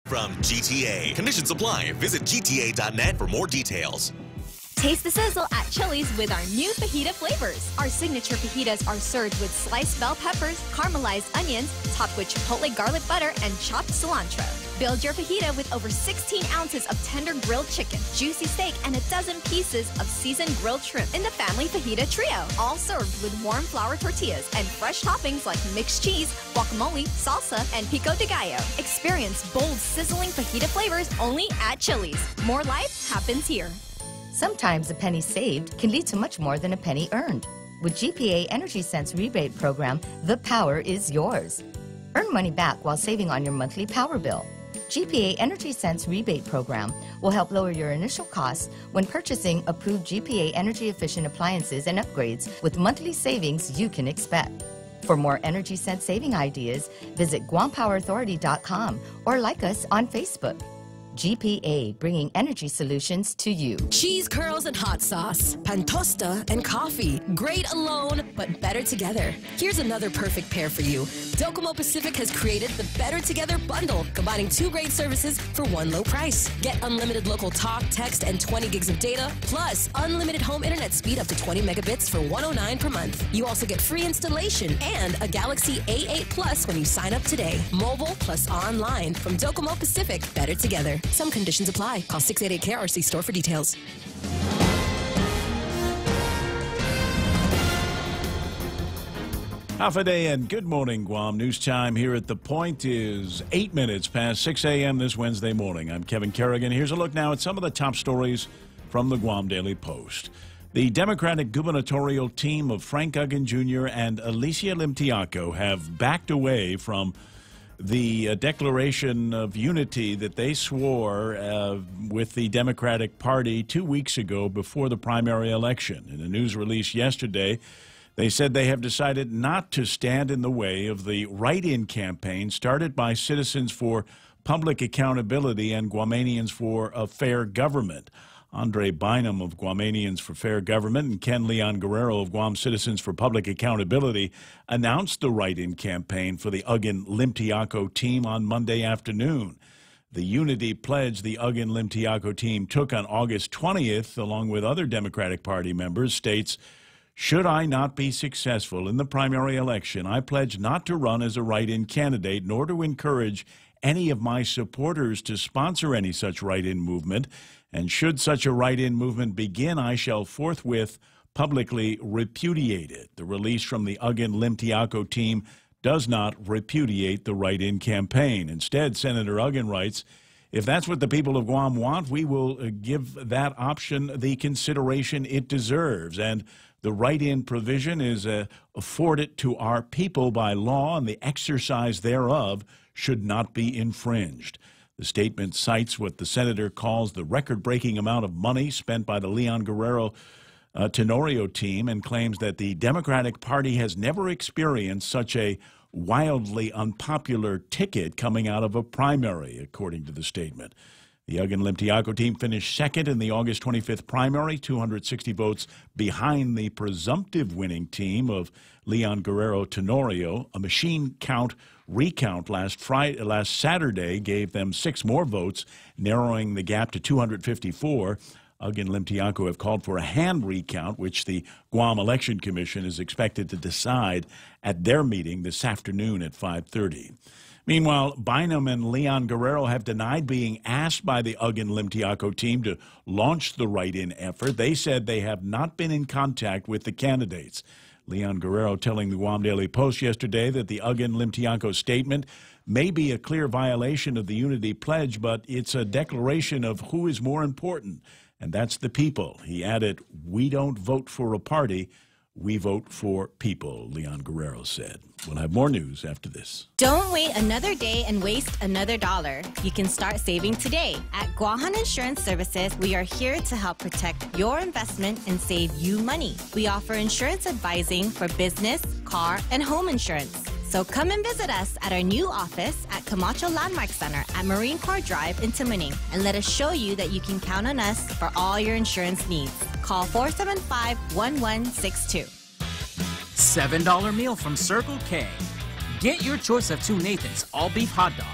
from GTA. Conditions apply. Visit gta.net for more details. Taste the sizzle at Chili's with our new fajita flavors. Our signature fajitas are served with sliced bell peppers, caramelized onions, topped with chipotle garlic butter, and chopped cilantro. Build your fajita with over 16 ounces of tender grilled chicken, juicy steak, and a dozen pieces of seasoned grilled shrimp in the family fajita trio. All served with warm flour tortillas and fresh toppings like mixed cheese, guacamole, salsa, and pico de gallo. Experience bold, sizzling fajita flavors only at Chili's. More life happens here. Sometimes a penny saved can lead to much more than a penny earned. With GPA Energy Sense rebate program, the power is yours. Earn money back while saving on your monthly power bill. GPA Energy Sense rebate program will help lower your initial costs when purchasing approved GPA energy efficient appliances and upgrades with monthly savings you can expect. For more Energy Sense saving ideas, visit GuamPowerAuthority.com or like us on Facebook. GPA, bringing energy solutions to you. Cheese curls and hot sauce, pan tosta and coffee. Great alone, but better together. Here's another perfect pair for you. Docomo Pacific has created the Better Together bundle, combining 2 great services for one low price. Get unlimited local talk, text, and 20 gigs of data, plus unlimited home internet speed up to 20 megabits for $109 per month. You also get free installation and a Galaxy A8 Plus when you sign up today. Mobile plus online from Docomo Pacific. Better together. Some conditions apply. Call 688-KRC store for details. Half a day and good morning, Guam. News time here at The Point is 8 minutes past 6 a.m. this Wednesday morning. I'm Kevin Kerrigan. Here's a look now at some of the top stories from the Guam Daily Post. The Democratic gubernatorial team of Frank Uggan Jr. and Alicia Lim Tiaco have backed away from the declaration of unity that they swore with the Democratic Party 2 weeks ago before the primary election. In a news release yesterday, they said they have decided not to stand in the way of the write-in campaign started by Citizens for Public Accountability and Guamanians for a Fair Government. Andre Bynum of Guamanians for Fair Government and Ken Leon Guerrero of Guam Citizens for Public Accountability announced the write-in campaign for the Uggan Lim Tiaco team on Monday afternoon. The unity pledge the Uggan Lim Tiaco team took on August 20th, along with other Democratic Party members, states, "Should I not be successful in the primary election, I pledge not to run as a write-in candidate, nor to encourage any of my supporters to sponsor any such write-in movement. And should such a write-in movement begin, I shall forthwith publicly repudiate it." The release from the Uggan Lim Tiaco team does not repudiate the write-in campaign. Instead, Senator Uggan writes, "If that's what the people of Guam want, we will give that option the consideration it deserves. And the write-in provision is afforded to our people by law, and the exercise thereof should not be infringed." The statement cites what the senator calls the record-breaking amount of money spent by the Leon Guerrero Tenorio team and claims that the Democratic Party has never experienced such a wildly unpopular ticket coming out of a primary, according to the statement. The Uggan Lim Tiaco team finished second in the August 25th primary, 260 votes behind the presumptive winning team of Leon Guerrero Tenorio. A machine recount last Saturday gave them 6 more votes, narrowing the gap to 254. Uggan Lim Tiaco have called for a hand recount, which the Guam Election Commission is expected to decide at their meeting this afternoon at 5:30. Meanwhile, Bynum and Leon Guerrero have denied being asked by the Uggan Lim Tiaco team to launch the write-in effort. They said they have not been in contact with the candidates. Leon Guerrero telling the Guam Daily Post yesterday that the Uggan Lim Tiaco statement may be a clear violation of the Unity Pledge, but it's a declaration of who is more important, and that's the people. He added, "We don't vote for a party. We vote for people," Leon Guerrero said. We'll have more news after this. Don't wait another day and waste another dollar. You can start saving today. At Guahan Insurance Services, we are here to help protect your investment and save you money. We offer insurance advising for business, car, and home insurance. So come and visit us at our new office at Camacho Landmark Center at Marine Corps Drive in Timoning, and let us show you that you can count on us for all your insurance needs. Call 475-1162. $7 meal from Circle K. Get your choice of 2 Nathans all-beef hot dogs,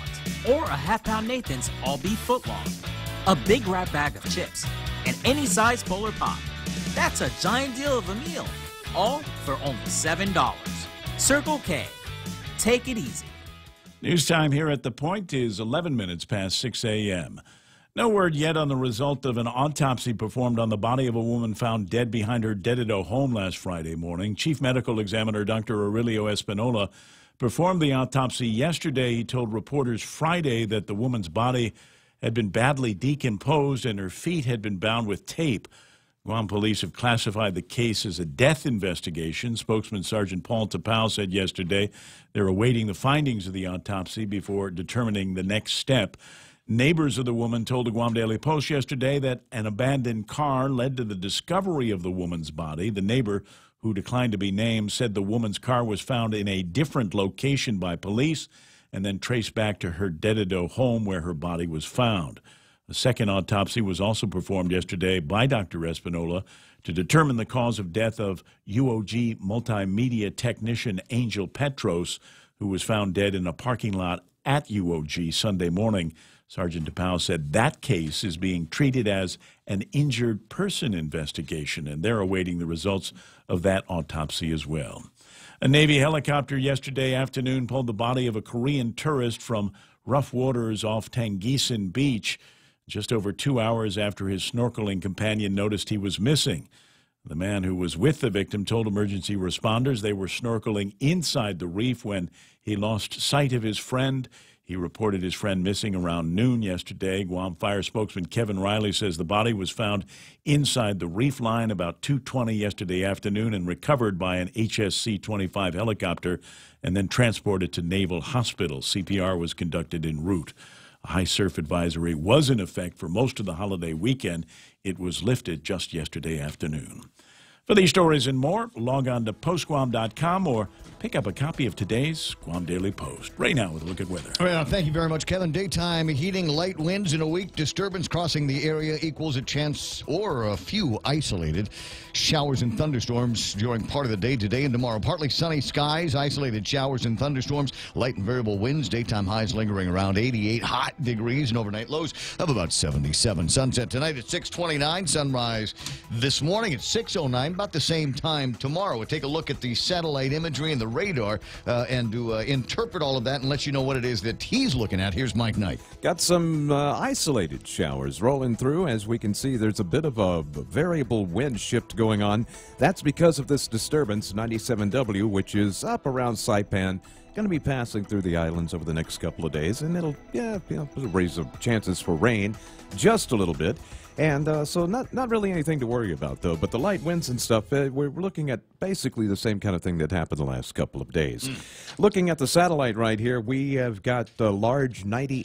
or a half-pound Nathan's all-beef footlong, a big wrap bag of chips, and any size Polar Pop. That's a giant deal of a meal, all for only $7. Circle K. Take it easy. News time here at The Point is 11 minutes past 6 a.m. No word yet on the result of an autopsy performed on the body of a woman found dead behind her Dededo home last Friday morning. Chief Medical Examiner Dr. Aurelio Espinola performed the autopsy yesterday. He told reporters Friday that the woman's body had been badly decomposed and her feet had been bound with tape. Guam police have classified the case as a death investigation. Spokesman Sergeant Paul Tapao said yesterday they're awaiting the findings of the autopsy before determining the next step. Neighbors of the woman told the Guam Daily Post yesterday that an abandoned car led to the discovery of the woman's body. The neighbor, who declined to be named, said the woman's car was found in a different location by police and then traced back to her Dededo home where her body was found. A second autopsy was also performed yesterday by Dr. Espinola to determine the cause of death of UOG multimedia technician Angel Petros, who was found dead in a parking lot at UOG Sunday morning. Sergeant Tapao said that case is being treated as an injured person investigation, and they're awaiting the results of that autopsy as well. A Navy helicopter yesterday afternoon pulled the body of a Korean tourist from rough waters off Tangisan Beach just over 2 hours after his snorkeling companion noticed he was missing. The man who was with the victim told emergency responders they were snorkeling inside the reef when he lost sight of his friend. He reported his friend missing around noon yesterday. Guam Fire spokesman Kevin Riley says the body was found inside the reef line about 2:20 yesterday afternoon and recovered by an HSC-25 helicopter and then transported to Naval Hospital. CPR was conducted en route. A high surf advisory was in effect for most of the holiday weekend. It was lifted just yesterday afternoon. For these stories and more, log on to postguam.com or pick up a copy of today's Guam Daily Post. Right now with a look at weather. Well, thank you very much, Kevin. Daytime heating, light winds in a week. Disturbance crossing the area equals a chance or a few isolated showers and thunderstorms during part of the day today and tomorrow. Partly sunny skies, isolated showers and thunderstorms, light and variable winds. Daytime highs lingering around 88 hot degrees and overnight lows of about 77. Sunset tonight at 6:29. Sunrise this morning at 6:09. About the same time tomorrow. We'll take a look at the satellite imagery and the radar and to interpret all of that and let you know what it is that he's looking at. Here's Mike Knight. Got some isolated showers rolling through. As we can see, there's a bit of a variable wind shift going on. That's because of this disturbance, 97W, which is up around Saipan. Going to be passing through the islands over the next couple of days, and it'll raise the chances for rain just a little bit. And so not really anything to worry about, though. But the light winds and stuff, we're looking at basically the same kind of thing that happened the last couple of days. Looking at the satellite right here, we have got the large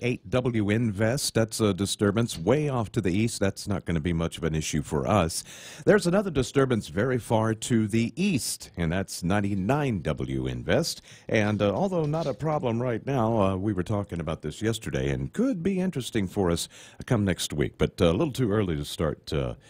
98W Invest. That's a disturbance way off to the east. That's not going to be much of an issue for us. There's another disturbance very far to the east, and that's 99W Invest. And although not a problem right now, we were talking about this yesterday, and could be interesting for us come next week. But a little too early to start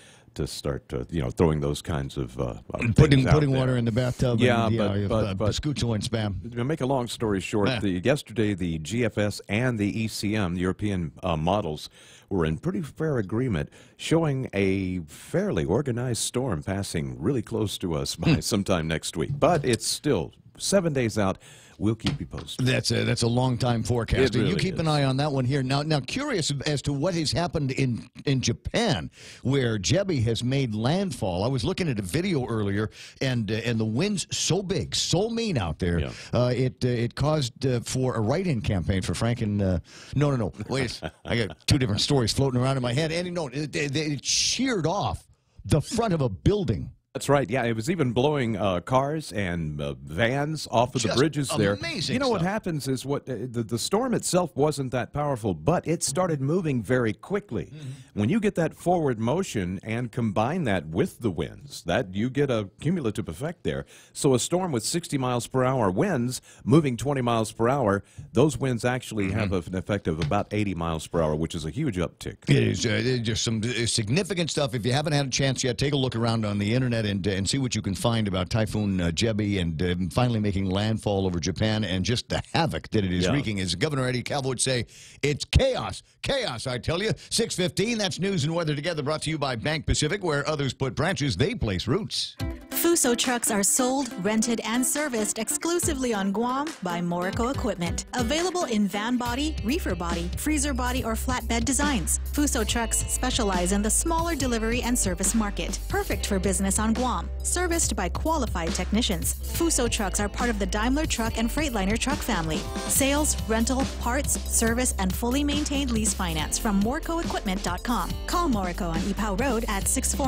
throwing those kinds of putting water in the bathtub. Yeah, and, but Biscucho and spam. To make a long story short, yesterday the GFS and the ECM, the European models, were in pretty fair agreement, showing a fairly organized storm passing really close to us by sometime next week. But it's still 7 days out. We'll keep you posted. That's a long time forecast. Really you keep an eye on that one here. Now, curious as to what has happened in Japan, where Jebi has made landfall. I was looking at a video earlier, and the winds so big, so mean out there. Yeah. It caused for a write-in campaign for Franken. No. Wait, I got two different stories floating around in my head. And it sheared off the front of a building. That's right. Yeah, it was even blowing cars and vans off of the bridges there. Amazing. You know what happens is the storm itself wasn't that powerful, but it started moving very quickly. When you get that forward motion and combine that with the winds, that you get a cumulative effect there. So a storm with 60 miles per hour winds moving 20 miles per hour, those winds actually have an effect of about 80 miles per hour, which is a huge uptick. It is just some significant stuff. If you haven't had a chance yet, take a look around on the internet. internet and see what you can find about Typhoon Jebi and finally making landfall over Japan and just the havoc that it is wreaking. As Governor Eddie Calvo would say, it's chaos. Chaos, I tell you. 6:15, that's News and Weather Together, brought to you by Bank Pacific. Where others put branches, they place roots. Fuso trucks are sold, rented, and serviced exclusively on Guam by Morrico Equipment. Available in van body, reefer body, freezer body, or flatbed designs. Fuso trucks specialize in the smaller delivery and service market. Perfect for business on Guam. Serviced by qualified technicians. Fuso trucks are part of the Daimler Truck and Freightliner truck family. Sales, rental, parts, service, and fully maintained lease finance from MorricoEquipment.com. Call Morrico on Ipoh Road at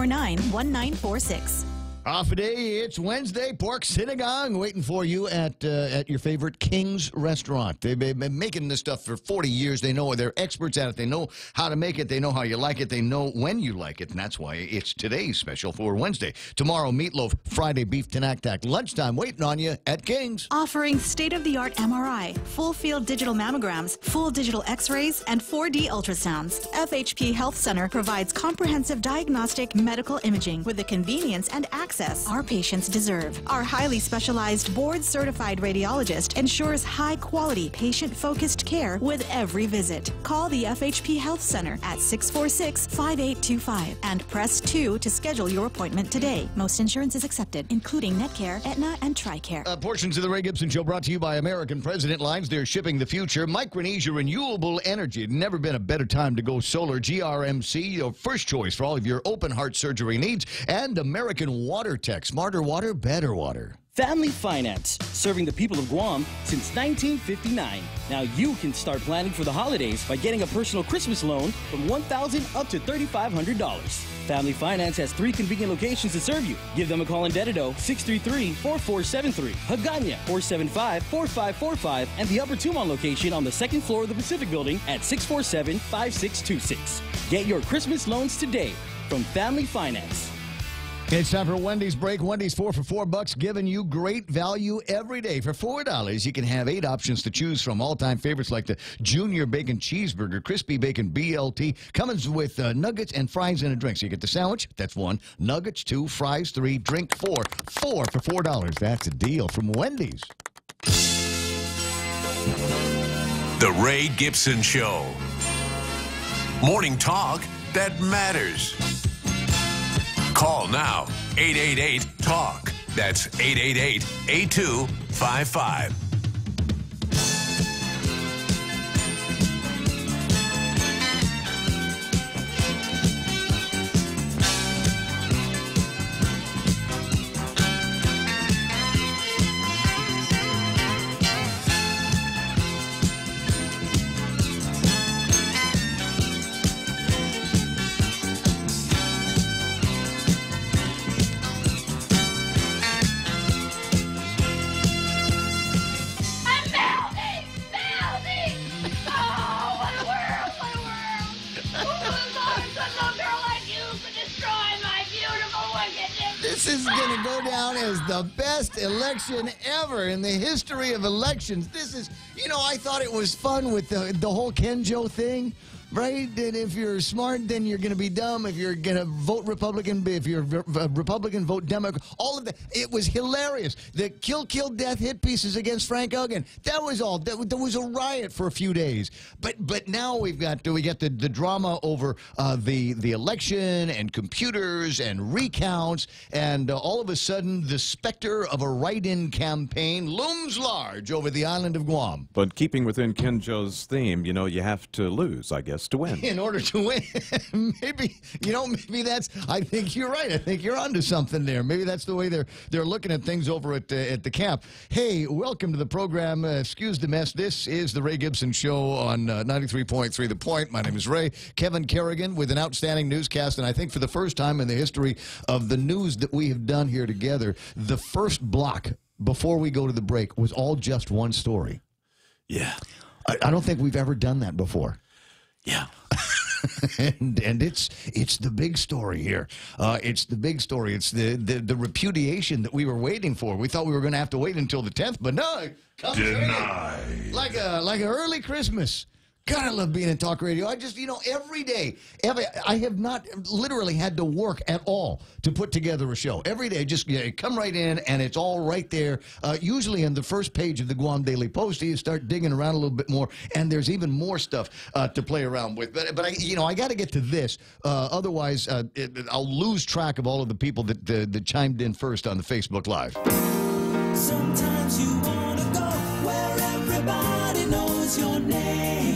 649-1946. Off a day, it's Wednesday. Pork Sinigang waiting for you at your favorite King's restaurant. They've been making this stuff for 40 years. They know they're experts at it. They know how to make it. They know how you like it. They know when you like it, and that's why it's today's special for Wednesday. Tomorrow, meatloaf. Friday, beef tenactac. Lunchtime waiting on you at King's. Offering state-of-the-art MRI, full-field digital mammograms, full digital x-rays, and 4D ultrasounds. FHP Health Center provides comprehensive diagnostic medical imaging with the convenience and access our patients deserve. Our highly specialized board-certified radiologist ensures high-quality, patient-focused care with every visit. Call the FHP Health Center at 646-5825 and press 2 to schedule your appointment today. Most insurance is accepted, including Netcare, Aetna, and TRICARE. Portions of the Ray Gibson Show brought to you by American President Lines. They're shipping the future. Micronesia Renewable Energy. Never been a better time to go solar. GRMC, your first choice for all of your open heart surgery needs. And American Water Tech. Smarter water, better water. Family Finance, serving the people of Guam since 1959. Now you can start planning for the holidays by getting a personal Christmas loan from $1,000 up to $3,500. Family Finance has 3 convenient locations to serve you. Give them a call in Dededo, 633-4473, Hagåtña, 475-4545, and the Upper Tumon location on the 2nd floor of the Pacific Building at 647-5626. Get your Christmas loans today from Family Finance. It's time for a Wendy's break. Wendy's 4 for $4, giving you great value every day. For $4, you can have 8 options to choose from. All-time favorites like the Junior Bacon Cheeseburger, Crispy Bacon BLT, comes with nuggets and fries and a drink. So you get the sandwich, that's 1. Nuggets, 2. Fries, 3. Drink, 4. 4 for $4. That's a deal from Wendy's. The Ray Gibson Show. Morning talk that matters. Call now, 888-TALK. That's 888-8255. This is going to go down as the best election ever in the history of elections. This is, I thought it was fun with the whole Kenjo thing, right? And if you're smart, then you're going to be dumb. If you're going to vote Republican, if you're a Republican, vote Democrat. All of that. It was hilarious. The kill, death hit pieces against Frank Uggan. That was all. There was a riot for a few days. But now we get the drama over the election and computers and recounts, and all of a sudden the specter of a write-in campaign looms large over the island of Guam. But keeping within Kenjo's theme, you have to lose, I guess, to win. In order to win. maybe that's, I think you're right. I think you're onto something there. Maybe that's the way they're looking at things over at the camp. Hey, welcome to the program. Excuse the mess. This is the Ray Gibson Show on 93.3 The Point. My name is Ray. Kevin Kerrigan with an outstanding newscast, and I think for the first time in the history of the news that we have done here together, the first block before we go to the break was all just one story. Yeah. I don't think we've ever done that before. Yeah. and it's the big story here. It's the big story. It's the repudiation that we were waiting for. We thought we were going to have to wait until the 10th, but no, it comes Denied. like an early Christmas. God, I love being in talk radio. I just, every day, I have not literally had to work at all to put together a show. Every day, just come right in, and it's all right there. Usually on the first page of the Guam Daily Post, you start digging around a little bit more, and there's even more stuff to play around with. But I got to get to this. Otherwise, I'll lose track of all of the people that chimed in first on the Facebook Live. Sometimes you want to go where everybody knows your name.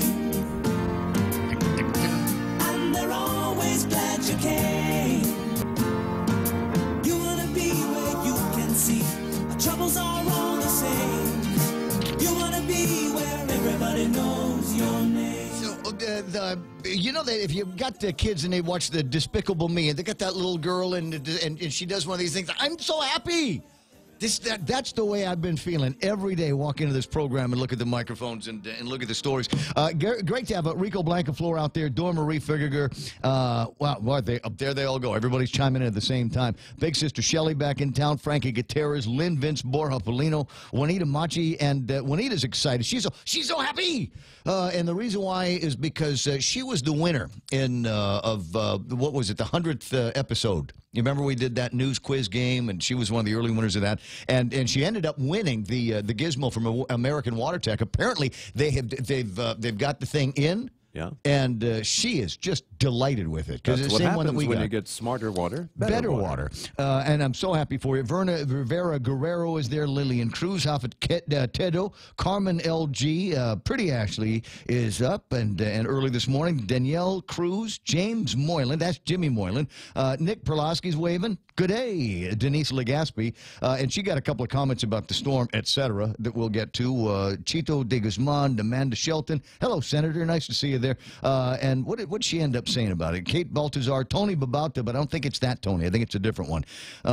And they're always glad you came. You want to be where you can see our troubles are all the same. You want to be where everybody knows your name. So, you know that if you've got the kids and they watch the Despicable Me, and they got that little girl and she does one of these things, I'm so happy. That's the way I've been feeling every day. Walk into this program and look at the microphones and look at the stories. Great to have Rico Blancaflor out there, Dora Marie Figueger. Wow, there they all go. Everybody's chiming in at the same time. Big Sister Shelley back in town. Frankie Gutierrez, Lynn Vince, Borja Polino, Juanita Machi, and Juanita's excited. She's so happy. And the reason why is because she was the winner of what was it, the 100th episode. You remember we did that news quiz game, and she was one of the early winners of that. And she ended up winning the gizmo from American Water Tech. Apparently, they've got the thing in. Yeah. And she is just delighted with it. That's it's what the same happens one that we when got. you get smarter water, Better water. And I'm so happy for you. Verna Rivera Guerrero is there. Lillian Cruz, Hafet Tedo, Carmen LG, Pretty Ashley is up and early this morning. Danielle Cruz, James Moylan, that's Jimmy Moylan. Nick Perlowski's waving. Good day, Denise Legaspi. And she got a couple of comments about the storm, etc., that we'll get to. Chito de Guzman, Amanda Shelton. Hello, Senator. Nice to see you there. And what did she end up saying about it? Kate Baltazar, Tony Babauta, but I don't think it's that Tony. I think it's a different one.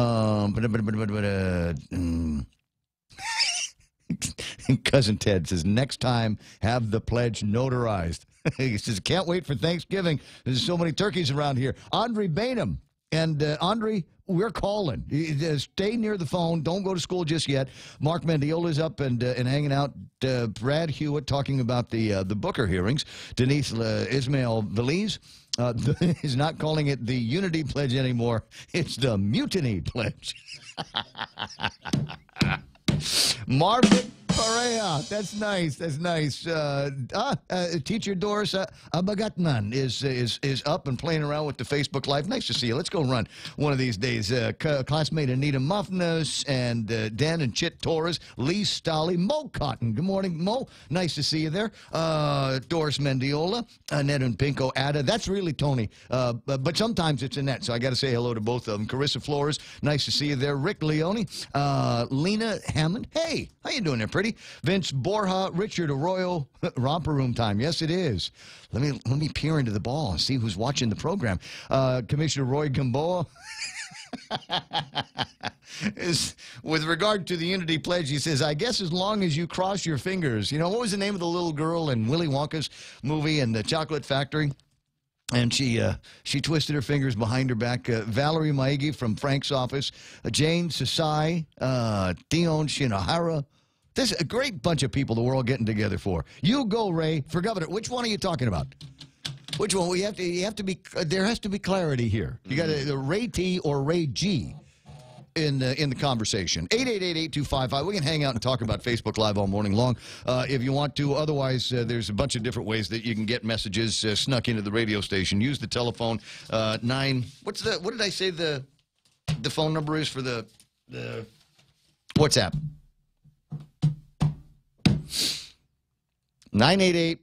Cousin Ted says, next time, have the pledge notarized. He says, can't wait for Thanksgiving. There's so many turkeys around here. Andre Bainham. And, Andre, we're calling. Stay near the phone. Don't go to school just yet. Mark Mendiola's up and hanging out. Brad Hewitt talking about the Booker hearings. Denise Ismail Veliz is not calling it the Unity Pledge anymore. It's the Mutiny Pledge. Marvin Perea, that's nice. That's nice. Teacher Doris Abagatnan is up and playing around with the Facebook Live. Nice to see you. Let's go run one of these days. Classmate Anita Muffness and Dan and Chit Torres, Lee Stolley, Mo Cotton. Good morning, Mo. Nice to see you there. Doris Mendiola, Annette and Pinko Ada. That's really Tony, but sometimes it's Annette, so I got to say hello to both of them. Carissa Flores, nice to see you there. Rick Leone, Lena Hammond. Hey, how you doing there, pretty? Vince Borja, Richard Arroyo, romper room time. Yes, it is. Let me peer into the ball and see who's watching the program. Commissioner Roy Gamboa. With regard to the Unity Pledge, he says, I guess as long as you cross your fingers. You know, what was the name of the little girl in Willy Wonka's movie and the Chocolate Factory? And she twisted her fingers behind her back. Valerie Maigi from Frank's office. Jane Sasai. Dion Shinohara. There's a great bunch of people that we're all getting together for. You go, Ray, for governor. Which one are you talking about? Which one? You have to be. There has to be clarity here. You got Ray T or Ray G in the conversation. 888-8255. We can hang out and talk about Facebook Live all morning long if you want to. Otherwise, there's a bunch of different ways that you can get messages snuck into the radio station. Use the telephone 9. What did I say the phone number is for the WhatsApp? 988.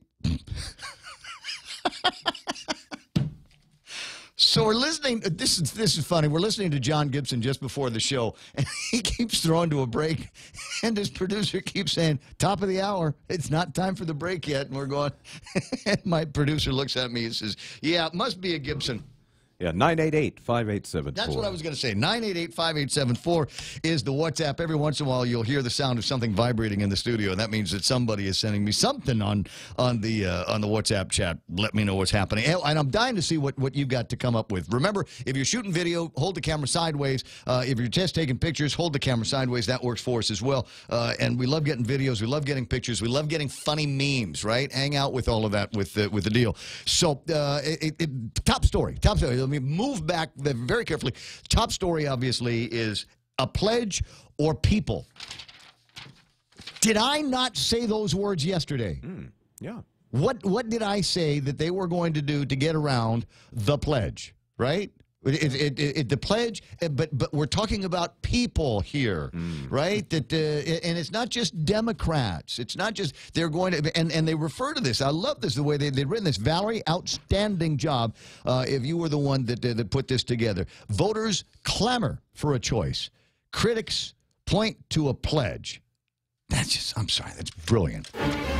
So we're listening. This is funny. We're listening to John Gibson just before the show, and he keeps throwing to a break, and his producer keeps saying, top of the hour, it's not time for the break yet. And we're going, and my producer looks at me and says, yeah, it must be a Gibson. Yeah, 988-5874. That's what I was going to say. 988-5874 is the WhatsApp. Every once in a while, you'll hear the sound of something vibrating in the studio, and that means that somebody is sending me something on the WhatsApp chat. Let me know what's happening. And I'm dying to see what you've got to come up with. Remember, if you're shooting video, hold the camera sideways. If you're just taking pictures, hold the camera sideways. That works for us as well. And we love getting videos. We love getting pictures. We love getting funny memes, right? Hang out with all of that with the deal. So, top story. Let me move back very carefully. Top story, obviously, is a pledge or people. Did I not say those words yesterday? Yeah. What did I say that they were going to do to get around the pledge, right? The pledge, but we're talking about people here, right? That and it's not just Democrats. It's not just they're going to and they refer to this. I love this the way they've written this. Valerie, outstanding job. If you were the one that put this together, voters clamor for a choice. Critics point to a pledge. That's just that's brilliant.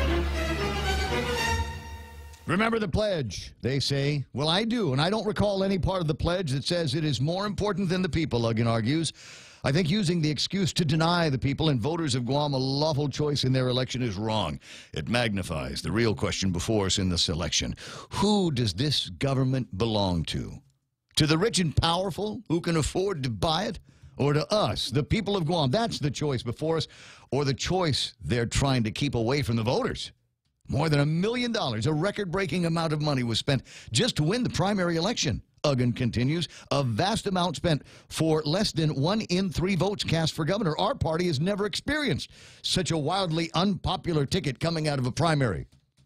Remember the pledge, they say. Well, I do, and I don't recall any part of the pledge that says it is more important than the people, Uggan argues. I think using the excuse to deny the people and voters of Guam a lawful choice in their election is wrong. It magnifies the real question before us in this election. Who does this government belong to? To the rich and powerful who can afford to buy it? Or to us, the people of Guam? That's the choice before us, or the choice they're trying to keep away from the voters. More than $1 million, a record-breaking amount of money was spent just to win the primary election. Uggan continues, a vast amount spent for less than 1 in 3 votes cast for governor. Our party has never experienced such a wildly unpopular ticket coming out of a primary.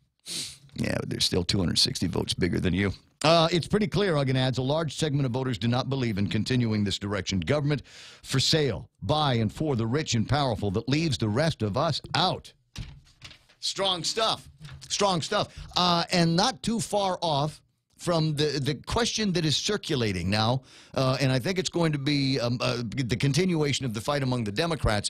Yeah, but there's still 260 votes bigger than you. It's pretty clear, Uggan adds, a large segment of voters do not believe in continuing this direction. Government for sale, by and for the rich and powerful that leaves the rest of us out. Strong stuff. Strong stuff. And not too far off from the question that is circulating now, and I think it's going to be the continuation of the fight among the Democrats,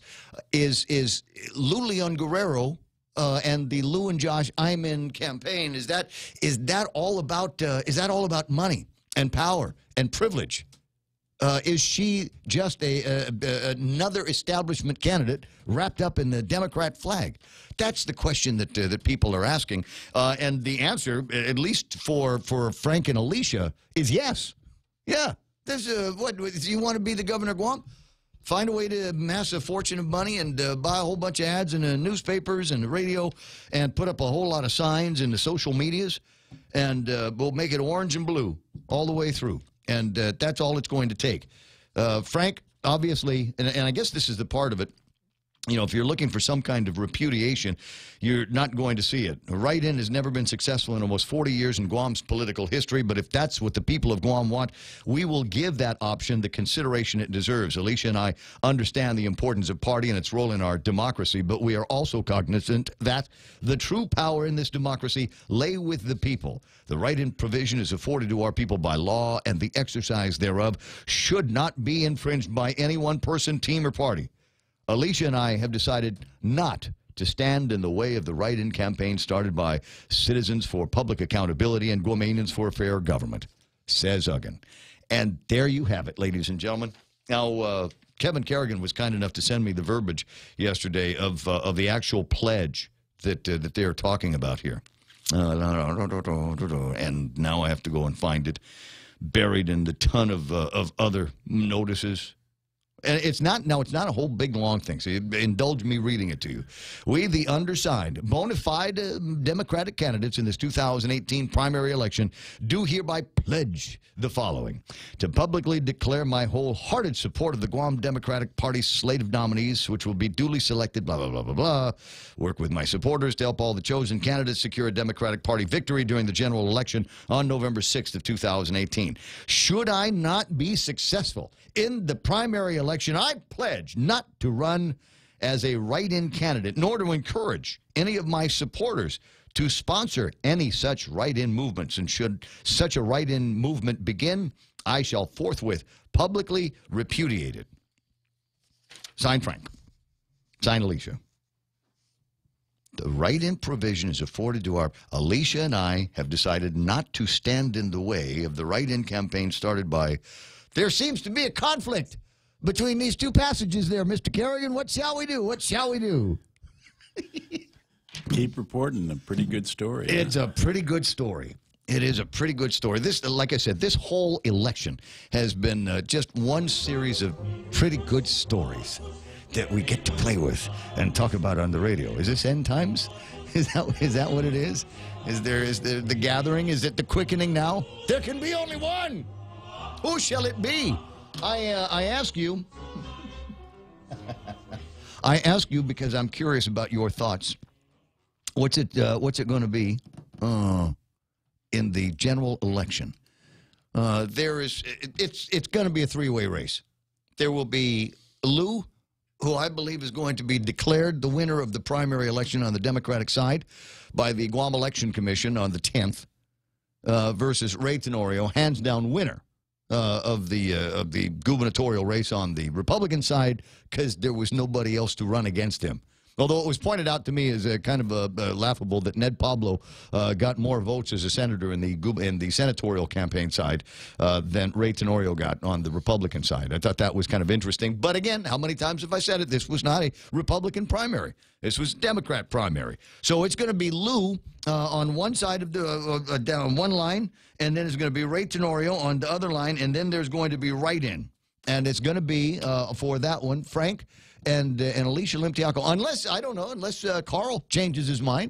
is Lou Leon Guerrero and the Lou and Josh Iman campaign. Is that all about money and power and privilege? Is she just another establishment candidate wrapped up in the Democrat flag? That's the question that people are asking. And the answer, at least for Frank and Alicia, is yes. Yeah. There's what, do you want to be the governor of Guam? Find a way to amass a fortune of money and buy a whole bunch of ads in the newspapers and the radio and put up a whole lot of signs in the social medias, and we'll make it orange and blue all the way through. And that's all it's going to take. Frank, obviously, and I guess this is the part of it, you know, if you're looking for some kind of repudiation, you're not going to see it. A write-in has never been successful in almost 40 years in Guam's political history, but if that's what the people of Guam want, we will give that option the consideration it deserves. Alicia and I understand the importance of party and its role in our democracy, but we are also cognizant that the true power in this democracy lay with the people. The write-in provision is afforded to our people by law, and the exercise thereof should not be infringed by any one person, team, or party. Alicia and I have decided not to stand in the way of the write-in campaign started by Citizens for Public Accountability and Guamanians for a Fair Government, says Uggan. And there you have it, ladies and gentlemen. Now, Kevin Kerrigan was kind enough to send me the verbiage yesterday of the actual pledge that they're talking about here. And now I have to go and find it buried in the ton of other notices. And it's not a whole big long thing, so indulge me reading it to you. We, the undersigned, bona fide Democratic candidates in this 2018 primary election, do hereby pledge the following: to publicly declare my wholehearted support of the Guam Democratic Party's slate of nominees, which will be duly selected, blah, blah, blah, blah, blah. Work with my supporters to help all the chosen candidates secure a Democratic Party victory during the general election on November 6th of 2018. Should I not be successful in the primary election, I pledge not to run as a write-in candidate, nor to encourage any of my supporters to sponsor any such write-in movements. And should such a write-in movement begin, I shall forthwith publicly repudiate it. Signed, Frank. Signed, Alicia. The write-in provision is afforded to our... Alicia and I have decided not to stand in the way of the write-in campaign started by... There seems to be a conflict between these two passages there, Mr. Kerrigan. What shall we do? What shall we do? Keep reporting. A pretty good story. It's a pretty good story. It is a pretty good story. This, like I said, this whole election has been just one series of pretty good stories that we get to play with and talk about on the radio. Is this end times? Is that what it is? Is there the gathering? Is it the quickening now? There can be only one. Who shall it be? I ask you. I ask you because I'm curious about your thoughts. What's it going to be in the general election? It's going to be a three-way race. There will be Lou, who I believe is going to be declared the winner of the primary election on the Democratic side by the Guam Election Commission on the 10th, versus Ray Tenorio, hands down winner of the gubernatorial race on the Republican side, because there was nobody else to run against him. Although it was pointed out to me as a kind of laughable that Ned Pablo got more votes as a senator in the senatorial campaign side than Ray Tenorio got on the Republican side. I thought that was kind of interesting. But again, how many times have I said it? This was not a Republican primary. This was a Democrat primary. So it's going to be Lou on one side of the down one line, and then it's going to be Ray Tenorio on the other line, and then there's going to be write-in, and it's going to be for that one, Frank and Alicia Limtiaco, unless, I don't know, unless Carl changes his mind,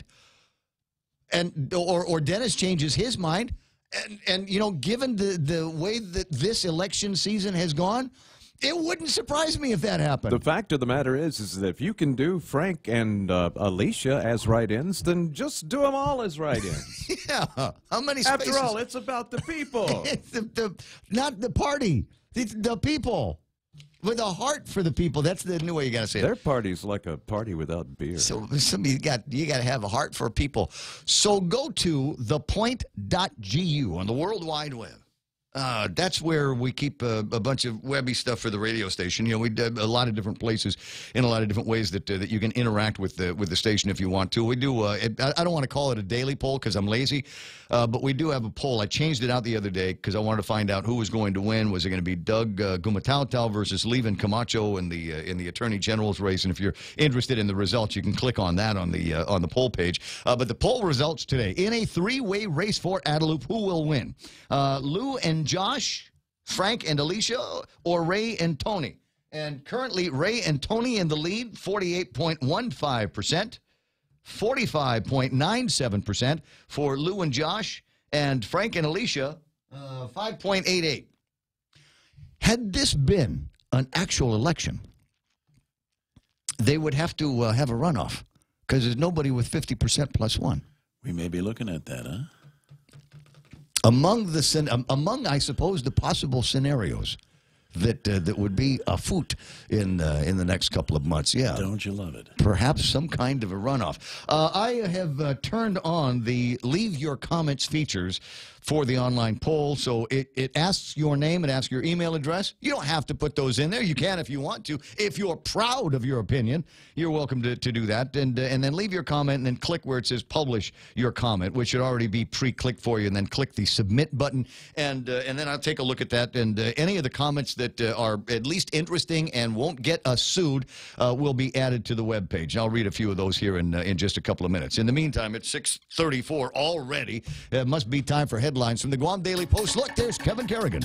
and or Dennis changes his mind, and you know, given the way that this election season has gone, it wouldn't surprise me if that happened. The fact of the matter is that if you can do Frank and Alicia as write-ins, then just do them all as write-ins. Yeah, how many spaces? After all, it's about the people. It's not the party, it's the people. With a heart for the people. That's the new way you got to say it. Their party's like a party without beer. So you got to have a heart for people. So go to thepoint.gu on the World Wide Web. That's where we keep a bunch of webby stuff for the radio station. You know, we do a lot of different places in a lot of different ways that you can interact with the station if you want to. We do. I don't want to call it a daily poll because I'm lazy, but we do have a poll. I changed it out the other day because I wanted to find out who was going to win. Was it going to be Doug Gumatautal versus Levin Camacho in the Attorney General's race? And if you're interested in the results, you can click on that on the poll page. But the poll results today in a three-way race for Adelup, who will win? Lou and Josh, Frank and Alicia, or Ray and Tony? And currently, Ray and Tony in the lead, 48.15%, 45.97% for Lou and Josh, and Frank and Alicia, 5.88%. Had this been an actual election, they would have to have a runoff, because there's nobody with 50% plus one. We may be looking at that, huh? Among I suppose, the possible scenarios that would be afoot in the next couple of months. Yeah, don't you love it? Perhaps some kind of a runoff. I have turned on the Leave Your Comments features for the online poll. So it asks your name, it asks your email address. You don't have to put those in there. You can if you want to. If you're proud of your opinion, you're welcome to do that. And then leave your comment and then click where it says publish your comment, which should already be pre-clicked for you. And then click the submit button. And then I'll take a look at that. And any of the comments that are at least interesting and won't get us sued will be added to the webpage. I'll read a few of those here in just a couple of minutes. In the meantime, it's 6:34 already. It must be time for headlines from the Guam Daily Post. Look, there's Kevin Kerrigan.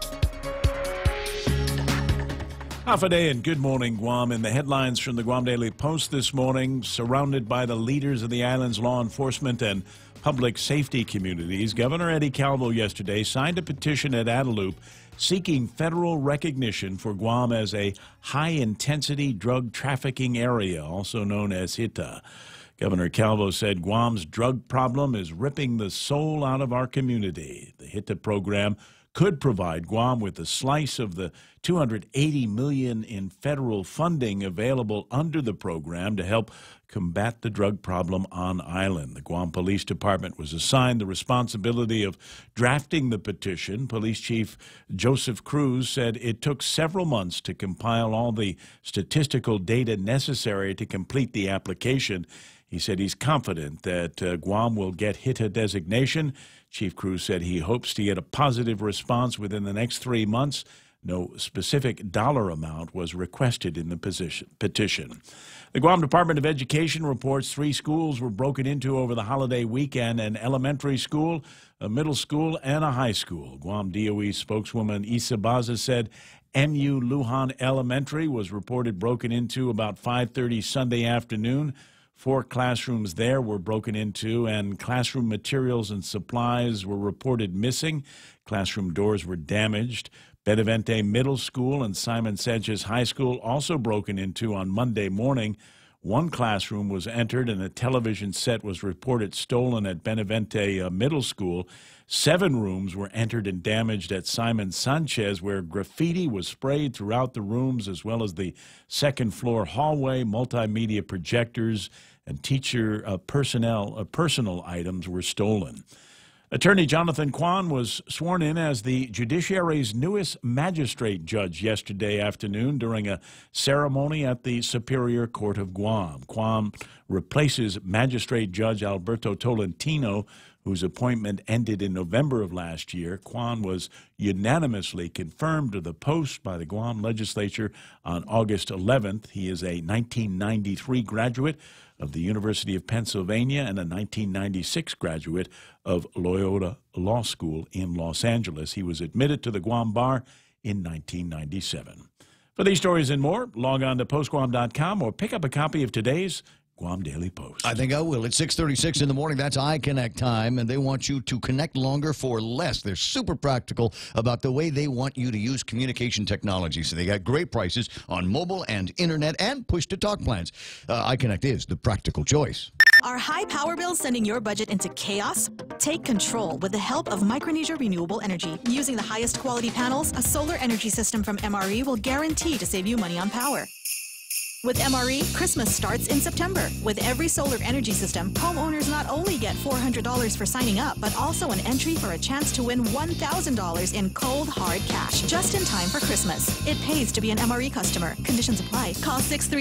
Half a day and good morning, Guam. In the headlines from the Guam Daily Post this morning, surrounded by the leaders of the island's law enforcement and public safety communities, Governor Eddie Calvo yesterday signed a petition at Adelup seeking federal recognition for Guam as a high-intensity drug trafficking area, also known as HITA. Governor Calvo said Guam's drug problem is ripping the soul out of our community. The HITA program could provide Guam with a slice of the $280 million in federal funding available under the program to help combat the drug problem on island. The Guam Police Department was assigned the responsibility of drafting the petition. Police Chief Joseph Cruz said it took several months to compile all the statistical data necessary to complete the application. He said he's confident that Guam will get HITA designation. Chief Cruz said he hopes to get a positive response within the next 3 months. No specific dollar amount was requested in the petition. The Guam Department of Education reports 3 schools were broken into over the holiday weekend: an elementary school, a middle school, and a high school. Guam DOE spokeswoman Isa Baza said MU Lujan Elementary was reported broken into about 5:30 Sunday afternoon. 4 classrooms there were broken into, and classroom materials and supplies were reported missing. Classroom doors were damaged. Benavente Middle School and Simon Sanchez High School also broken into on Monday morning. 1 classroom was entered, and a television set was reported stolen at Benavente Middle School. 7 rooms were entered and damaged at Simon Sanchez, where graffiti was sprayed throughout the rooms, as well as the second-floor hallway. Multimedia projectors and teacher personal items were stolen. Attorney Jonathan Kwan was sworn in as the judiciary's newest magistrate judge yesterday afternoon during a ceremony at the Superior Court of Guam. Kwan replaces Magistrate Judge Alberto Tolentino, whose appointment ended in November of last year. Kwan was unanimously confirmed to the post by the Guam legislature on August 11th. He is a 1993 graduate of the University of Pennsylvania and a 1996 graduate of Loyola Law School in Los Angeles. He was admitted to the Guam Bar in 1997. For these stories and more, log on to postguam.com or pick up a copy of today's Guam Daily Post. I think I will. It's 6:36 in the morning. That's iConnect time, and they want you to connect longer for less. They're super practical about the way they want you to use communication technology. So they got great prices on mobile and internet and push-to-talk plans. iConnect is the practical choice. Are high power bills sending your budget into chaos? Take control with the help of Micronesia Renewable Energy. Using the highest quality panels, a solar energy system from MRE will guarantee to save you money on power. With MRE, Christmas starts in September. With every solar energy system, homeowners not only get $400 for signing up, but also an entry for a chance to win $1,000 in cold, hard cash, just in time for Christmas. It pays to be an MRE customer. Conditions apply. Call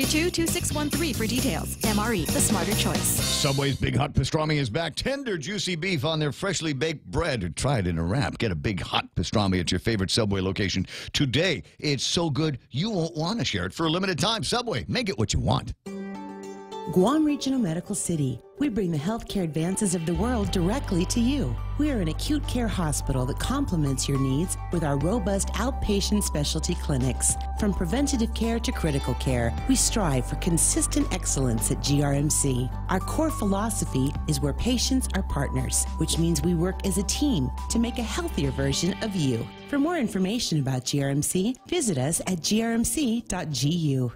632-2613 for details. MRE, the smarter choice. Subway's Big Hot Pastrami is back. Tender, juicy beef on their freshly baked bread. Or try it in a wrap. Get a Big Hot Pastrami at your favorite Subway location today. It's so good, you won't want to share it for a limited time. Subway. Make it what you want. Guam Regional Medical City. We bring the healthcare advances of the world directly to you. We are an acute care hospital that complements your needs with our robust outpatient specialty clinics. From preventative care to critical care, we strive for consistent excellence at GRMC. Our core philosophy is where patients are partners, which means we work as a team to make a healthier version of you. For more information about GRMC, visit us at grmc.gu.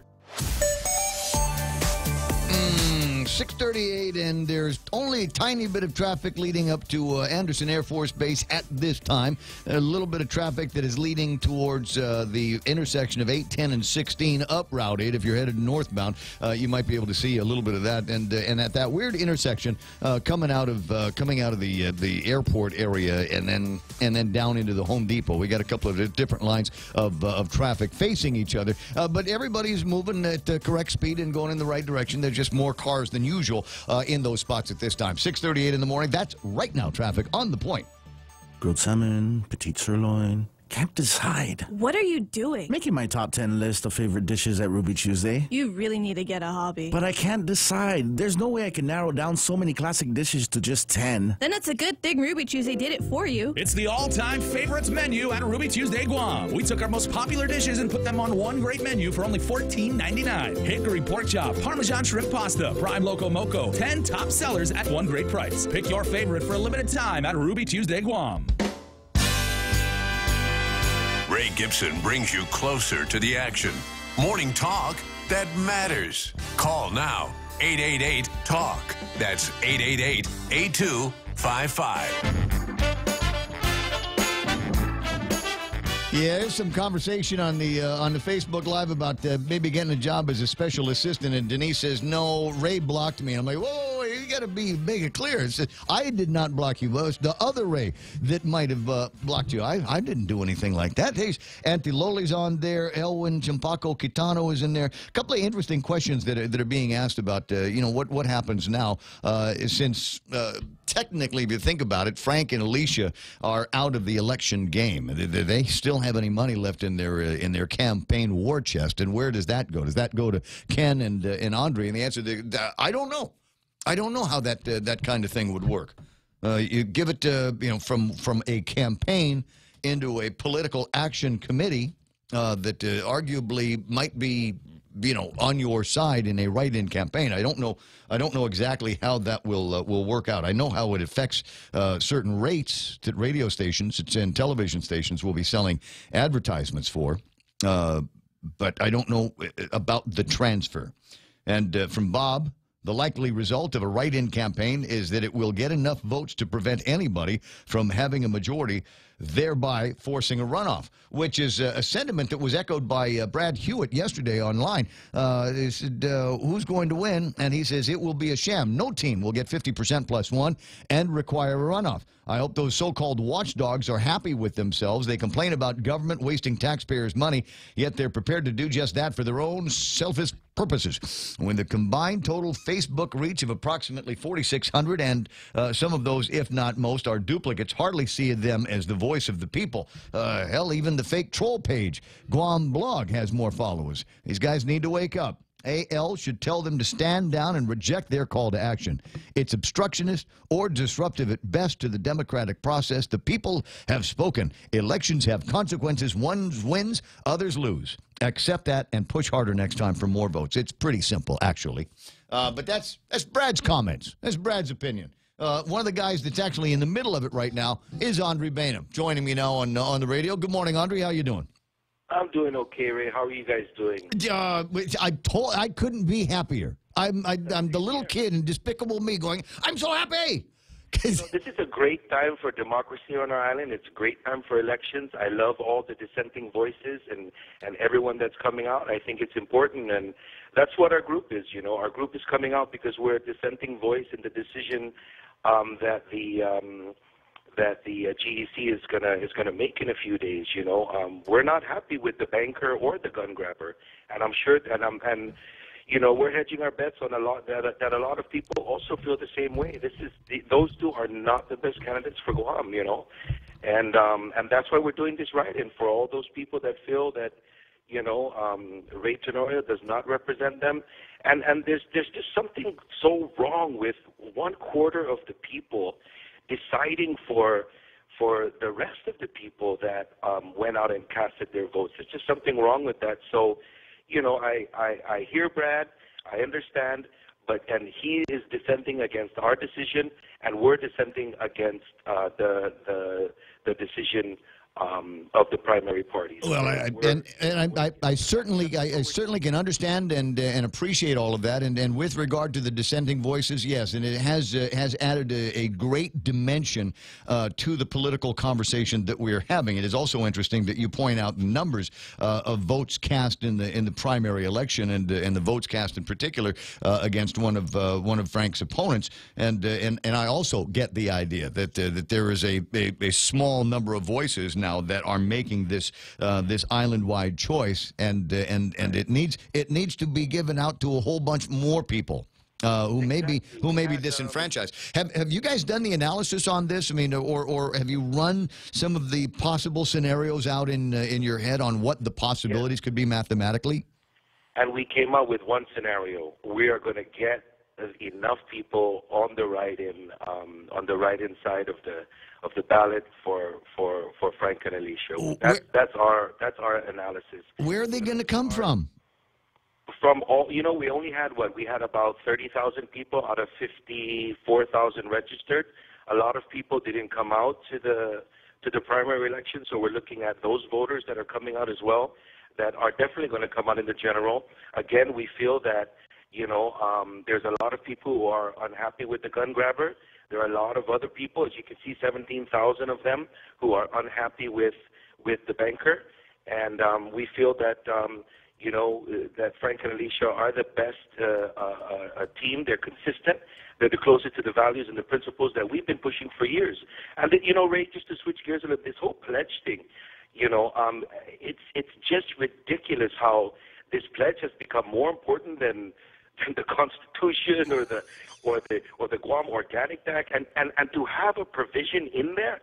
6:38, and there's only a tiny bit of traffic leading up to Anderson Air Force Base at this time. A little bit of traffic that is leading towards the intersection of 8, 10, and 16 up Route 8. If you're headed northbound, you might be able to see a little bit of that. And at that weird intersection coming out of the airport area and then down into the Home Depot, we got a couple of different lines of traffic facing each other. But everybody's moving at the correct speed and going in the right direction. There's just more cars than usual in those spots at this time. 6:38 in the morning. That's right now traffic on the point. Grilled salmon, petite sirloin. Can't decide. What are you doing? Making my top 10 list of favorite dishes at Ruby Tuesday. You really need to get a hobby. But I can't decide. There's no way I can narrow down so many classic dishes to just 10. Then it's a good thing Ruby Tuesday did it for you. It's the all-time favorites menu at Ruby Tuesday Guam. We took our most popular dishes and put them on one great menu for only $14.99. Hickory pork chop, Parmesan shrimp pasta, prime loco moco. 10 top sellers at one great price. Pick your favorite for a limited time at Ruby Tuesday Guam. Ray Gibson brings you closer to the action. Morning talk that matters. Call now. 888-TALK. That's 888-8255. Yeah, there's some conversation on the Facebook Live about maybe getting a job as a special assistant, and Denise says, no, Ray blocked me. I'm like, whoa, you got to make it clear. It says, I did not block you. It was the other Ray that might have blocked you. I didn't do anything like that. Hey, Auntie Loli's on there. Elwin Champaco Kitano is in there. A couple of interesting questions that are being asked about, what happens now since technically, if you think about it, Frank and Alicia are out of the election game. They still have any money left in their campaign war chest, and where does that go? Does that go to Ken and Andre? And the answer is, I don't know. I don't know how that kind of thing would work. You give it from a campaign into a political action committee that arguably might be on your side in a write-in campaign. I don't know exactly how that will work out. I know how it affects certain rates that radio stations and television stations will be selling advertisements for, but I don't know about the transfer. And from Bob, the likely result of a write-in campaign is that it will get enough votes to prevent anybody from having a majority, thereby forcing a runoff, which is a sentiment that was echoed by Brad Hewitt yesterday online. He said, who's going to win? And he says, it will be a sham. No team will get 50% plus one and require a runoff. I hope those so-called watchdogs are happy with themselves. They complain about government wasting taxpayers' money, yet they're prepared to do just that for their own selfish purposes. When the combined total Facebook reach of approximately 4,600, and some of those, if not most, are duplicates, hardly see them as the voice of the people. Hell, even the fake troll page, Guam Blog, has more followers. These guys need to wake up. AL should tell them to stand down and reject their call to action. It's obstructionist or disruptive at best to the democratic process. The people have spoken. Elections have consequences. One wins, others lose. Accept that and push harder next time for more votes. It's pretty simple, actually. But that's Brad's comments. That's Brad's opinion. One of the guys that's actually in the middle of it right now is Andre Bainham, joining me now on the radio. Good morning, Andre. How you doing? I'm doing okay, Ray. How are you guys doing? I couldn't be happier. I'm the little kid in Despicable Me going, I'm so happy. This is a great time for democracy on our island. It's a great time for elections. I love all the dissenting voices and everyone that's coming out. I think it's important, and that's what our group is. Our group is coming out because we're a dissenting voice in the decision that the GEC is gonna make in a few days. We're not happy with the banker or the gun grabber, and I'm sure, we're hedging our bets on a lot that a lot of people also feel the same way. Those two are not the best candidates for Guam, and that's why we're doing this write-in for all those people that feel that Ray Tenorio does not represent them, and there's just something so wrong with 1/4 of the people deciding for the rest of the people that went out and casted their votes. There's just something wrong with that. So, I hear Brad, I understand, and he is dissenting against our decision, and we're dissenting against the decision of the primary parties. Well, I certainly can understand and appreciate all of that. And with regard to the dissenting voices, yes, and it has added a great dimension to the political conversation that we're having. It is also interesting that you point out the numbers of votes cast in the primary election and the votes cast in particular against one of Frank's opponents. And I also get the idea that there is a small number of voices now that are making this island-wide choice, and it needs to be given out to a whole bunch more people who may be disenfranchised. Have you guys done the analysis on this? I mean, or have you run some of the possible scenarios out in your head on what the possibilities could be mathematically? And we came up with one scenario. We are going to get enough people on the write-in side of the ballot for Frank and Alicia. That's our analysis. Where are they going to come from? From all, we only had we had about 30,000 people out of 54,000 registered. A lot of people didn't come out to the primary election, so we're looking at those voters that are coming out as well, that are definitely going to come out in the general. Again, we feel that there's a lot of people who are unhappy with the gun grabber. There are a lot of other people, as you can see, 17,000 of them, who are unhappy with with the banker, and we feel that that Frank and Alicia are the best team. They're consistent. They're the closest to the values and the principles that we've been pushing for years. And Ray, just to switch gears a little, this whole pledge thing, it's just ridiculous how this pledge has become more important than the Constitution or the Guam Organic Act, and to have a provision in there.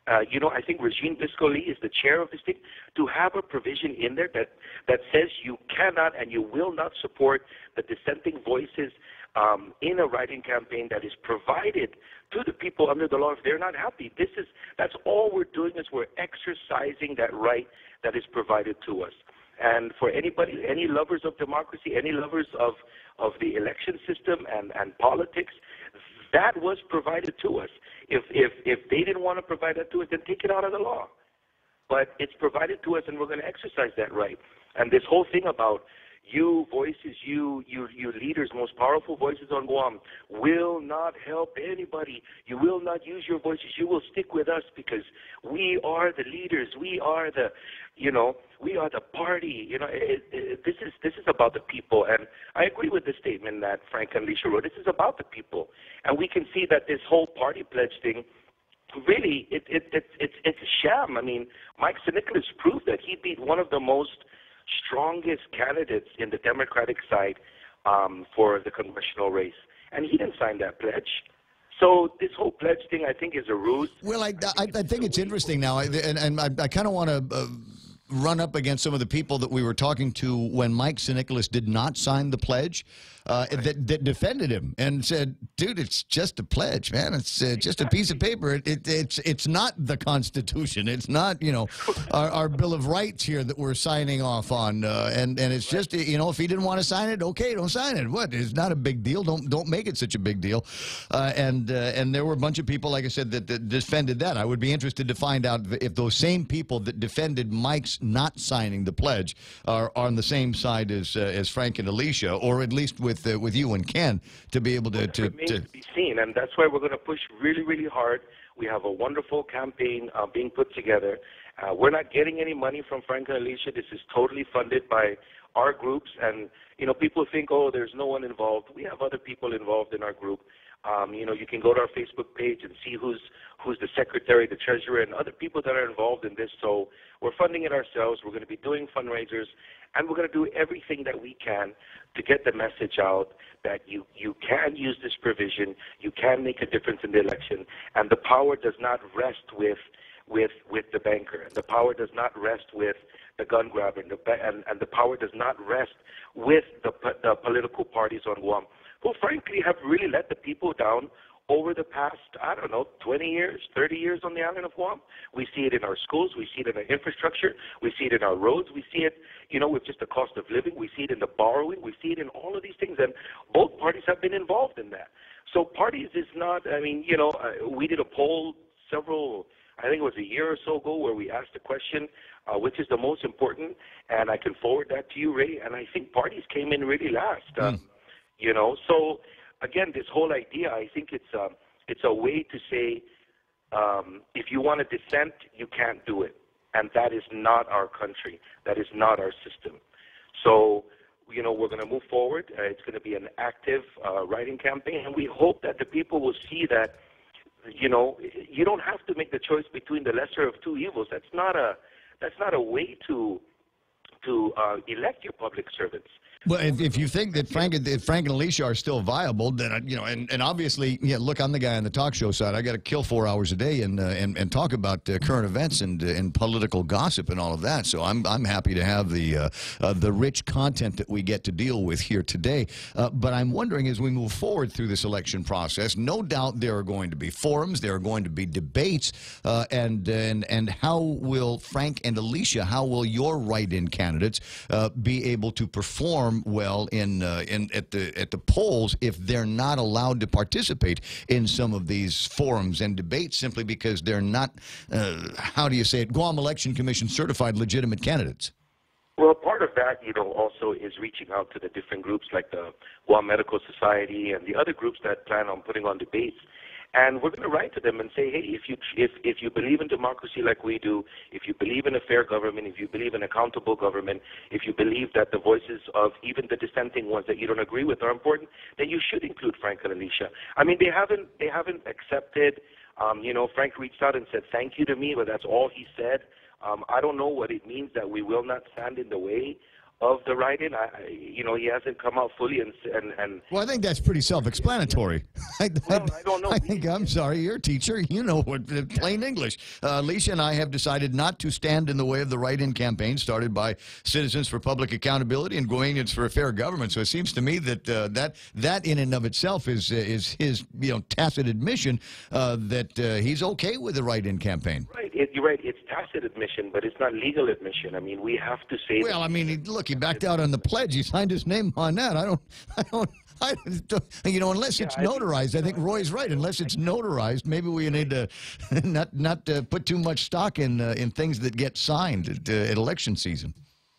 I think Regine Bisco-Lee is the chair of this thing, to have a provision in there that says you cannot and you will not support the dissenting voices in a write-in campaign that is provided to the people under the law if they're not happy. That's all we're doing, is we're exercising that right that is provided to us. And for anybody, any lovers of democracy, any lovers of the election system and politics, that was provided to us. If they didn't want to provide that to us, then take it out of the law. But it's provided to us, and we're going to exercise that right. And this whole thing about you voices, you leaders, most powerful voices on Guam, will not help anybody. You will not use your voices. You will stick with us because we are the leaders. We are the, we are the party. This is about the people. And I agree with the statement that Frank and Alicia wrote. This is about the people. And we can see that this whole party pledge thing, really, it's a sham. I mean, Mike Sinicolas proved that he beat one of the most strongest candidates in the Democratic side for the congressional race, and he didn't sign that pledge. So this whole pledge thing, I think, is a ruse. Well, I think it's interesting now, and I kind of want to run up against some of the people that we were talking to when Mike Sinicolas did not sign the pledge, that defended him and said, dude, it's just a pledge, man. It's just a piece of paper. It's not the Constitution. It's not, our Bill of Rights here that we're signing off on. And it's just, if he didn't want to sign it, okay, don't sign it. What? It's not a big deal. Don't make it such a big deal. And there were a bunch of people, like I said, that defended that. I would be interested to find out if those same people that defended Mike's not signing the pledge are on the same side as Frank and Alicia, or at least with you and Ken, to be able to remains to be seen, and that's why we're going to push really, really hard. We have a wonderful campaign being put together. We're not getting any money from Frank and Alicia. This is totally funded by our groups, and people think, oh, there's no one involved. We have other people involved in our group. You can go to our Facebook page and see who's the secretary, the treasurer, and other people that are involved in this. So we're funding it ourselves. We're going to be doing fundraisers, and we're going to do everything that we can to get the message out that you can use this provision, you can make a difference in the election, and the power does not rest with the banker, and the power does not rest with the gun grabber, and the power does not rest with the political parties on Guam, who frankly have really let the people down over the past, 20 years, 30 years on the island of Guam. We see it in our schools. We see it in our infrastructure. We see it in our roads. We see it, with just the cost of living. We see it in the borrowing. We see it in all of these things, and both parties have been involved in that. So parties is not, we did a poll I think it was a year or so ago, where we asked the question, which is the most important, and I can forward that to you, Ray, and I think parties came in really last. So again, this whole idea, I think it's a way to say, if you want to dissent, you can't do it, and that is not our country. That is not our system. So, we're going to move forward. It's going to be an active writing campaign, and we hope that the people will see that, you don't have to make the choice between the lesser of two evils. That's not a way to elect your public servants. Well, if you think that Frank and Alicia are still viable, then and obviously, look, I'm the guy on the talk show side. I got to kill 4 hours a day and talk about current events and political gossip and all of that. So I'm happy to have the rich content that we get to deal with here today. But I'm wondering, as we move forward through this election process, no doubt there are going to be forums, there are going to be debates, and how will Frank and Alicia, how will your write-in candidates be able to perform well at the polls if they're not allowed to participate in some of these forums and debates simply because they're not, how do you say it, Guam Election Commission certified legitimate candidates? Well, part of that, also is reaching out to the different groups like the Guam Medical Society and the other groups that plan on putting on debates And we're going to write to them and say, hey, if you believe in democracy like we do, if you believe in a fair government, if you believe in accountable government, if you believe that the voices of even the dissenting ones that you don't agree with are important, then you should include Frank and Alicia. I mean, they haven't accepted. Frank reached out and said thank you to me, but that's all he said. I don't know what it means that we will not stand in the way of the write-in. He hasn't come out fully and Well, I think that's pretty self-explanatory. I don't know. I'm sorry, you're a teacher. You know what plain English. Alicia and I have decided not to stand in the way of the write-in campaign started by Citizens for Public Accountability and Guamanians for a Fair Government. So it seems to me that that in and of itself is his tacit admission that he's okay with the write-in campaign. Right. You're right. It's tacit admission, but it's not legal admission. I mean, we have to say. Well, I mean, look, he backed out on the pledge. He signed his name on that. I don't. Unless it's notarized, I think Roy's right. Unless it's notarized, maybe we need to not put too much stock in things that get signed at election season.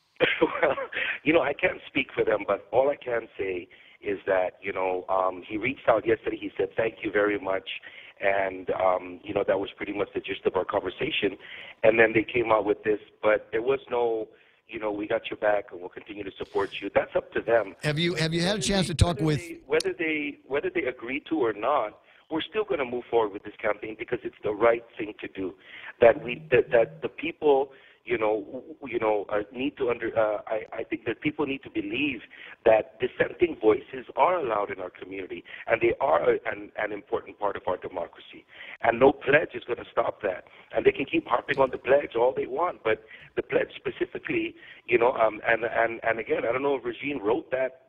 Well, I can't speak for them, but all I can say is that he reached out yesterday. He said thank you very much. And, that was pretty much the gist of our conversation. And then they came out with this, but there was no, we got your back and we'll continue to support you. That's up to them. Have you had a chance to talk with... Whether they agree to or not, we're still going to move forward with this campaign because it's the right thing to do. That the people... need to I think that people need to believe that dissenting voices are allowed in our community, and they are an important part of our democracy. And no pledge is going to stop that. And they can keep harping on the pledge all they want, but the pledge specifically, and again, I don't know if Regine wrote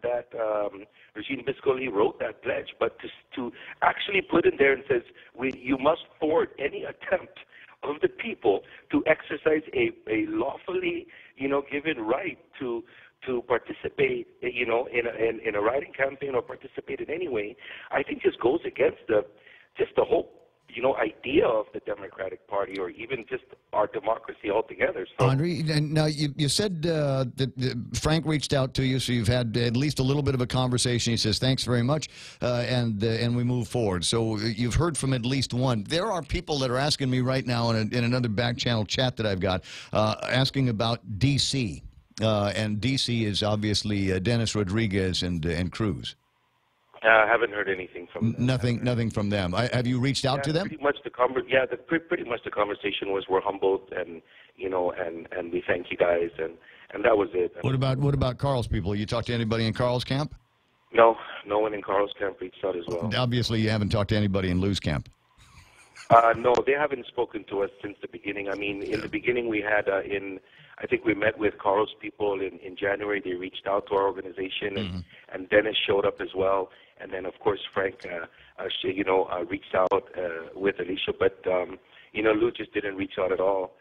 Regine Biscoli wrote that pledge, but to actually put in there and says you must thwart any attempt of the people to exercise a lawfully, given right to participate, in a writing campaign or participate in any way, I think just goes against the whole, idea of the Democratic Party or even just our democracy altogether. So, Andre, now you said that Frank reached out to you, so you've had at least a little bit of a conversation. He says thanks very much, and we move forward. So you've heard from at least one. There are people that are asking me right now in another back channel chat that I've got, asking about D.C. And D.C. is obviously Dennis Rodriguez and Cruz. I haven't heard anything from them. Nothing from them. Have you reached out to them? Pretty much the conversation was we're humbled and and we thank you guys and that was it. What about Carl's people? You talked to anybody in Carl's camp? No one in Carl's camp reached out as well. Obviously, you haven't talked to anybody in Lou's camp. No, they haven't spoken to us since the beginning. I mean, in the beginning we had I think we met with Carl's people in January. They reached out to our organization, and Dennis showed up as well. And then, of course, Frank, reached out with Alicia. But, Lou just didn't reach out at all.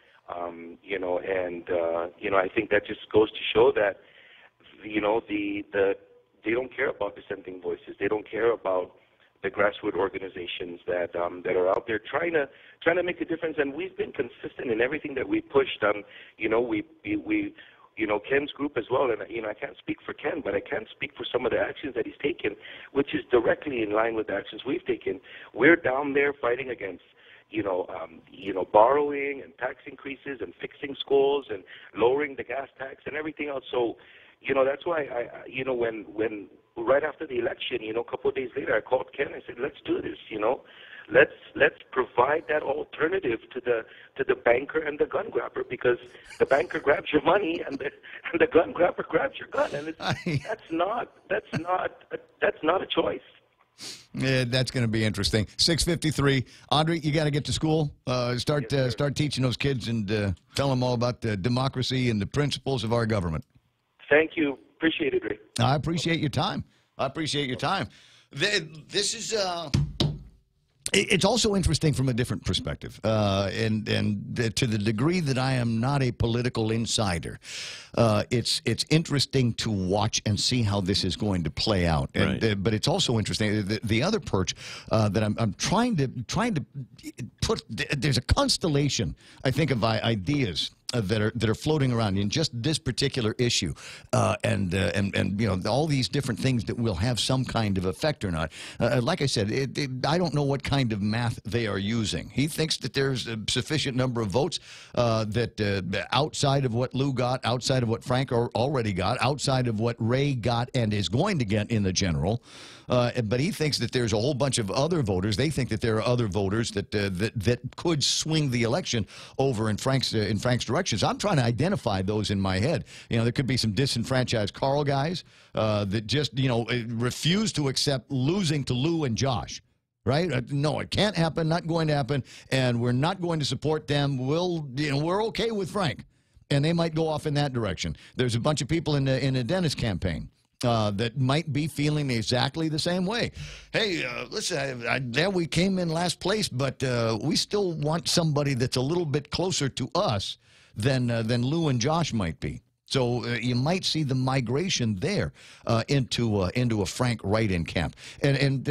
I think that just goes to show that, they don't care about dissenting voices. They don't care about the grassroots organizations that are out there trying to make a difference. And we've been consistent in everything that we pushed. Ken's group as well, and I can't speak for Ken, but I can speak for some of the actions that he's taken, which is directly in line with the actions we've taken. We're down there fighting against borrowing and tax increases and fixing schools and lowering the gas tax and everything else. So, that's why when right after the election, a couple of days later, I called Ken. I said, let's do this. Let's provide that alternative to the banker and the gun grabber, because the banker grabs your money and the gun grabber grabs your gun, and that's not a choice. Yeah, that's going to be interesting. 6:53, Andre, you got to get to school. Start teaching those kids and tell them all about the democracy and the principles of our government. Thank you. Appreciate it, Rick. I appreciate your time. This is. It's also interesting from a different perspective, and to the degree that I am not a political insider, it's interesting to watch and see how this is going to play out. And, but it's also interesting. The other perch that I'm trying to put. There's a constellation, I think, of ideas that are floating around in just this particular issue, and you know, all these different things that will have some kind of effect or not. Like I said, I don't know what kind of math they are using. He thinks that there's a sufficient number of votes that outside of what Lou got, outside of what Frank already got, outside of what Ray got and is going to get in the general. But he thinks that there's a whole bunch of other voters. They think that there are other voters that could swing the election over in Frank's direction. So I'm trying to identify those in my head. You know, there could be some disenfranchised Carl guys that just, you know, refuse to accept losing to Lou and Josh. Right? No, it can't happen. Not going to happen. And we're not going to support them. We're okay with Frank, and they might go off in that direction. There's a bunch of people in the Dennis campaign that might be feeling exactly the same way. Hey, listen, yeah, we came in last place, but we still want somebody that's a little bit closer to us than Lou and Josh might be. So you might see the migration there into a Frank write-in camp, and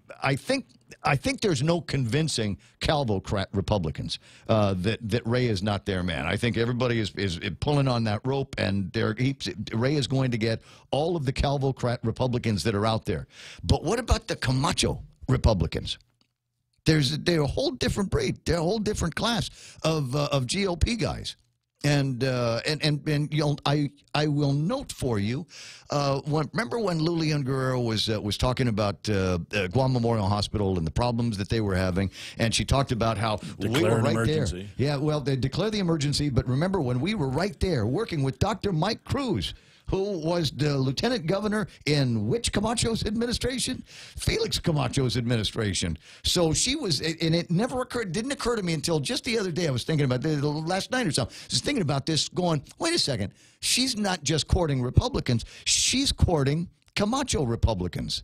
I think there's no convincing Calvo-crat Republicans that Ray is not their man. I think everybody is pulling on that rope, and Ray is going to get all of the Calvo-crat Republicans that are out there. But what about the Camacho Republicans? They're a whole different breed. They're a whole different class of GOP guys. And you know, I will note for you. Remember when Lulian Guerrero was talking about Guam Memorial Hospital and the problems that they were having, and she talked about how we were right there. Yeah, well, they declared the emergency, but remember when we were right there working with Dr. Mike Cruz, who was the lieutenant governor in which Camacho's administration? Felix Camacho's administration. So she was, and it didn't occur to me until just the other day. I was thinking about this last night or something. I was thinking about this going, wait a second. She's not just courting Republicans. She's courting Camacho Republicans.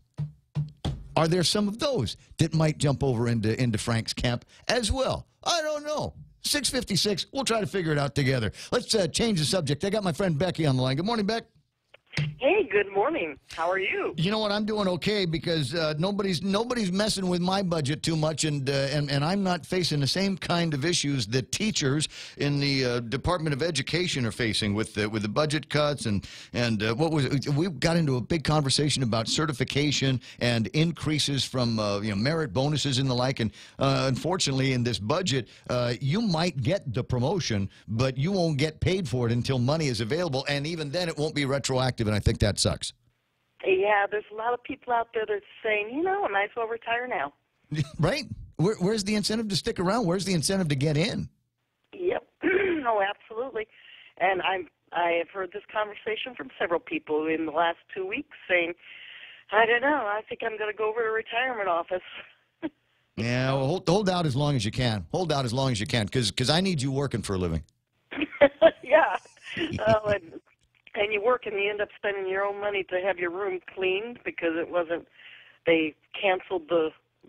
Are there some of those that might jump over into Frank's camp as well? I don't know. 6:56. We'll try to figure it out together. Let's change the subject. I got my friend Becky on the line. Good morning, Beck. Hey, good morning. How are you? You know what? I'm doing okay because nobody's messing with my budget too much, and I'm not facing the same kind of issues that teachers in the Department of Education are facing with the budget cuts and we got into a big conversation about certification and increases from merit bonuses and the like, and unfortunately in this budget you might get the promotion, but you won't get paid for it until money is available, and even then it won't be retroactive. And I think that sucks. Yeah, there's a lot of people out there that's saying, I might as well retire now. Right? Where's the incentive to stick around? Where's the incentive to get in? Yep. No, absolutely. And I have heard this conversation from several people in the last 2 weeks saying, I don't know, I think I'm going to go over to the retirement office. Yeah, well, hold out as long as you can. Hold out as long as you can, because I need you working for a living. Yeah. And you work and you end up spending your own money to have your room cleaned because they canceled the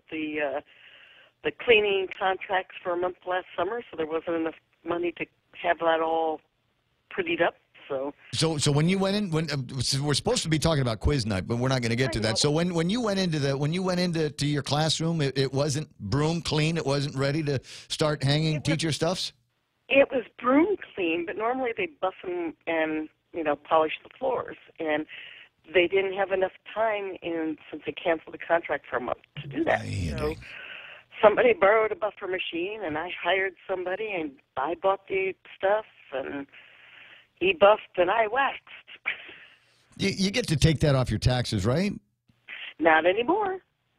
cleaning contracts for a month last summer, so there wasn't enough money to have that all prettied up. So when you went in, we're supposed to be talking about quiz night, but we're not going to get to that. So when you went into your classroom, it wasn't broom clean, it wasn't ready to start hanging teacher stuffs? It was broom clean, but normally they buff them and polish the floors, and they didn't have enough time since they canceled the contract for a month to do that. So somebody borrowed a buffer machine, and I hired somebody, and I bought the stuff, and he buffed, and I waxed. You get to take that off your taxes, right? Not anymore.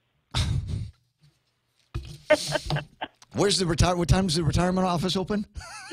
What time does the retirement office open?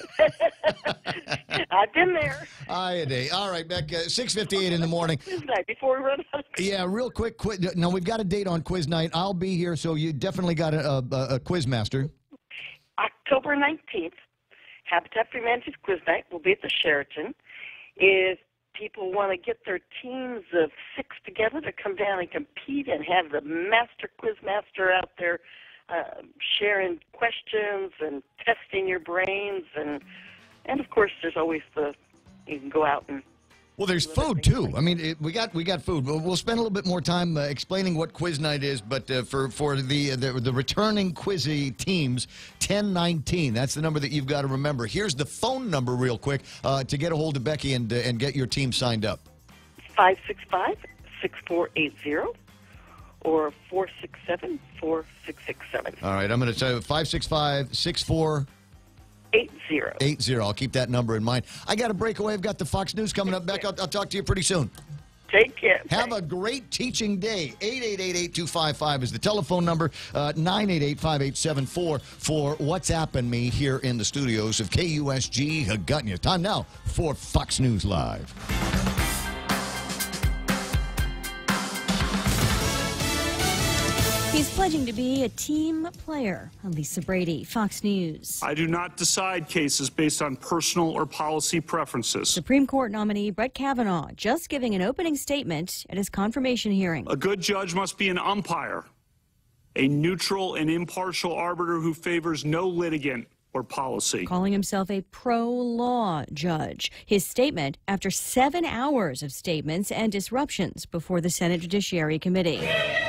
I've been there. All right, Beck, 6:58 in the morning. Quiz night before we run out. Yeah, real quick. Now, we've got a date on quiz night. I'll be here, so you definitely got a quiz master. October 19th, Habitat for Humanity's quiz night will be at the Sheraton. If people want to get their teams of 6 together to come down and compete and have the quiz master out there sharing questions and testing your brains, and of course there's always you can go out and Well, there's food too. I mean, we got food. We'll spend a little bit more time explaining what quiz night is, but for the returning quizzy teams, 1019. That's the number that you've got to remember. Here's the phone number, real quick, to get a hold of Becky and get your team signed up. 565-6480 or 467-4667. All right, I'm going to tell you 565-6480. 80. I'll keep that number in mind. I got a breakaway. I've got the Fox News coming up. Beck, I'll talk to you pretty soon. Take care. Have a great teaching day. 888-8255 is the telephone number. 988-5874 for WhatsApp and me here in the studios of KUSG Hagutnia. Time now for Fox News Live. He's pledging to be a team player. Lisa Brady, Fox News. I do not decide cases based on personal or policy preferences. Supreme Court nominee Brett Kavanaugh just giving an opening statement at his confirmation hearing. A good judge must be an umpire, a neutral and impartial arbiter who favors no litigant or policy. Calling himself a pro-law judge. His statement after 7 hours of statements and disruptions before the Senate Judiciary Committee.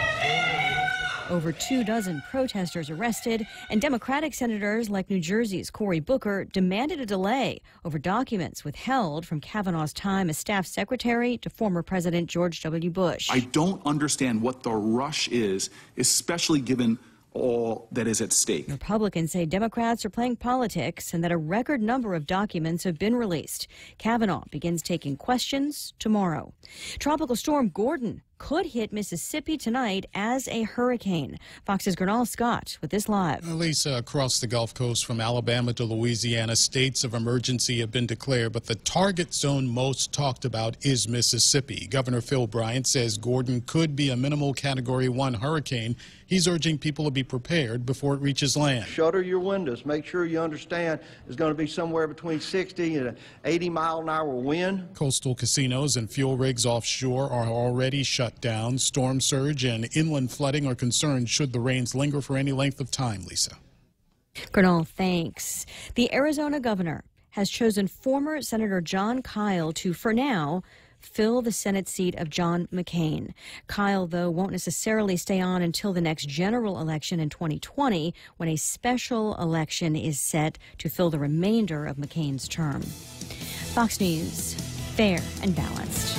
Over 24 protesters arrested, and Democratic senators like New Jersey's Cory Booker demanded a delay over documents withheld from Kavanaugh's time as staff secretary to former President George W. Bush. I don't understand what the rush is, especially given all that is at stake. Republicans say Democrats are playing politics and that a record number of documents have been released. Kavanaugh begins taking questions tomorrow. Tropical storm Gordon could hit Mississippi tonight as a hurricane. Fox's Gernal Scott with this live. Lisa, across the Gulf Coast from Alabama to Louisiana, states of emergency have been declared, but the target zone most talked about is Mississippi. Governor Phil Bryant says Gordon could be a minimal Category 1 hurricane. He's urging people to be prepared before it reaches land. Shutter your windows. Make sure you understand there's going to be somewhere between 60 and an 80-mile-an-hour wind. Coastal casinos and fuel rigs offshore are already shut down. Storm surge and inland flooding are concerned should the rains linger for any length of time, Lisa. Gernal, thanks. The Arizona governor has chosen former Senator Jon Kyl to, for now, fill the Senate seat of John McCain. Kyl, though, won't necessarily stay on until the next general election in 2020, when a special election is set to fill the remainder of McCain's term. Fox News, fair and balanced.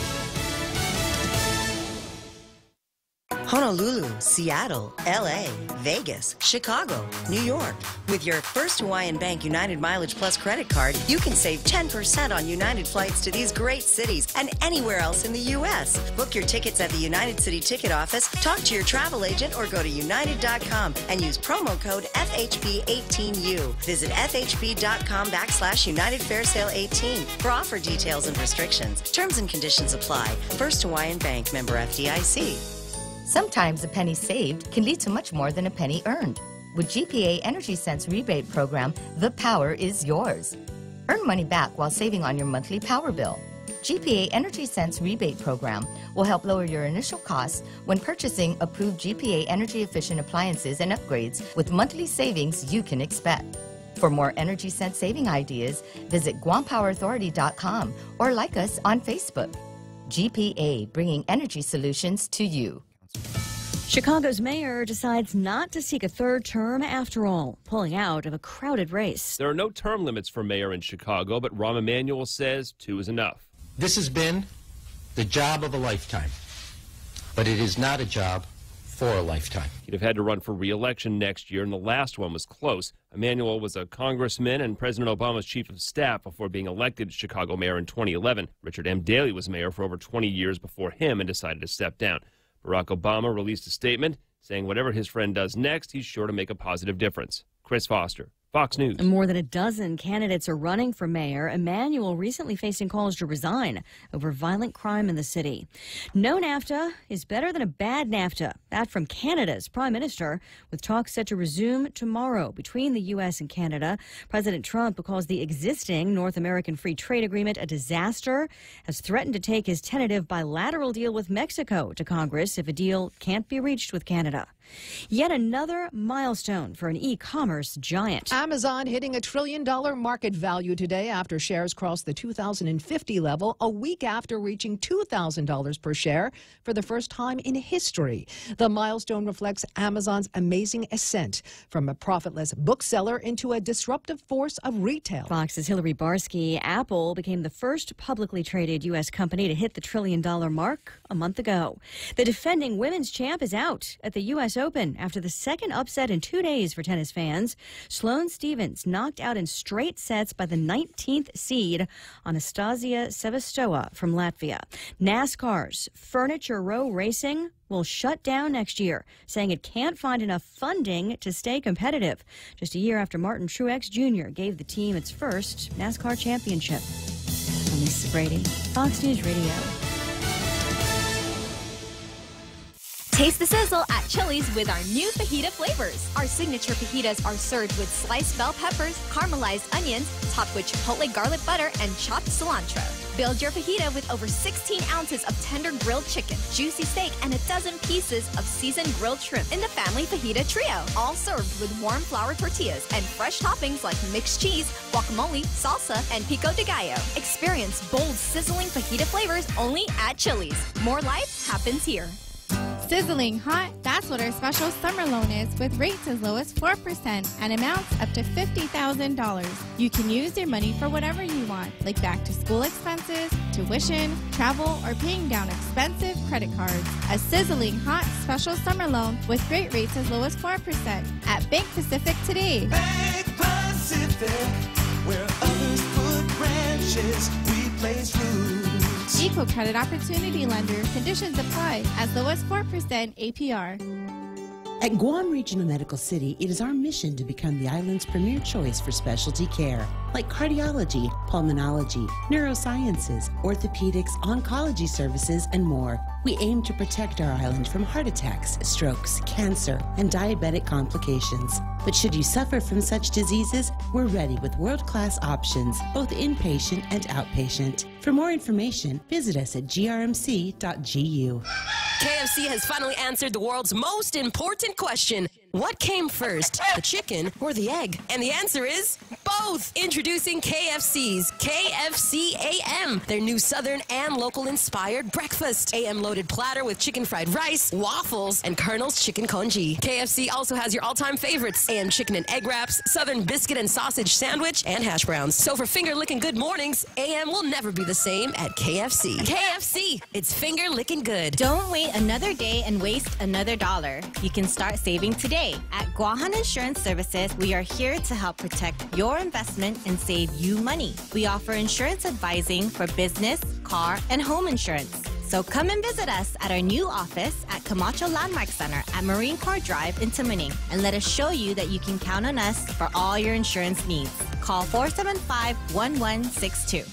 Honolulu, Seattle, LA, Vegas, Chicago, New York. With your First Hawaiian Bank United Mileage Plus credit card, you can save 10% on United flights to these great cities and anywhere else in the U.S. Book your tickets at the United City Ticket Office, talk to your travel agent, or go to united.com and use promo code FHB18U. Visit FHB.com/United Fair Sale 18 for offer details and restrictions. Terms and conditions apply. First Hawaiian Bank, member FDIC. Sometimes a penny saved can lead to much more than a penny earned. With GPA Energy Sense rebate program, the power is yours. Earn money back while saving on your monthly power bill. GPA Energy Sense rebate program will help lower your initial costs when purchasing approved GPA energy efficient appliances and upgrades with monthly savings you can expect. For more Energy Sense saving ideas, visit GuamPowerAuthority.com or like us on Facebook. GPA, bringing energy solutions to you. Chicago's mayor decides not to seek a third term after all, pulling out of a crowded race. There are no term limits for mayor in Chicago, but Rahm Emanuel says 2 is enough. This has been the job of a lifetime, but it is not a job for a lifetime. He'd have had to run for re-election next year, and the last one was close. Emanuel was a congressman and President Obama's chief of staff before being elected Chicago mayor in 2011. Richard M. Daley was mayor for over 20 years before him and decided to step down. Barack Obama released a statement saying whatever his friend does next, he's sure to make a positive difference. Chris Foster, Fox News. More than a dozen candidates are running for mayor. Emanuel recently facing calls to resign over violent crime in the city. No NAFTA is better than a bad NAFTA. That from Canada's prime minister, with talks set to resume tomorrow between the U.S. and Canada. President Trump, who calls the existing North American Free Trade Agreement a disaster, has threatened to take his tentative bilateral deal with Mexico to Congress if a deal can't be reached with Canada. Yet another milestone for an e-commerce giant. Amazon hitting $1 trillion market value today after shares crossed the 2050 level a week after reaching $2,000 per share for the first time in history. The milestone reflects Amazon's amazing ascent from a profitless bookseller into a disruptive force of retail. Fox's Hillary Barsky. Apple became the first publicly traded U.S. company to hit the $1 trillion mark a month ago. The defending women's champ is out at the U.S. Open after the second upset in 2 days for tennis fans. Sloane Stephens knocked out in straight sets by the 19th seed Anastasia Sevastova from Latvia. NASCAR's Furniture Row Racing will shut down next year, saying it can't find enough funding to stay competitive. Just a year after Martin Truex Jr. gave the team its first NASCAR championship. I'm Lisa Brady, Fox News Radio. Taste the sizzle at Chili's with our new fajita flavors. Our signature fajitas are served with sliced bell peppers, caramelized onions, topped with chipotle garlic butter, and chopped cilantro. Build your fajita with over 16 ounces of tender grilled chicken, juicy steak, and a dozen pieces of seasoned grilled shrimp in the family fajita trio. All served with warm flour tortillas and fresh toppings like mixed cheese, guacamole, salsa, and pico de gallo. Experience bold, sizzling fajita flavors only at Chili's. More life happens here. Sizzling hot, that's what our special summer loan is, with rates as low as 4% and amounts up to $50,000. You can use your money for whatever you want, like back to school expenses, tuition, travel, or paying down expensive credit cards. A sizzling hot special summer loan with great rates as low as 4% at Bank Pacific today. Bank Pacific, where others put branches, we place roots. Equal credit opportunity lender. Conditions apply. As low as 4% APR. At Guam Regional Medical City, it is our mission to become the island's premier choice for specialty care, like cardiology, pulmonology, neurosciences, orthopedics, oncology services, and more. We aim to protect our island from heart attacks, strokes, cancer, and diabetic complications. But should you suffer from such diseases, we're ready with world-class options, both inpatient and outpatient. For more information, visit us at grmc.gu. KFC has finally answered the world's most important question. What came first, the chicken or the egg? And the answer is both. Introducing KFC's KFC AM, their new Southern and local-inspired breakfast. AM-loaded platter with chicken fried rice, waffles, and Colonel's chicken congee. KFC also has your all-time favorites, AM chicken and egg wraps, Southern biscuit and sausage sandwich, and hash browns. So for finger-licking good mornings, AM will never be the same at KFC. KFC, it's finger-licking good. Don't wait another day and waste another dollar. You can start saving today. At Guahan Insurance Services, we are here to help protect your investment and save you money. We offer insurance advising for business, car, and home insurance. So come and visit us at our new office at Camacho Landmark Center at Marine Corps Drive in Timoning, and let us show you that you can count on us for all your insurance needs. Call 475-1162.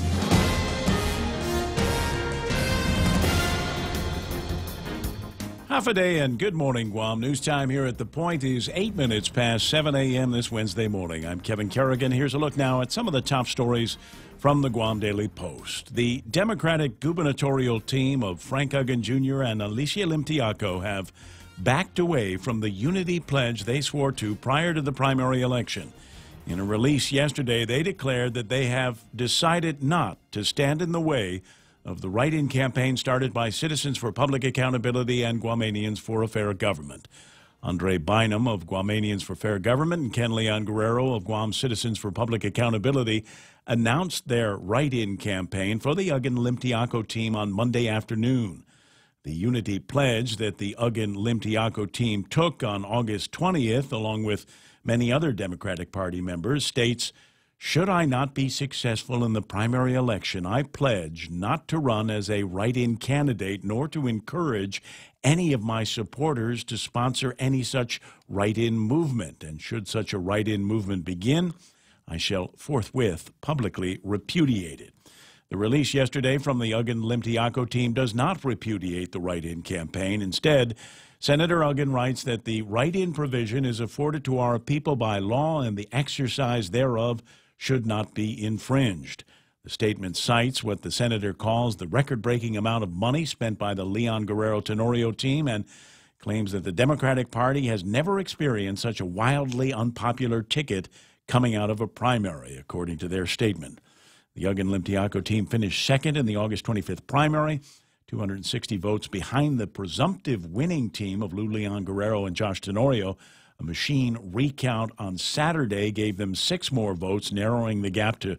Half a day and good morning, Guam. News time here at The Point is 8 minutes past 7 a.m. this Wednesday morning. I'm Kevin Kerrigan. Here's a look now at some of the top stories from the Guam Daily Post. The Democratic gubernatorial team of Frank Uggan Jr. and Alicia Limtiaco have backed away from the unity pledge they swore to prior to the primary election. In a release yesterday, they declared that they have decided not to stand in the way of the write-in campaign started by Citizens for Public Accountability and Guamanians for a Fair Government. Andre Bynum of Guamanians for Fair Government and Ken Leon Guerrero of Guam Citizens for Public Accountability announced their write-in campaign for the Uggan-Limtiaco team on Monday afternoon. The unity pledge that the Uggan-Limtiaco team took on August 20th, along with many other Democratic Party members, states, "Should I not be successful in the primary election, I pledge not to run as a write-in candidate nor to encourage any of my supporters to sponsor any such write-in movement. And should such a write-in movement begin, I shall forthwith publicly repudiate it." The release yesterday from the Uggan-Limtiaco team does not repudiate the write-in campaign. Instead, Senator Uggan writes that the write-in provision is afforded to our people by law and the exercise thereof should not be infringed. The statement cites what the senator calls the record-breaking amount of money spent by the Leon Guerrero Tenorio team and claims that the Democratic Party has never experienced such a wildly unpopular ticket coming out of a primary, according to their statement. The Ogden-Limtiaco team finished second in the August 25th primary, 260 votes behind the presumptive winning team of Lou Leon Guerrero and Josh Tenorio. A machine recount on Saturday gave them 6 more votes, narrowing the gap to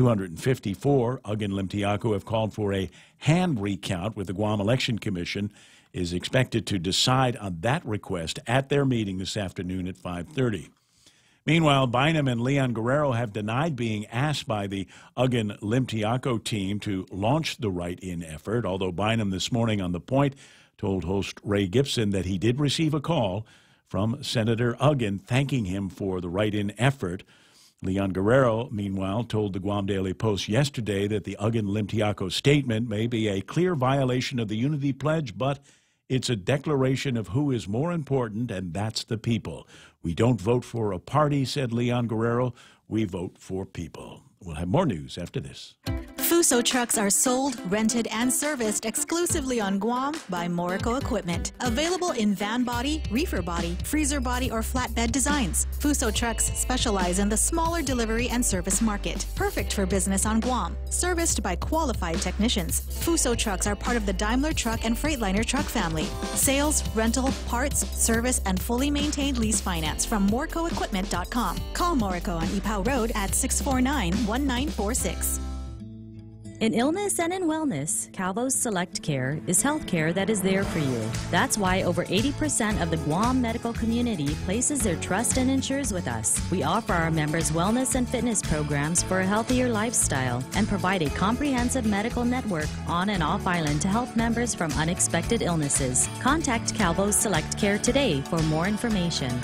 254. Ogden-Limtiaco have called for a hand recount with the Guam Election Commission, is expected to decide on that request at their meeting this afternoon at 5:30. Meanwhile, Bynum and Leon Guerrero have denied being asked by the Ogden-Limtiaco team to launch the write-in effort, although Bynum this morning on The Point told host Ray Gibson that he did receive a call from Senator Ogden thanking him for the write-in effort. Leon Guerrero, meanwhile, told the Guam Daily Post yesterday that the Ogden-Limtiaco statement may be a clear violation of the Unity Pledge, but it's a declaration of who is more important, and that's the people. We don't vote for a party, said Leon Guerrero. We vote for people. We'll have more news after this. Fuso trucks are sold, rented, and serviced exclusively on Guam by Morico Equipment. Available in van body, reefer body, freezer body, or flatbed designs. Fuso trucks specialize in the smaller delivery and service market. Perfect for business on Guam. Serviced by qualified technicians. Fuso trucks are part of the Daimler Truck and Freightliner truck family. Sales, rental, parts, service, and fully maintained lease finance from MoricoEquipment.com. Call Morico on Ipao Road at 649-1946. In illness and in wellness, Calvo's Select Care is health care that is there for you. That's why over 80% of the Guam medical community places their trust and insures with us. We offer our members wellness and fitness programs for a healthier lifestyle and provide a comprehensive medical network on and off island to help members from unexpected illnesses. Contact Calvo's Select Care today for more information.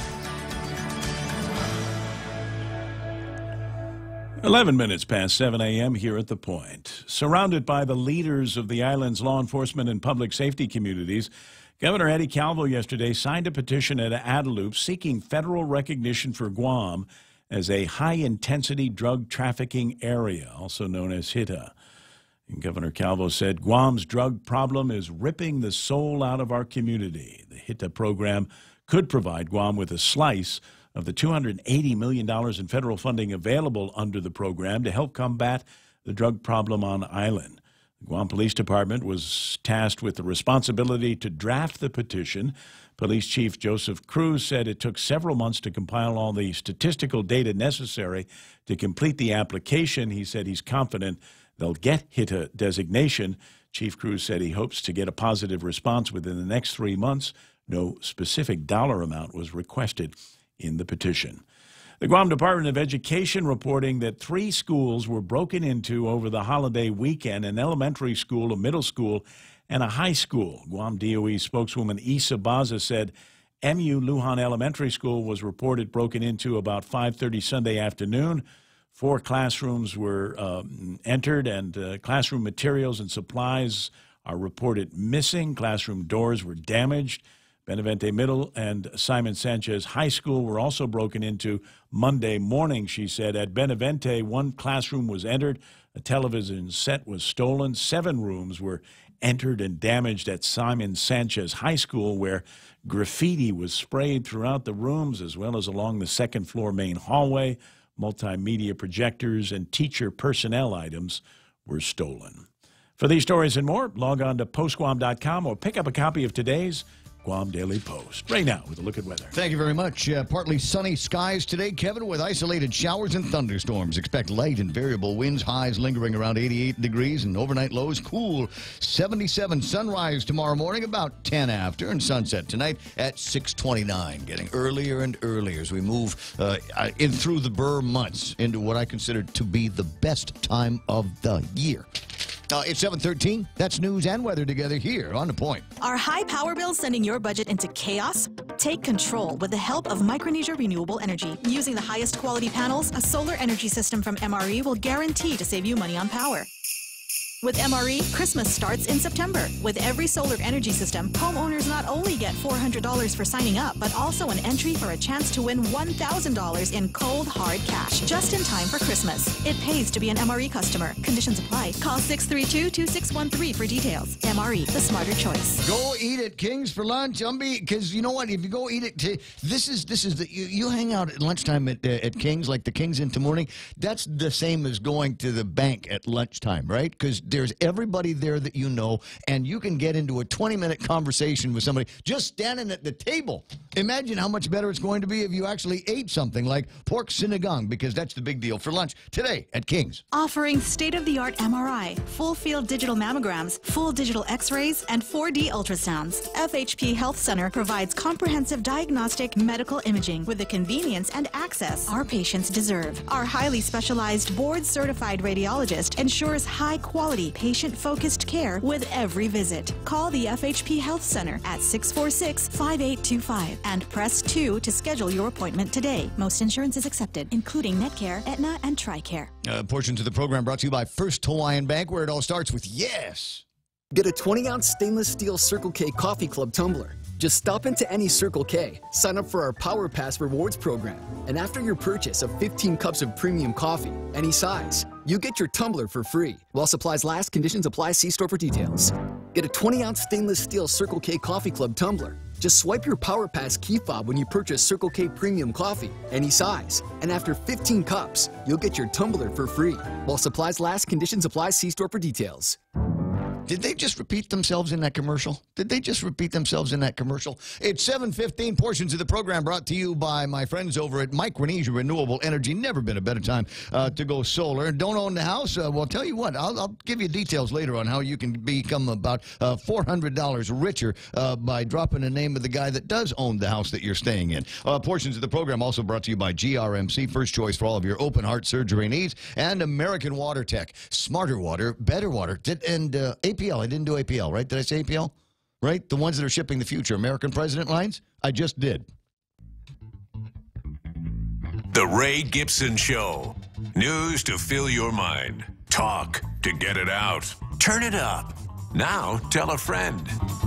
11 minutes past 7 a.m. here at The Point. Surrounded by the leaders of the island's law enforcement and public safety communities, Governor Eddie Calvo yesterday signed a petition at Adelup seeking federal recognition for Guam as a high-intensity drug trafficking area, also known as HITA. And Governor Calvo said Guam's drug problem is ripping the soul out of our community. The HITA program could provide Guam with a slice of the $280 million in federal funding available under the program to help combat the drug problem on island. The Guam Police Department was tasked with the responsibility to draft the petition. Police Chief Joseph Cruz said it took several months to compile all the statistical data necessary to complete the application. He said he's confident they'll get HITA designation. Chief Cruz said he hopes to get a positive response within the next 3 months. No specific dollar amount was requested in the petition. The Guam Department of Education reporting that 3 schools were broken into over the holiday weekend, an elementary school, a middle school, and a high school. Guam DOE spokeswoman Isa Baza said MU Lujan Elementary School was reported broken into about 5:30 Sunday afternoon. 4 classrooms were entered, and classroom materials and supplies are reported missing. Classroom doors were damaged. Benavente Middle and Simon Sanchez High School were also broken into Monday morning, she said. At Benavente, 1 classroom was entered. A television set was stolen. 7 rooms were entered and damaged at Simon Sanchez High School, where graffiti was sprayed throughout the rooms as well as along the second-floor main hallway. Multimedia projectors and teacher personnel items were stolen. For these stories and more, log on to postguam.com or pick up a copy of today's Guam Daily Post. Right now, with a look at weather. Thank you very much. Partly sunny skies today, Kevin, with isolated showers and thunderstorms. Expect light and variable winds, highs lingering around 88 degrees, and overnight lows cool 77. Sunrise tomorrow morning about 10 after, and sunset tonight at 6:29. Getting earlier and earlier as we move in through the Burr months into what I consider to be the best time of the year. It's 7:13. That's news and weather together here on The Point. Are high power bills sending your budget into chaos? Take control with the help of Micronesia Renewable Energy. Using the highest quality panels, a solar energy system from MRE will guarantee to save you money on power. With MRE, Christmas starts in September. With every solar energy system, homeowners not only get $400 for signing up, but also an entry for a chance to win $1,000 in cold, hard cash, just in time for Christmas. It pays to be an MRE customer. Conditions apply. Call 632-2613 for details. MRE, the smarter choice. Go eat at King's for lunch, because you know what? If you go eat it, this is you hang out at lunchtime at King's, like the King's into morning. That's the same as going to the bank at lunchtime, right? Because there's everybody there that you know, and you can get into a 20-minute conversation with somebody just standing at the table. Imagine how much better it's going to be if you actually ate something like pork sinigang, because that's the big deal for lunch today at King's. Offering state-of-the-art MRI, full-field digital mammograms, full digital x-rays, and 4D ultrasounds. FHP Health Center provides comprehensive diagnostic medical imaging with the convenience and access our patients deserve. Our highly specialized, board-certified radiologist ensures high-quality, patient-focused care with every visit. Call the FHP Health Center at 646-5825 and press 2 to schedule your appointment today. Most insurance is accepted, including Netcare, Aetna, and TRICARE. Portions of the program brought to you by First Hawaiian Bank, where it all starts with yes. Get a 20-ounce stainless steel Circle K Coffee Club tumbler. Just stop into any Circle K, sign up for our Power Pass rewards program, and after your purchase of 15 cups of premium coffee, any size, you get your tumbler for free. While supplies last, conditions apply. See store for details. Get a 20-ounce stainless steel Circle K Coffee Club tumbler. Just swipe your Power Pass key fob when you purchase Circle K Premium Coffee, any size. And after 15 cups, you'll get your tumbler for free. While supplies last, conditions apply. See store for details. Did they just repeat themselves in that commercial? It's 7:15. Portions of the program brought to you by my friends over at Micronesia Renewable Energy. Never been a better time to go solar. Don't own the house? Well, tell you what, I'll give you details later on how you can become about $400 richer by dropping the name of the guy that does own the house that you're staying in. Portions of the program also brought to you by GRMC, first choice for all of your open heart surgery needs, and American Water Tech. Smarter water, better water, and APL. I didn't do APL, right? Did I say APL? Right? The ones that are shipping the future. American President lines? I just did. The Ray Gibson Show. News to fill your mind. Talk to get it out. Turn it up. Now tell a friend.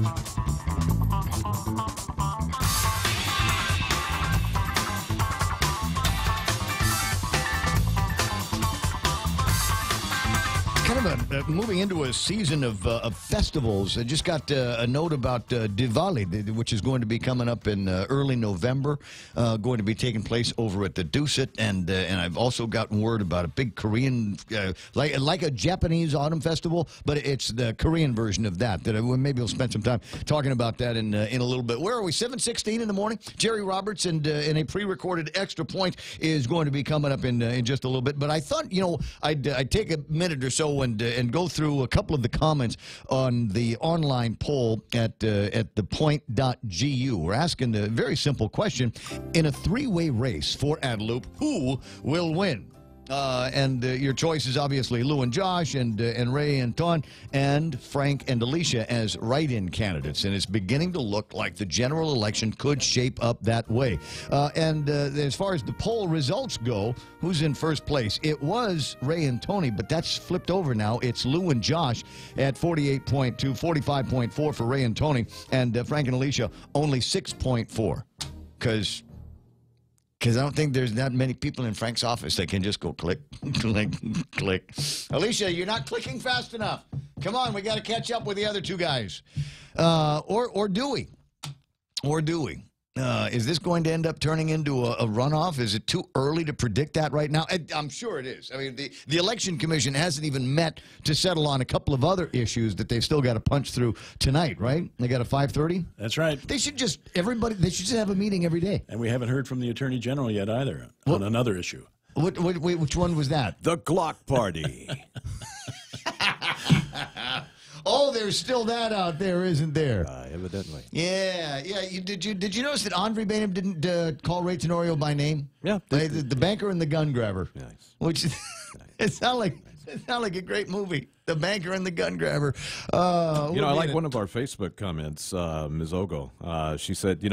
Kind of moving into a season of festivals. I just got a note about Diwali, which is going to be coming up in early November, going to be taking place over at the Dusit, and I've also gotten word about a big Korean, like a Japanese autumn festival, but it's the Korean version of that. Maybe we'll spend some time talking about that in a little bit. Where are we? 7:16 in the morning. Jerry Roberts and a pre-recorded Extra Point is going to be coming up in just a little bit. But I thought, I'd take a minute or so and go through a couple of the comments on the online poll at thepoint.gu. We're asking a very simple question. In a three-way race for Adelup, who will win? Your choice is obviously Lou and Josh and Ray and Ton and Frank and Alicia as write-in candidates. And it's beginning to look like the general election could shape up that way. As far as the poll results go, who's in first place? It was Ray and Tony, but that's flipped over now. It's Lou and Josh at 48.2, 45.4 for Ray and Tony, and Frank and Alicia only 6.4. Because I don't think there's that many people in Frank's office that can just go click, click, click. Alicia, you're not clicking fast enough. Come on, we got to catch up with the other two guys. Or do we? Or do we? Is this going to end up turning into a runoff? Is it too early to predict that right now? I'm sure it is. I mean, the Election Commission hasn't even met to settle on a couple of other issues that they've still got to punch through tonight, right? They got a 5:30? That's right. They should just have a meeting every day. And we haven't heard from the Attorney General yet either on another issue. Which one was that? The Glock Party. Oh, there's still that out there, isn't there? Evidently. Yeah. Did you notice that Andre Bainham didn't call Ray Tenorio by name? Yeah. The banker and the gun grabber. Nice. Which it sounded like a great movie. The banker and the gun grabber. I like one of our Facebook comments, Ms. Ogle. She said,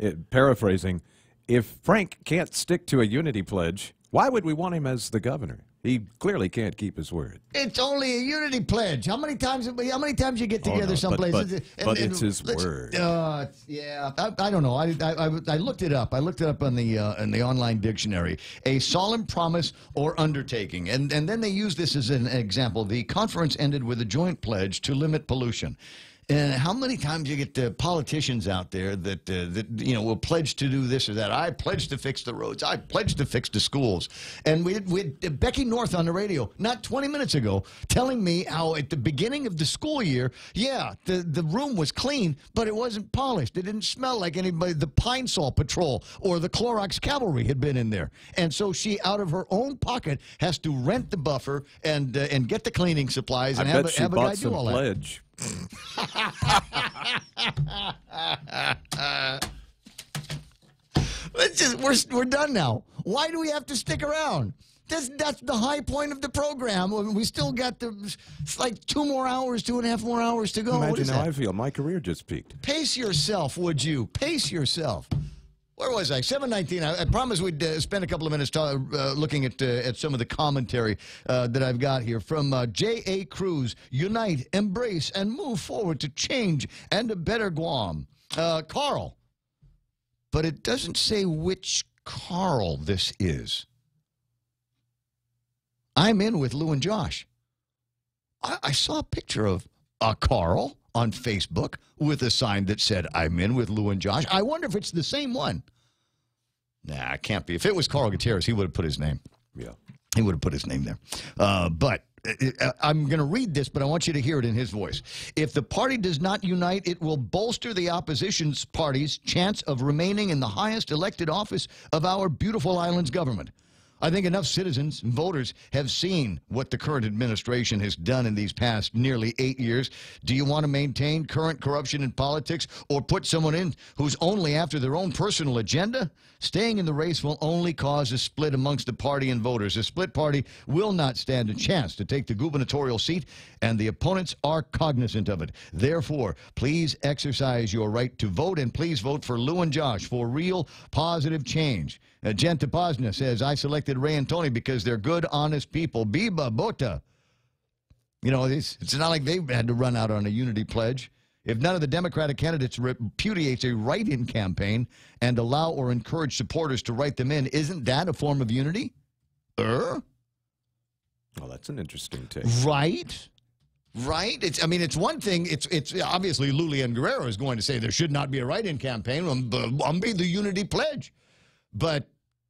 paraphrasing, if Frank can't stick to a unity pledge, why would we want him as the governor? He clearly can't keep his word. It's only a unity pledge. How many times you get together someplace? But it's his word. Yeah, I don't know. I looked it up. I looked it up on the in the online dictionary. A solemn promise or undertaking, and then they use this as an example. The conference ended with a joint pledge to limit pollution. And how many times you get the politicians out there that will pledge to do this or that? I pledge to fix the roads. I pledge to fix the schools. And we had Becky North on the radio not 20 minutes ago telling me how at the beginning of the school year, the room was clean, but it wasn't polished. It didn't smell like anybody. The Pine Sol Patrol or the Clorox Cavalry had been in there, and so she, out of her own pocket, has to rent the buffer and get the cleaning supplies and have a guy do all that. Pledge. We're done now. Why do we have to stick around? That's the high point of the program. We still got it's like 2.5 more hours to go. Imagine how I feel. My career just peaked. Pace yourself, would you? Pace yourself. Where was I? 7:19. I promised we'd spend a couple of minutes looking at some of the commentary that I've got here from J.A. Cruz. Unite, embrace, and move forward to change and a better Guam. Carl. But it doesn't say which Carl this is. I'm in with Lou and Josh. I saw a picture of Carl on Facebook with a sign that said, I'm in with Lou and Josh. I wonder if it's the same one. Nah, it can't be. If it was Carl Gutierrez, he would have put his name. Yeah. He would have put his name there. But I'm going to read this, but I want you to hear it in his voice. If the party does not unite, it will bolster the opposition's party's chance of remaining in the highest elected office of our beautiful island's government. I think enough citizens and voters have seen what the current administration has done in these past nearly 8 years. Do you want to maintain current corruption in politics or put someone in who's only after their own personal agenda? Staying in the race will only cause a split amongst the party and voters. A split party will not stand a chance to take the gubernatorial seat, and the opponents are cognizant of it. Therefore, please exercise your right to vote, and please vote for Lou and Josh for real positive change. Jen Tapazna says, I selected Ray and Tony because they're good, honest people. Biba Bota. You know, it's not like they've had to run out on a unity pledge. If none of the Democratic candidates repudiates a write-in campaign and allow or encourage supporters to write them in, isn't that a form of unity? Well, that's an interesting take. Right? It's one thing. It's obviously Lulian Guerrero is going to say there should not be a write-in campaign. I'm be the unity pledge. But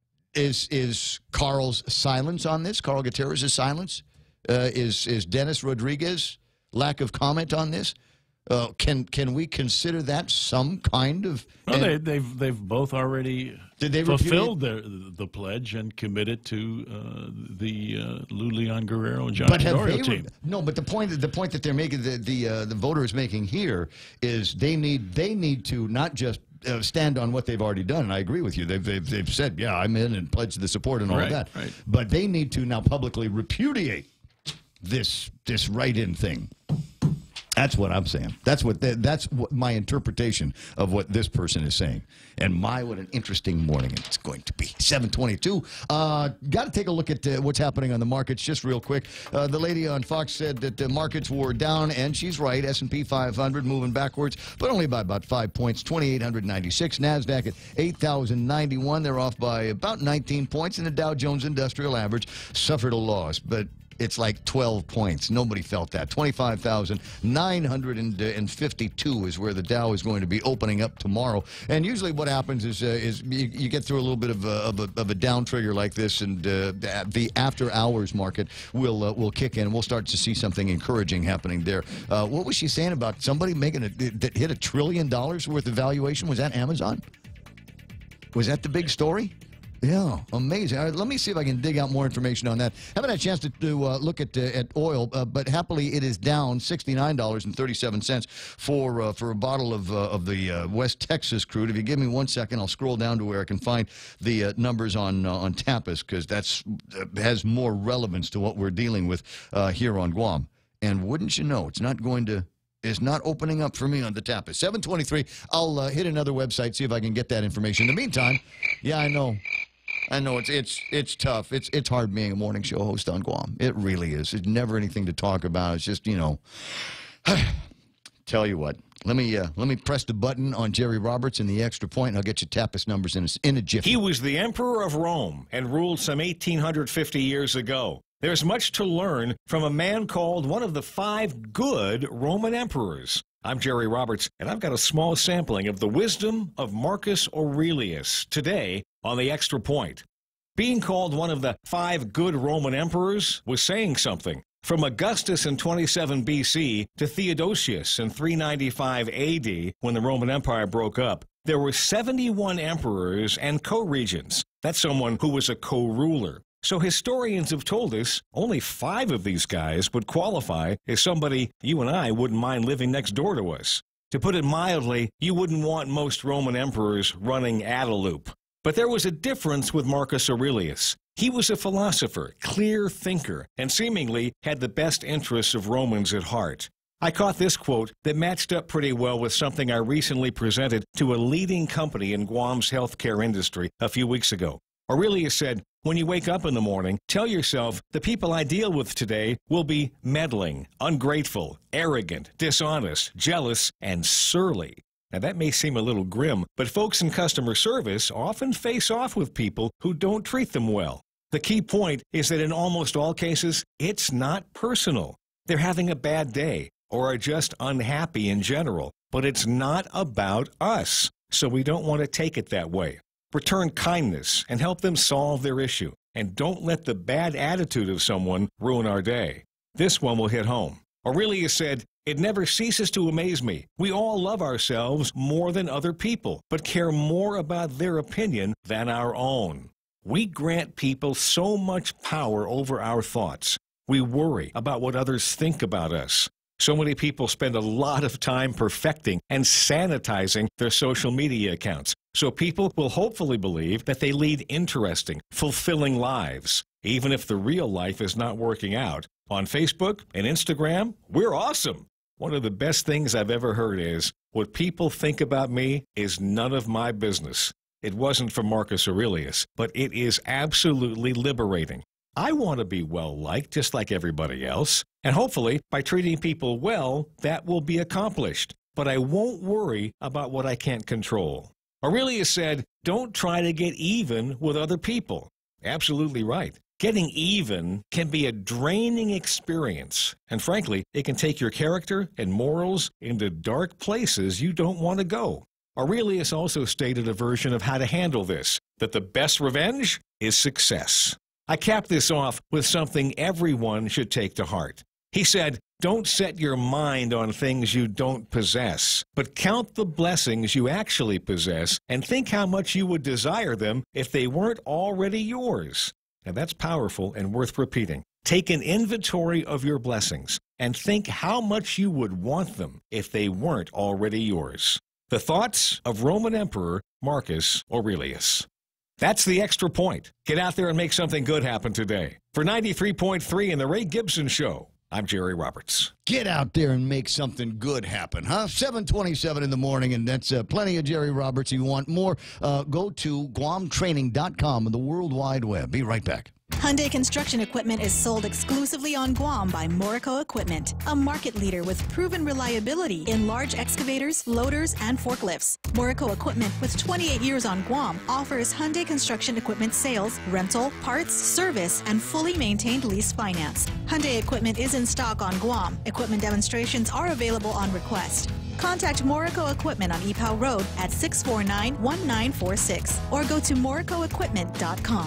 is Carl's silence on this, Carl Gutierrez's silence, is Dennis Rodriguez lack of comment on this? Can we consider that some kind of? Well, they've both already fulfilled the pledge and committed to the Lulian Guerrero and John Dorio team. No, but the point that they're making, the voter is making here, is they need to not just stand on what they've already done, and I agree with you. They've said, yeah, I'm in and pledged the support and all of that. Right. But they need to now publicly repudiate this write-in thing. That's what I'm saying. That's what my interpretation of what this person is saying. And what an interesting morning it's going to be. 7:22. Got to take a look at what's happening on the markets just real quick. The lady on Fox said that the markets were down, and she's right. S&P 500 moving backwards, but only by about 5 points. 2,896. NASDAQ at 8,091. They're off by about 19 points, and the Dow Jones Industrial Average suffered a loss, but it's like 12 points. Nobody felt that. 25,952 is where the Dow is going to be opening up tomorrow. And usually what happens is you get through a little bit of a down trigger like this, and the after-hours market will kick in, and we'll start to see something encouraging happening there. What was she saying about somebody making that hit $1 trillion worth of valuation? Was that Amazon? Was that the big story? Yeah, amazing. All right, let me see if I can dig out more information on that. Haven't had a chance to look at oil, but happily it is down $69.37 for a bottle of the West Texas crude. If you give me 1 second, I'll scroll down to where I can find the numbers on Tapas, because that's has more relevance to what we're dealing with here on Guam. And wouldn't you know, it's not opening up for me on the Tapas. 7:23. I'll hit another website, see if I can get that information. In the meantime, yeah, I know. I know it's tough. It's hard being a morning show host on Guam. It really is. It's never anything to talk about. It's just, tell you what. Let me press the button on Jerry Roberts in the extra point, and I'll get you Tapas numbers in a jiffy. He was the emperor of Rome and ruled some 1,850 years ago. There's much to learn from a man called one of the 5 good Roman emperors. I'm Jerry Roberts, and I've got a small sampling of the wisdom of Marcus Aurelius today on the extra point. Being called one of the 5 good Roman emperors was saying something. From Augustus in 27 BC to Theodosius in 395 AD, when the Roman Empire broke up, there were 71 emperors and co-regents. That's someone who was a co-ruler. So historians have told us only 5 of these guys would qualify as somebody you and I wouldn't mind living next door to us. To put it mildly, you wouldn't want most Roman emperors running at a loop. But there was a difference with Marcus Aurelius. He was a philosopher, clear thinker, and seemingly had the best interests of Romans at heart. I caught this quote that matched up pretty well with something I recently presented to a leading company in Guam's healthcare industry a few weeks ago. Aurelius said, "When you wake up in the morning, tell yourself the people I deal with today will be meddling, ungrateful, arrogant, dishonest, jealous, and surly." Now, that may seem a little grim, but folks in customer service often face off with people who don't treat them well. The key point is that in almost all cases, it's not personal. They're having a bad day or are just unhappy in general, but it's not about us, so we don't want to take it that way. Return kindness and help them solve their issue, and don't let the bad attitude of someone ruin our day. This one will hit home. Aurelius said, "It never ceases to amaze me. We all love ourselves more than other people, but care more about their opinion than our own. We grant people so much power over our thoughts. We worry about what others think about us. So many people spend a lot of time perfecting and sanitizing their social media accounts, so people will hopefully believe that they lead interesting, fulfilling lives, even if the real life is not working out. On Facebook and Instagram, we're awesome. One of the best things I've ever heard is, what people think about me is none of my business. It wasn't from Marcus Aurelius, but it is absolutely liberating. I want to be well-liked just like everybody else, and hopefully by treating people well, that will be accomplished. But I won't worry about what I can't control." Aurelius said, "Don't try to get even with other people." Absolutely right. Getting even can be a draining experience, and frankly, it can take your character and morals into dark places you don't want to go. Aurelius also stated a version of how to handle this, that the best revenge is success. I capped this off with something everyone should take to heart. He said, "Don't set your mind on things you don't possess, but count the blessings you actually possess and think how much you would desire them if they weren't already yours." Now that's powerful and worth repeating. Take an inventory of your blessings and think how much you would want them if they weren't already yours. The thoughts of Roman Emperor Marcus Aurelius. That's the extra point. Get out there and make something good happen today. For 93.3 in the Ray Gibson Show, I'm Jerry Roberts. Get out there and make something good happen, huh? 7:27 in the morning, and that's plenty of Jerry Roberts. If you want more, go to GuamTraining.com and the World Wide Web. Be right back. Hyundai Construction Equipment is sold exclusively on Guam by Morico Equipment, a market leader with proven reliability in large excavators, loaders, and forklifts. Morico Equipment, with 28 years on Guam, offers Hyundai Construction Equipment sales, rental, parts, service, and fully maintained lease finance. Hyundai Equipment is in stock on Guam. Equipment demonstrations are available on request. Contact Morico Equipment on Ipoh Road at 649-1946 or go to moricoequipment.com.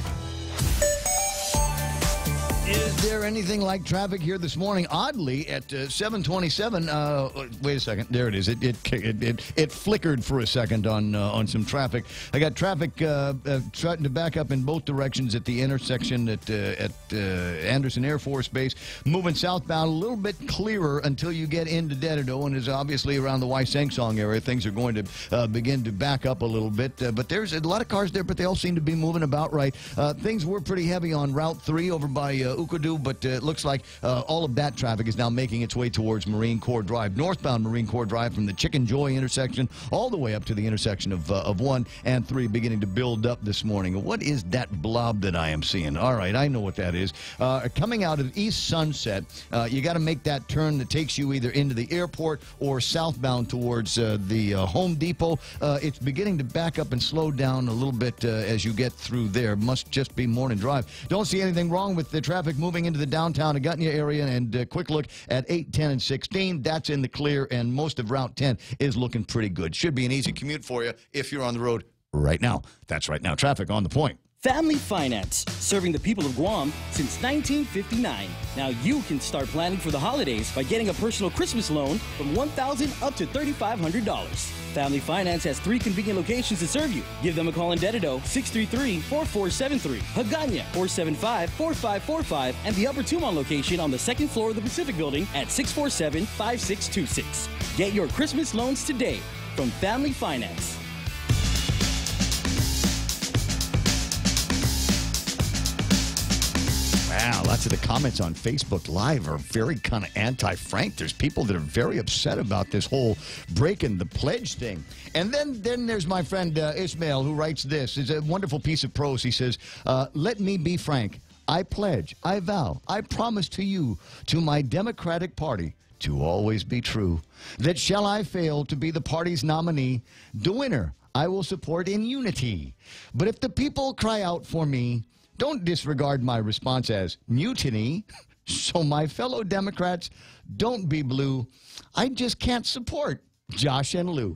Is there anything like traffic here this morning? Oddly, at 7:27, wait a second, there it is. It flickered for a second on some traffic. I got traffic starting to back up in both directions at the intersection at Anderson Air Force Base. Moving southbound a little bit clearer until you get into Dededo, and is obviously around the Waisangsong area. Things are going to begin to back up a little bit. But there's a lot of cars there, but they all seem to be moving about right. Things were pretty heavy on Route 3 over by Ukadu, but it looks like all of that traffic is now making its way towards Marine Corps Drive, northbound Marine Corps Drive from the Chicken Joy intersection all the way up to the intersection of 1 and 3, beginning to build up this morning. What is that blob that I am seeing? All right, I know what that is. Coming out of East Sunset, you got to make that turn that takes you either into the airport or southbound towards the Home Depot. It's beginning to back up and slow down a little bit as you get through there. Must just be morning drive. Don't see anything wrong with the traffic moving into the downtown Agutnia area. And quick look at 8, 10, and 16. That's in the clear, and most of Route 10 is looking pretty good. Should be an easy commute for you if you're on the road right now. That's Right Now traffic on the point. Family Finance, serving the people of Guam since 1959. Now you can start planning for the holidays by getting a personal Christmas loan from $1,000 up to $3,500. Family Finance has 3 convenient locations to serve you. Give them a call in Dededo, 633-4473, Hagåtña, 475-4545, and the Upper Tumon location on the 2nd floor of the Pacific Building at 647-5626. Get your Christmas loans today from Family Finance. Wow, lots of the comments on Facebook Live are very kind of anti-Frank. There's people that are very upset about this whole breaking the pledge thing. And then there's my friend Ismail, who writes this. It's a wonderful piece of prose. He says, let me be frank. I pledge, I vow, I promise to you, to my Democratic Party, to always be true, that shall I fail to be the party's nominee, the winner I will support in unity. But if the people cry out for me, don't disregard my response as mutiny. So my fellow Democrats, don't be blue. I just can't support Josh and Lou.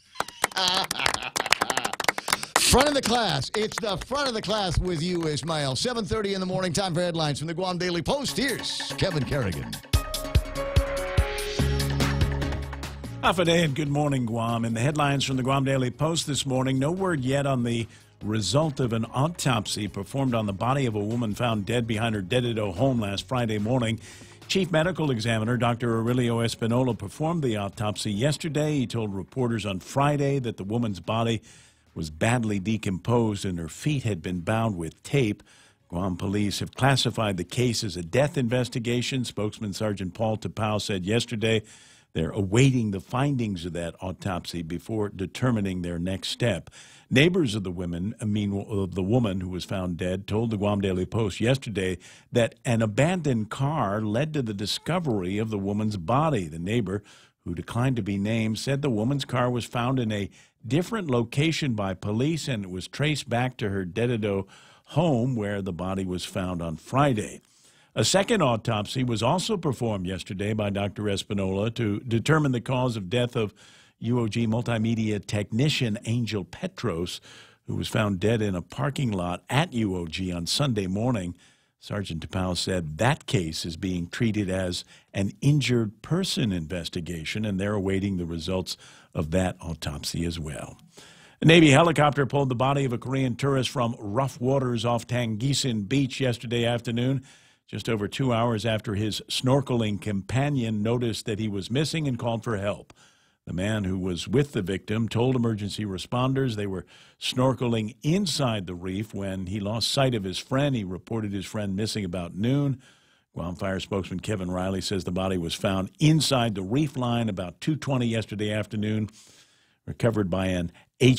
Front of the class. It's the front of the class with you, Ismail. 7:30 in the morning. Time for headlines from the Guam Daily Post. Here's Kevin Kerrigan. Afade and good morning, Guam. In the headlines from the Guam Daily Post this morning, no word yet on the result of an autopsy performed on the body of a woman found dead behind her Dededo home last Friday morning. Chief Medical Examiner Dr. Aurelio Espinola performed the autopsy yesterday. He told reporters on Friday that the woman's body was badly decomposed and her feet had been bound with tape. Guam police have classified the case as a death investigation. Spokesman Sergeant Paul Tapao said yesterday they're awaiting the findings of that autopsy before determining their next step. Neighbors of the woman who was found dead told the Guam Daily Post yesterday that an abandoned car led to the discovery of the woman's body. The neighbor, who declined to be named, said the woman's car was found in a different location by police and it was traced back to her Dededo home where the body was found on Friday. A second autopsy was also performed yesterday by Dr. Espinola to determine the cause of death of UOG multimedia technician Angel Petros, who was found dead in a parking lot at UOG on Sunday morning. Sergeant Tapao said that case is being treated as an injured person investigation, and they're awaiting the results of that autopsy as well. A Navy helicopter pulled the body of a Korean tourist from rough waters off Tangisin Beach yesterday afternoon, just over 2 hours after his snorkeling companion noticed that he was missing and called for help. The man who was with the victim told emergency responders they were snorkeling inside the reef when he lost sight of his friend. He reported his friend missing about noon. Guam Fire spokesman Kevin Riley says the body was found inside the reef line about 2:20 yesterday afternoon, recovered by an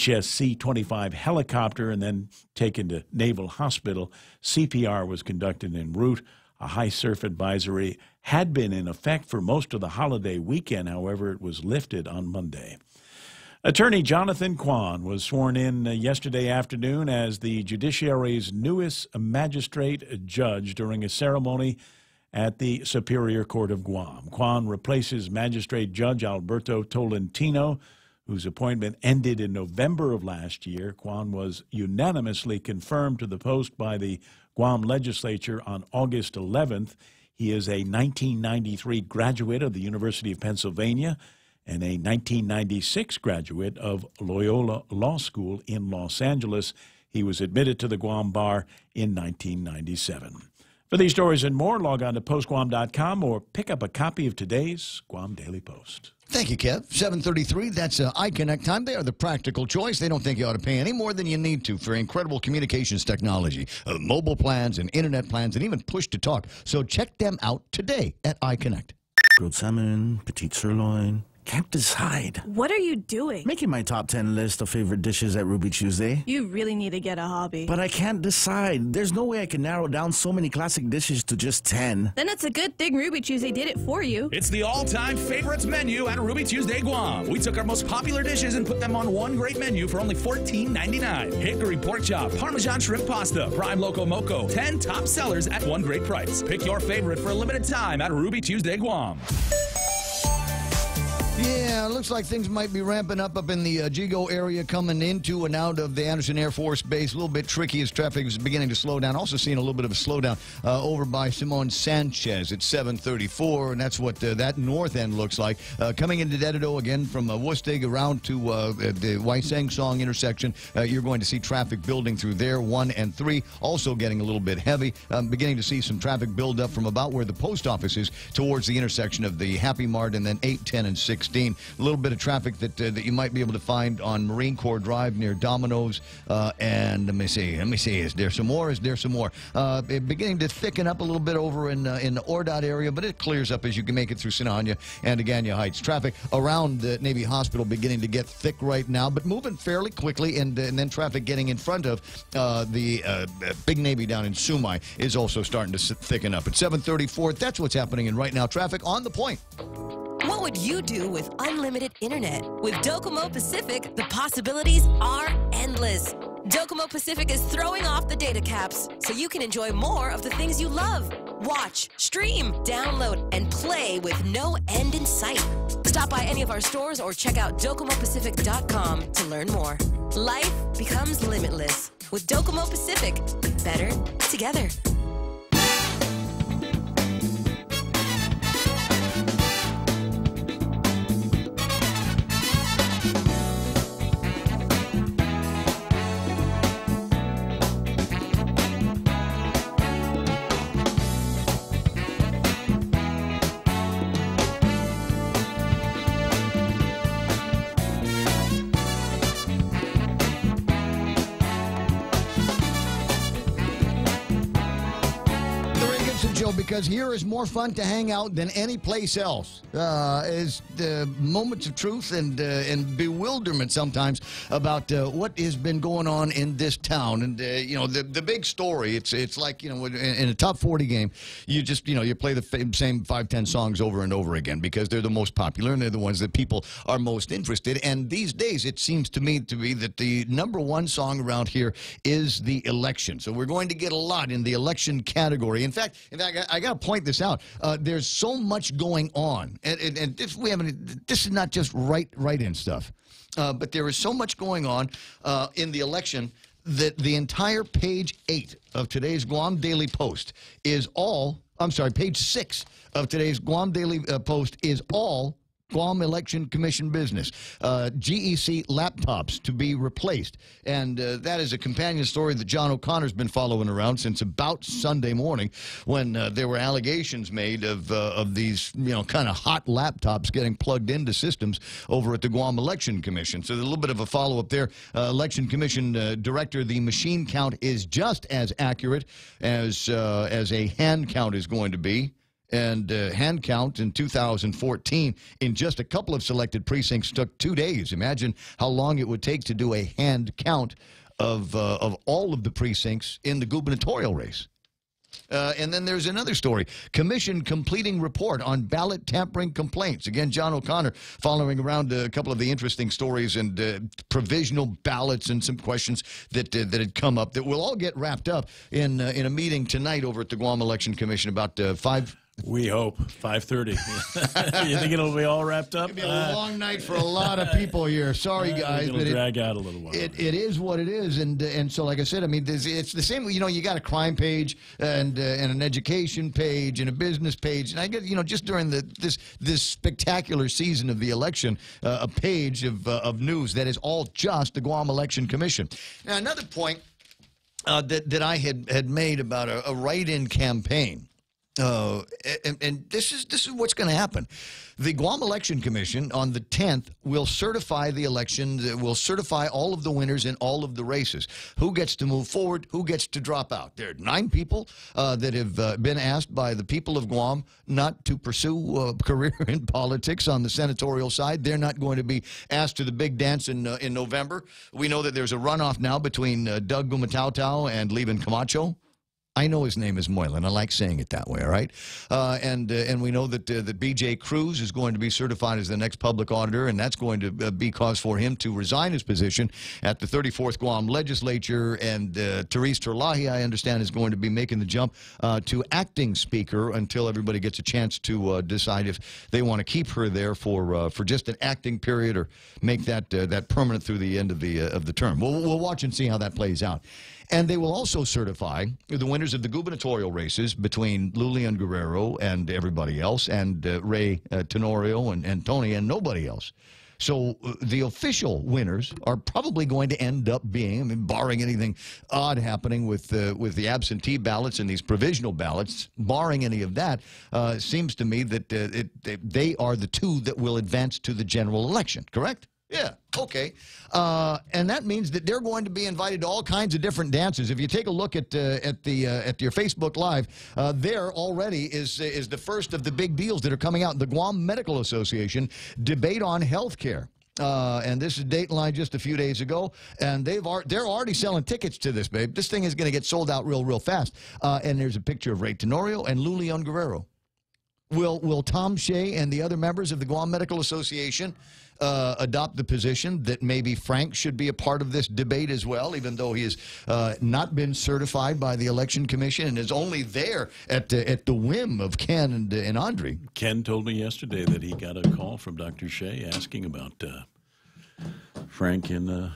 HSC-25 helicopter and then taken to Naval Hospital. CPR was conducted en route. A high surf advisory had been in effect for most of the holiday weekend. However, it was lifted on Monday. Attorney Jonathan Kwan was sworn in yesterday afternoon as the judiciary's newest magistrate judge during a ceremony at the Superior Court of Guam. Kwan replaces Magistrate Judge Alberto Tolentino, whose appointment ended in November of last year. Kwan was unanimously confirmed to the post by the Guam legislature on August 11th. He is a 1993 graduate of the University of Pennsylvania and a 1996 graduate of Loyola Law School in Los Angeles. He was admitted to the Guam Bar in 1997. For these stories and more, log on to postguam.com or pick up a copy of today's Guam Daily Post. Thank you, Kev. 7:33, that's iConnect time. They are the practical choice. They don't think you ought to pay any more than you need to for incredible communications technology, mobile plans and internet plans, and even push-to-talk. So check them out today at iConnect. Grilled salmon, petite sirloin. Can't decide. What are you doing? Making my top 10 list of favorite dishes at Ruby Tuesday. You really need to get a hobby. But I can't decide. There's no way I can narrow down so many classic dishes to just 10. Then it's a good thing Ruby Tuesday did it for you. It's the all-time favorites menu at Ruby Tuesday Guam. We took our most popular dishes and put them on one great menu for only $14.99. Hickory pork chop, Parmesan shrimp pasta, prime loco moco. 10 top sellers at one great price. Pick your favorite for a limited time at Ruby Tuesday Guam. Yeah, it looks like things might be ramping up in the Jigo area coming into and out of the Anderson Air Force Base. A little bit tricky as traffic is beginning to slow down. Also seeing a little bit of a slowdown over by Simon Sanchez at 7:34, and that's what that north end looks like. Coming into Dededo again from Wustig around to the Waiseng Song intersection, you're going to see traffic building through there, 1 and 3. Also getting a little bit heavy. Beginning to see some traffic build up from about where the post office is towards the intersection of the Happy Mart, and then 8, 10, and 16. A little bit of traffic that you might be able to find on Marine Corps Drive near Domino's. And let me see. Is there some more? Beginning to thicken up a little bit over in the Ordot area, but it clears up as you can make it through Sinania and Agana Heights. Traffic around the Navy Hospital beginning to get thick right now, but moving fairly quickly. And then traffic getting in front of the Big Navy down in Sumai is also starting to thicken up. At 7:34, that's what's happening in right now. Traffic on the point. What would you do with unlimited internet? With Docomo Pacific, the possibilities are endless. Docomo Pacific is throwing off the data caps so you can enjoy more of the things you love. Watch, stream, download, and play with no end in sight. Stop by any of our stores or check out DocomoPacific.com to learn more. Life becomes limitless with Docomo Pacific. Better together. Because here is more fun to hang out than any place else. Is the moments of truth and bewilderment sometimes about what has been going on in this town. And the big story. It's like in a top 40 game, you just you play the same 5-10 songs over and over again because they're the most popular and they're the ones that people are most interested. And these days, it seems to me to be that the #1 song around here is the election. So we're going to get a lot in the election category. In fact, I got to point this out. There's so much going on, and this is not just write-in stuff, but there is so much going on in the election that the entire page 8 of today's Guam Daily Post is all. I'm sorry, page 6 of today's Guam Daily Post is all Guam Election Commission business. GEC laptops to be replaced. And that is a companion story that John O'Connor's been following around since about Sunday morning when there were allegations made of these, kind of hot laptops getting plugged into systems over at the Guam Election Commission. So there's a little bit of a follow-up there. Election Commission Director, the machine count is just as accurate as a hand count is going to be. And hand count in 2014 in just a couple of selected precincts took 2 days. Imagine how long it would take to do a hand count of all of the precincts in the gubernatorial race. And then there's another story. Commission completing report on ballot tampering complaints. Again, John O'Connor following around a couple of the interesting stories and provisional ballots and some questions that had come up that will all get wrapped up in a meeting tonight over at the Guam Election Commission about 5. We hope 5:30. You think it'll be all wrapped up? It'll be a long night for a lot of people here. Sorry, guys, it'll but drag out a little while. It is what it is, and so like I said, I mean, it's the same. You got a crime page and an education page and a business page, and I get just during this spectacular season of the election, a page of news that is all just the Guam Election Commission. Now, another point. that I had made about a write-in campaign. And this is what's going to happen. The Guam Election Commission on the 10th will certify the election, will certify all of the winners in all of the races. Who gets to move forward, who gets to drop out. There are 9 people that have been asked by the people of Guam not to pursue a career in politics on the senatorial side. They're not going to be asked to the big dance in November. We know that there's a runoff now between Doug Gumatau and Levin Camacho. I know his name is Moylan. I like saying it that way, all right? And we know that B.J. Cruz is going to be certified as the next public auditor, and that's going to be cause for him to resign his position at the 34th Guam Legislature. And Therese Terlahi, I understand, is going to be making the jump to acting speaker until everybody gets a chance to decide if they want to keep her there for just an acting period or make that permanent through the end of the term. We'll watch and see how that plays out. And they will also certify the winners of the gubernatorial races between Lulian Guerrero and everybody else, and Ray Tenorio and Tony and nobody else. So the official winners are probably going to end up being, I mean, barring anything odd happening with the absentee ballots and these provisional ballots, barring any of that, seems to me that they are the 2 that will advance to the general election, correct? Yeah, okay. And that means that they're going to be invited to all kinds of different dances. If you take a look at your Facebook Live, there already is the first of the big deals that are coming out. The Guam Medical Association debate on health care. And this is Dateline just a few days ago, and they're already selling tickets to this, babe. This thing is going to get sold out real fast. And there's a picture of Ray Tenorio and Lulian Guerrero. Will Tom Shea and the other members of the Guam Medical Association adopt the position that maybe Frank should be a part of this debate as well, even though he has not been certified by the Election Commission and is only there at the whim of Ken and Andre? Ken told me yesterday that he got a call from Dr. Shea asking about Frank and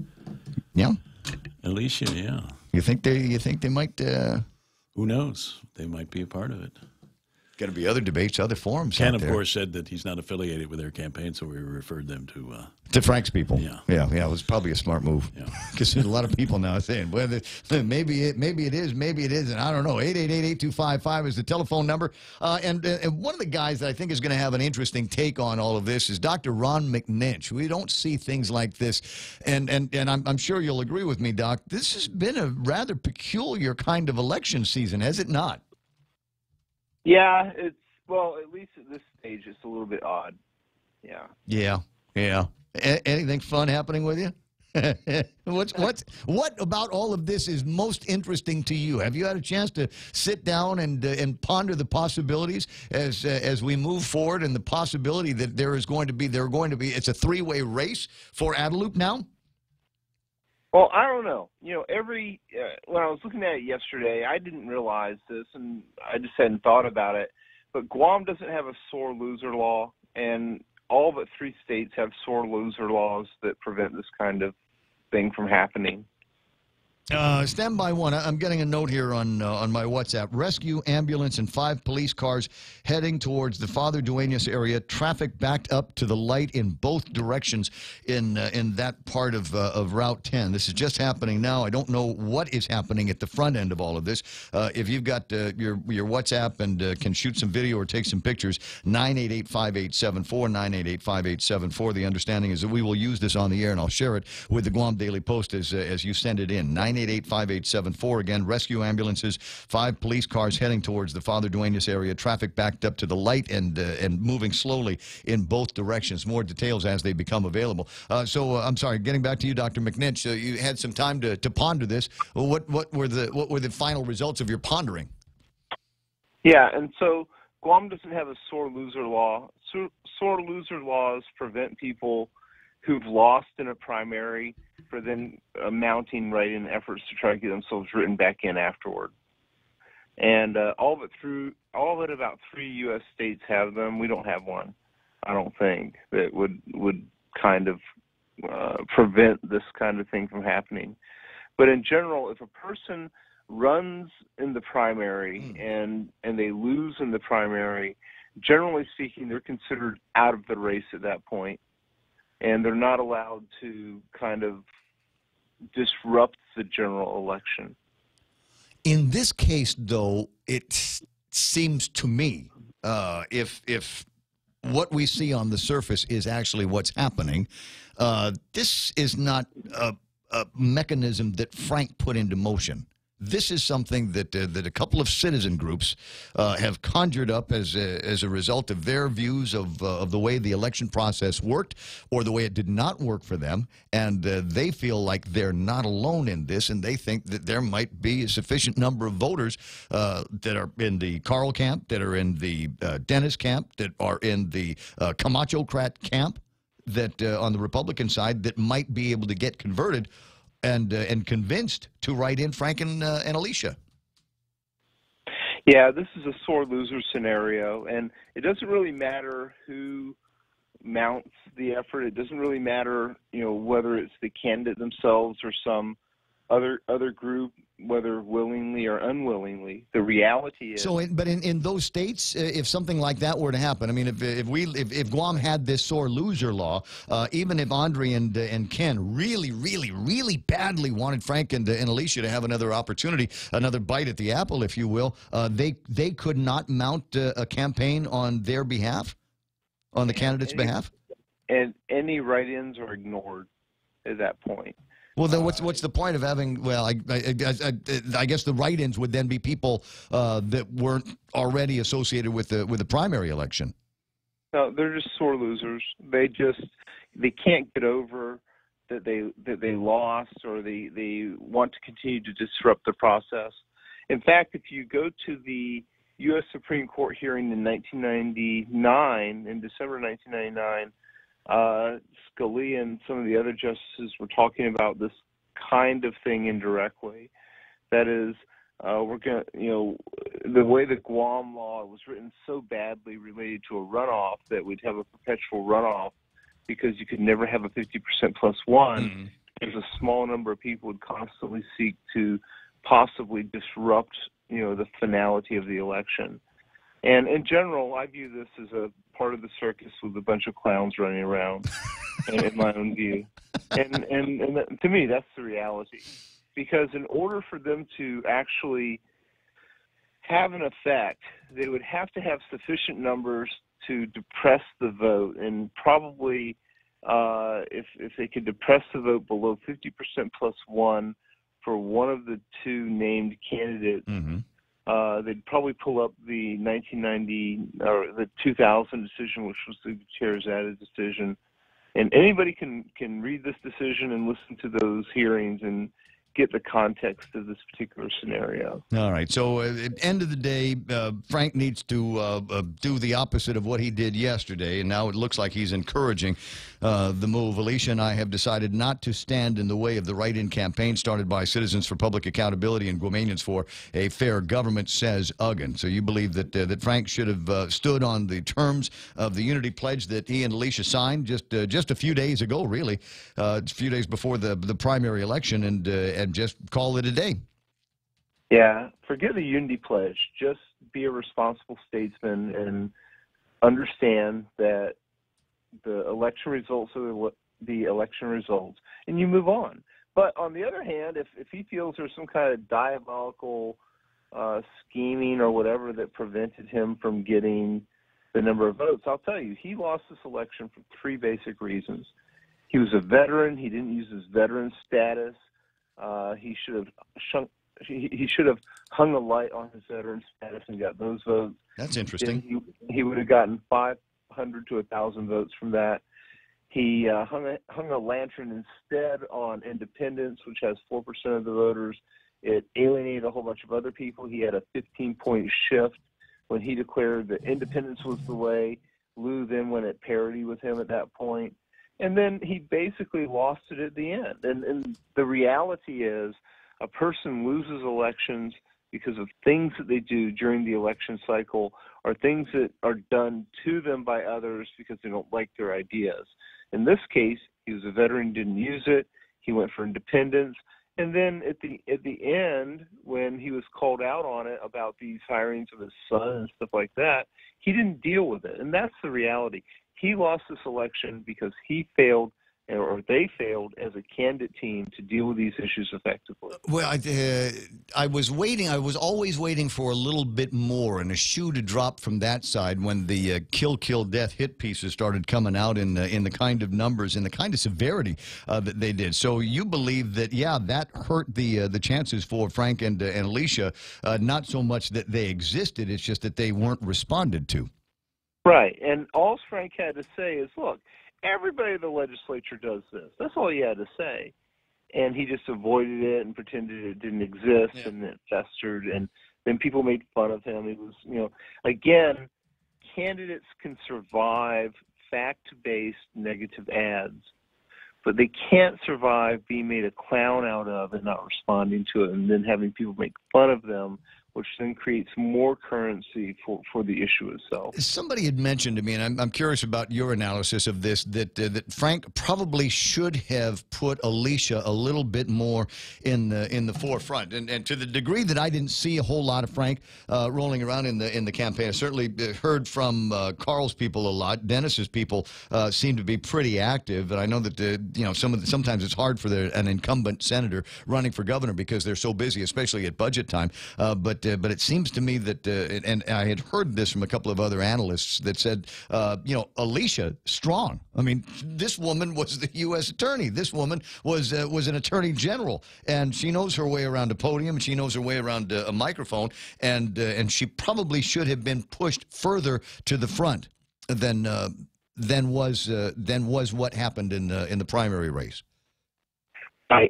Alicia. Yeah, you think they might? Who knows? They might be a part of it. Got to be other debates, other forums. Ken, of course, said that he's not affiliated with their campaign, so we referred them to Frank's people. Yeah. It was probably a smart move because there's a lot of people now saying, well, maybe it is, maybe it isn't. I don't know. 888-8255 is the telephone number. And one of the guys that I think is going to have an interesting take on all of this is Dr. Ron McNinch. We don't see things like this, and I'm sure you'll agree with me, Doc. This has been a rather peculiar kind of election season, has it not? Yeah, well, at least at this stage, it's a little bit odd. Yeah. Anything fun happening with you? What about all of this is most interesting to you? Have you had a chance to sit down and ponder the possibilities as we move forward, and the possibility that there are going to be it's a 3-way race for Adelup now? Well, I don't know. You know, when I was looking at it yesterday, I didn't realize this, and I just hadn't thought about it. But Guam doesn't have a sore loser law, and all but 3 states have sore loser laws that prevent this kind of thing from happening. Stand by one. I'm getting a note here on my WhatsApp. Rescue ambulance and 5 police cars heading towards the Father Duenas area. Traffic backed up to the light in both directions in that part of Route 10. This is just happening now. I don't know what is happening at the front end of all of this. If you've got your WhatsApp and can shoot some video or take some pictures, 988-5874, 988-5874. The understanding is that we will use this on the air, and I'll share it with the Guam Daily Post as you send it in. 988-5874. Again, rescue ambulances, 5 police cars heading towards the Father Duenas area. Traffic backed up to the light and moving slowly in both directions. More details as they become available. I'm sorry, getting back to you, Dr. McNinch. You had some time to ponder this. What were the final results of your pondering? Yeah, and so Guam doesn't have a sore loser law. Sore loser laws prevent people who've lost in a primary for then mounting write-in efforts to try to get themselves written back in afterward. And all but about 3 U.S. states have them. We don't have one, I don't think, that would kind of prevent this kind of thing from happening. But in general, if a person runs in the primary and they lose in the primary, generally speaking, they're considered out of the race at that point. And they're not allowed to kind of disrupt the general election. In this case, though, it seems to me, if what we see on the surface is actually what's happening, this is not a mechanism that Frank put into motion. This is something that a couple of citizen groups have conjured up as a result of their views of the way the election process worked or the way it did not work for them, and they feel like they're not alone in this, and they think that there might be a sufficient number of voters that are in the Carl camp, that are in the Dennis camp, that are in the Camacho-crat camp, that on the Republican side that might be able to get converted and convinced to write in Frank and Alicia. Yeah, this is a sore loser scenario, and it doesn't really matter who mounts the effort. It doesn't really matter, whether it's the candidate themselves or some other group, whether willingly or unwillingly. The reality is. But in those states, if something like that were to happen, I mean, if Guam had this sore loser law, even if Andre and Ken really badly wanted Frank and Alicia to have another opportunity, another bite at the apple, if you will, they could not mount a campaign on their behalf, on the candidate's behalf. And any write-ins are ignored at that point. Well, then what's the point of having? Well, I guess the write-ins would then be people that weren't already associated with the primary election. No, they're just sore losers. They can't get over that they lost, or they want to continue to disrupt the process. In fact, if you go to the U.S. Supreme Court hearing in 1999, in December 1999. Scalia and some of the other justices were talking about this kind of thing indirectly. That is, we're going to, the way the Guam law was written so badly related to a runoff that we'd have a perpetual runoff because you could never have a 50% plus one. There's a small number of people would constantly seek to possibly disrupt, the finality of the election. And in general, I view this as a part of the circus with a bunch of clowns running around, in my own view. And to me, that's the reality. Because in order for them to actually have an effect, they would have to have sufficient numbers to depress the vote. And probably if they could depress the vote below 50% plus one for one of the two named candidates, they'd probably pull up the 1990 or the 2000 decision, which was the Gutierrez-Added decision. And anybody can read this decision and listen to those hearings and get the context of this particular scenario. All right. So at the end of the day, Frank needs to do the opposite of what he did yesterday, and now it looks like he's encouraging the move. Alicia and I have decided not to stand in the way of the write-in campaign started by Citizens for Public Accountability and Guamanians for a Fair Government, says Uggan. So you believe that Frank should have stood on the terms of the unity pledge that he and Alicia signed just a few days ago, really, a few days before the primary election, and just call it a day. Yeah, forget the unity pledge. Just be a responsible statesman and understand that the election results are the election results, and you move on. But on the other hand, if he feels there's some kind of diabolical scheming or whatever that prevented him from getting the number of votes, I'll tell you, he lost this election for three basic reasons. He was a veteran. He didn't use his veteran status. He should have hung a light on his veteran status and got those votes. That's interesting. He would have gotten 500 to 1,000 votes from that. He hung a lantern instead on independence, which has 4% of the voters. It alienated a whole bunch of other people. He had a 15-point shift when he declared that independence was the way. Lou then went at parity with him at that point. And then he basically lost it at the end. And the reality is a person loses elections because of things that they do during the election cycle or things that are done to them by others because they don't like their ideas. In this case, he was a veteran, didn't use it. He went for independence. And then at the end, when he was called out on it about these hirings of his son and stuff like that, he didn't deal with it. And that's the reality. He lost this election because he failed or they failed as a candidate team to deal with these issues effectively. Well, I was waiting. I was always waiting for a little bit more and a shoe to drop from that side when the kill, death hit pieces started coming out in the kind of numbers and the kind of severity that they did. So you believe that, yeah, that hurt the chances for Frank and Alicia, not so much that they existed, it's just that they weren't responded to. Right, and all Frank had to say is, look, everybody in the legislature does this. That's all he had to say. And he just avoided it and pretended it didn't exist, and it festered, and then people made fun of him. It was, again, candidates can survive fact-based negative ads, but they can't survive being made a clown out of and not responding to it, and then having people make fun of them, which then creates more currency for the issue itself. Somebody had mentioned to me, and I'm curious about your analysis of this, that Frank probably should have put Alicia a little bit more in the forefront, and to the degree that I didn't see a whole lot of Frank rolling around in the campaign. I certainly heard from Carl's people a lot. Dennis's people seem to be pretty active, and I know that sometimes it's hard for an incumbent senator running for governor because they're so busy, especially at budget time. But it seems to me that, and I had heard this from a couple of other analysts that said, Alicia, strong. I mean, this woman was the U.S. attorney. This woman was an attorney general, and she knows her way around a podium. She knows her way around a microphone, and she probably should have been pushed further to the front than was what happened in the primary race. Right.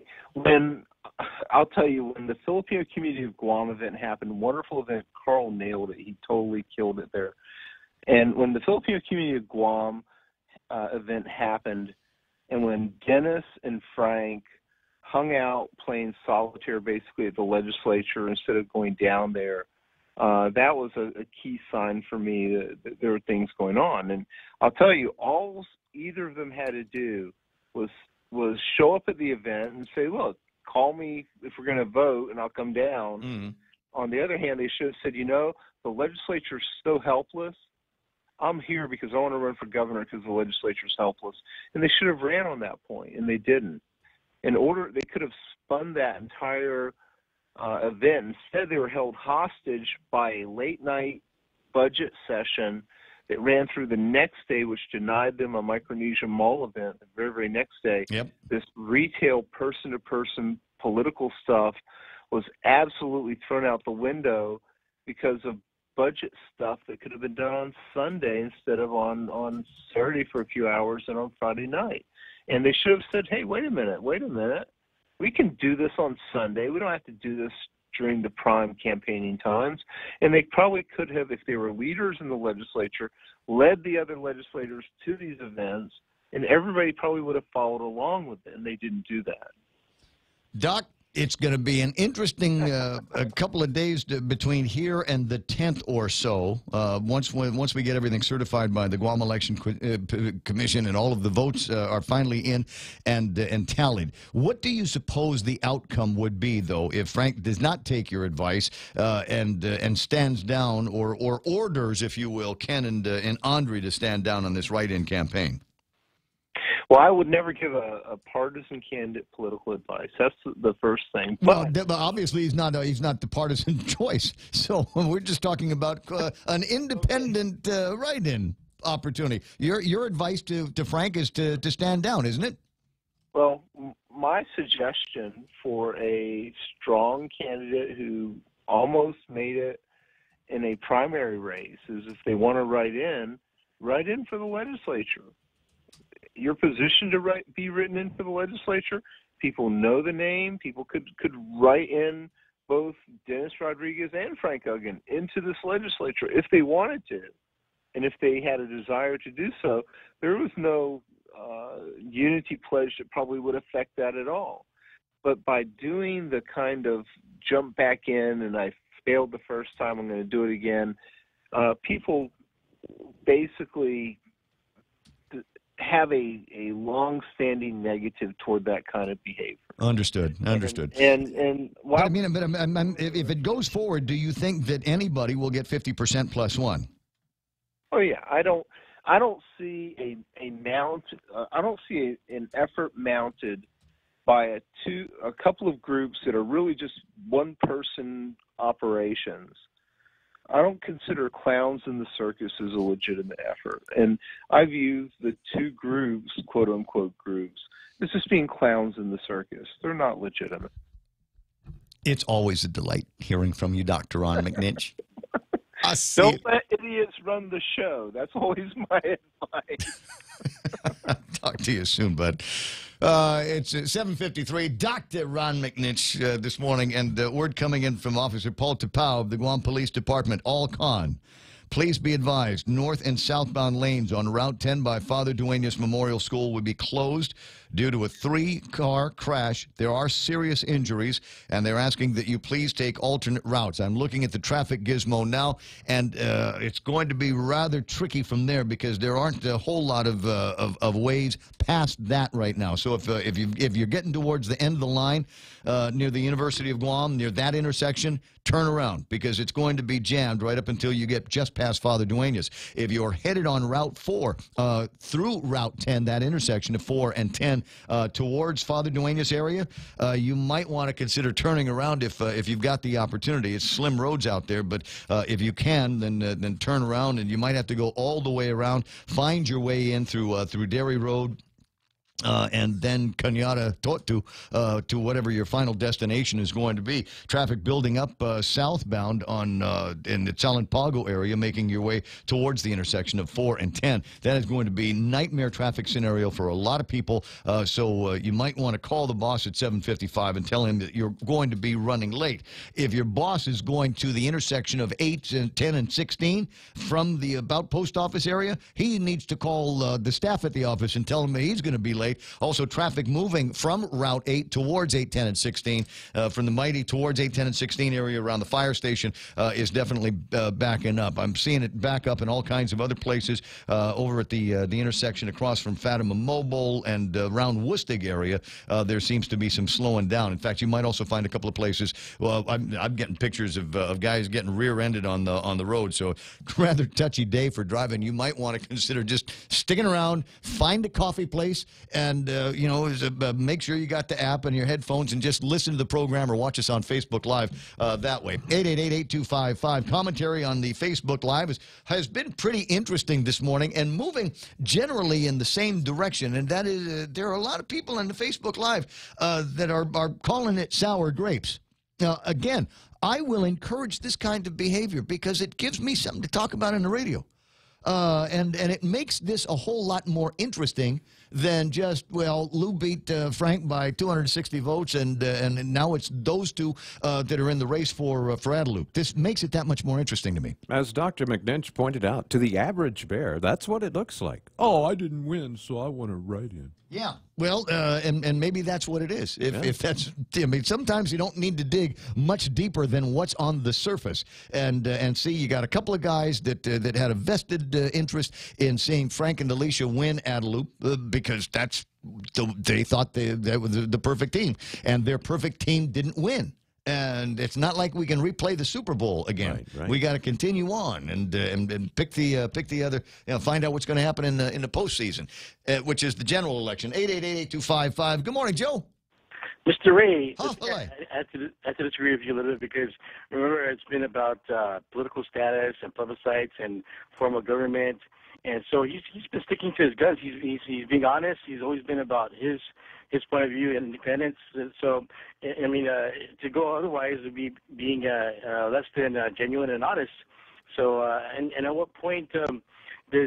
I'll tell you, when the Filipino Community of Guam event happened, wonderful event, Carl nailed it. He totally killed it there. And when the Filipino Community of Guam event happened, and when Dennis and Frank hung out playing solitaire basically at the legislature instead of going down there, that was a key sign for me that there were things going on. And I'll tell you, all either of them had to do was show up at the event and say, look, call me if we're going to vote, and I'll come down. Mm-hmm. On the other hand, they should have said, the legislature is so helpless. I'm here because I want to run for governor because the legislature is helpless. And they should have ran on that point, and they didn't. They could have spun that entire event. Instead, they were held hostage by a late-night budget session that ran through the next day, which denied them a Micronesia Mall event the very, very next day. Yep. This retail person-to-person political stuff was absolutely thrown out the window because of budget stuff that could have been done on Sunday instead of on Saturday for a few hours and on Friday night. And they should have said, hey, wait a minute. We can do this on Sunday. We don't have to do this during the prime campaigning times. And they probably could have, if they were leaders in the legislature, led the other legislators to these events, and everybody probably would have followed along with it, and they didn't do that. Doc, it's going to be an interesting a couple of days between here and the 10th or so. Once we get everything certified by the Guam Election Commission and all of the votes are finally in and tallied. What do you suppose the outcome would be, though, if Frank does not take your advice and stands down or orders, if you will, Ken and Andre to stand down on this write-in campaign? Well, I would never give a partisan candidate political advice. That's the first thing. But obviously, he's not the partisan choice. So we're just talking about an independent write-in opportunity. Your advice to Frank is to stand down, isn't it? Well, my suggestion for a strong candidate who almost made it in a primary race is, if they want to write in for the legislature. You're positioned to be written in for the legislature. People know the name. People could write in both Dennis Rodriguez and Frank Uggan into this legislature if they wanted to. And if they had a desire to do so, there was no unity pledge that probably would affect that at all. But by doing the kind of jump back in, and I failed the first time, I'm going to do it again, people basically have a long-standing negative toward that kind of behavior. Understood. And well, if it goes forward, do you think that anybody will get 50% plus one? Oh yeah, I don't see a I don't see an effort mounted by a couple of groups that are really just one-person operations. I don't consider clowns in the circus as a legitimate effort. And I view the two groups, quote-unquote groups, as just being clowns in the circus. They're not legitimate. It's always a delight hearing from you, Dr. Ron McNinch. Don't let idiots run the show. That's always my advice. Talk to you soon, bud. It's 7:53. Dr. Ron McNinch this morning, and word coming in from Officer Paul Tapau of the Guam Police Department, all con. Please be advised, north and southbound lanes on Route 10 by Father Duenas Memorial School will be closed due to a 3-car crash. There are serious injuries, and they're asking that you please take alternate routes. I'm looking at the traffic gizmo now, and it's going to be rather tricky from there because there aren't a whole lot of ways past that right now. So if you're getting towards the end of the line near the University of Guam, near that intersection, turn around because it's going to be jammed right up until you get just past Father Duenas. If you're headed on Route 4 through Route 10, that intersection of 4 and 10 towards Father Duenas area, you might want to consider turning around if you've got the opportunity. It's slim roads out there, but if you can, then turn around, and you might have to go all the way around, find your way in through Dairy Road, and then Cañada Totu to whatever your final destination is going to be. Traffic building up southbound in the Pago area, making your way towards the intersection of 4 and 10. That is going to be nightmare traffic scenario for a lot of people. So you might want to call the boss at 7:55 and tell him that you're going to be running late. If your boss is going to the intersection of 8 and 10 and 16 from the About Post Office area, he needs to call the staff at the office and tell him that he's going to be late. Also, traffic moving from Route 8 towards 8, 10, and 16, from the Mighty towards 8, 10, and 16 area around the fire station is definitely backing up. I'm seeing it back up in all kinds of other places over at the intersection across from Fatima Mobile and around Woostig area. There seems to be some slowing down. In fact, you might also find a couple of places. Well, I'm getting pictures of guys getting rear-ended on the road. So rather touchy day for driving. You might want to consider just sticking around, find a coffee place, and make sure you got the app and your headphones and just listen to the program or watch us on Facebook Live that way. 888-8255. Commentary on the Facebook Live has been pretty interesting this morning and moving generally in the same direction. And that is, there are a lot of people on the Facebook Live that are calling it sour grapes. Now, again, I will encourage this kind of behavior because it gives me something to talk about on the radio. And it makes this a whole lot more interesting than just, well, Lou beat Frank by 260 votes, and now it's those two that are in the race for Adelup. This makes it that much more interesting to me. As Dr. McNinch pointed out, to the average bear, that's what it looks like. Oh, I didn't win, so I want to write in. Yeah, well, and maybe that's what it is. If that's, I mean, sometimes you don't need to dig much deeper than what's on the surface. And see, you got a couple of guys that had a vested interest in seeing Frank and Alicia win Adelup because they thought they were the perfect team, and their perfect team didn't win. And it's not like we can replay the Super Bowl again. Right. We got to continue on and pick the other, find out what's going to happen in the postseason, which is the general election. 888-8255. Good morning, Joe. Mr. Ray, Oh, I have to disagree with you a little bit because remember it's been about political status and plebiscites and form of government, and so he's been sticking to his guns. He's being honest. He's always been about his point of view and independence. So, I mean, to go otherwise would be being less than genuine and honest. So, and at what point was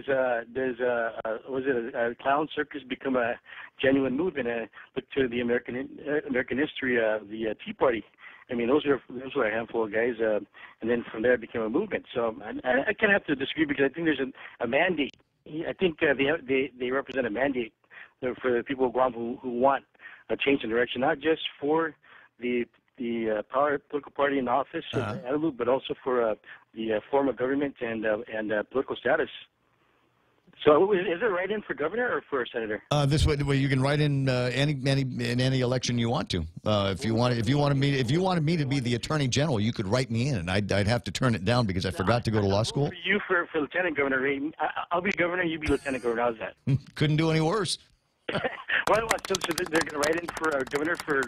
it a clown circus become a genuine movement? Look to the American history of the Tea Party. I mean, those were a handful of guys, and then from there it became a movement. So I kind of have to disagree because I think there's a mandate. I think they represent a mandate for the people of Guam who want a change in direction, not just for the political party in office, but also for the form of government and political status. So is it write-in for governor or for senator? This way you can write in any election you want to. If you wanted me to be the attorney general, you could write me in, and I'd have to turn it down because I forgot to go to law school. For you for lieutenant governor, I'll be governor, you be lieutenant governor. How's that? Couldn't do any worse. So they're going to write in for governor for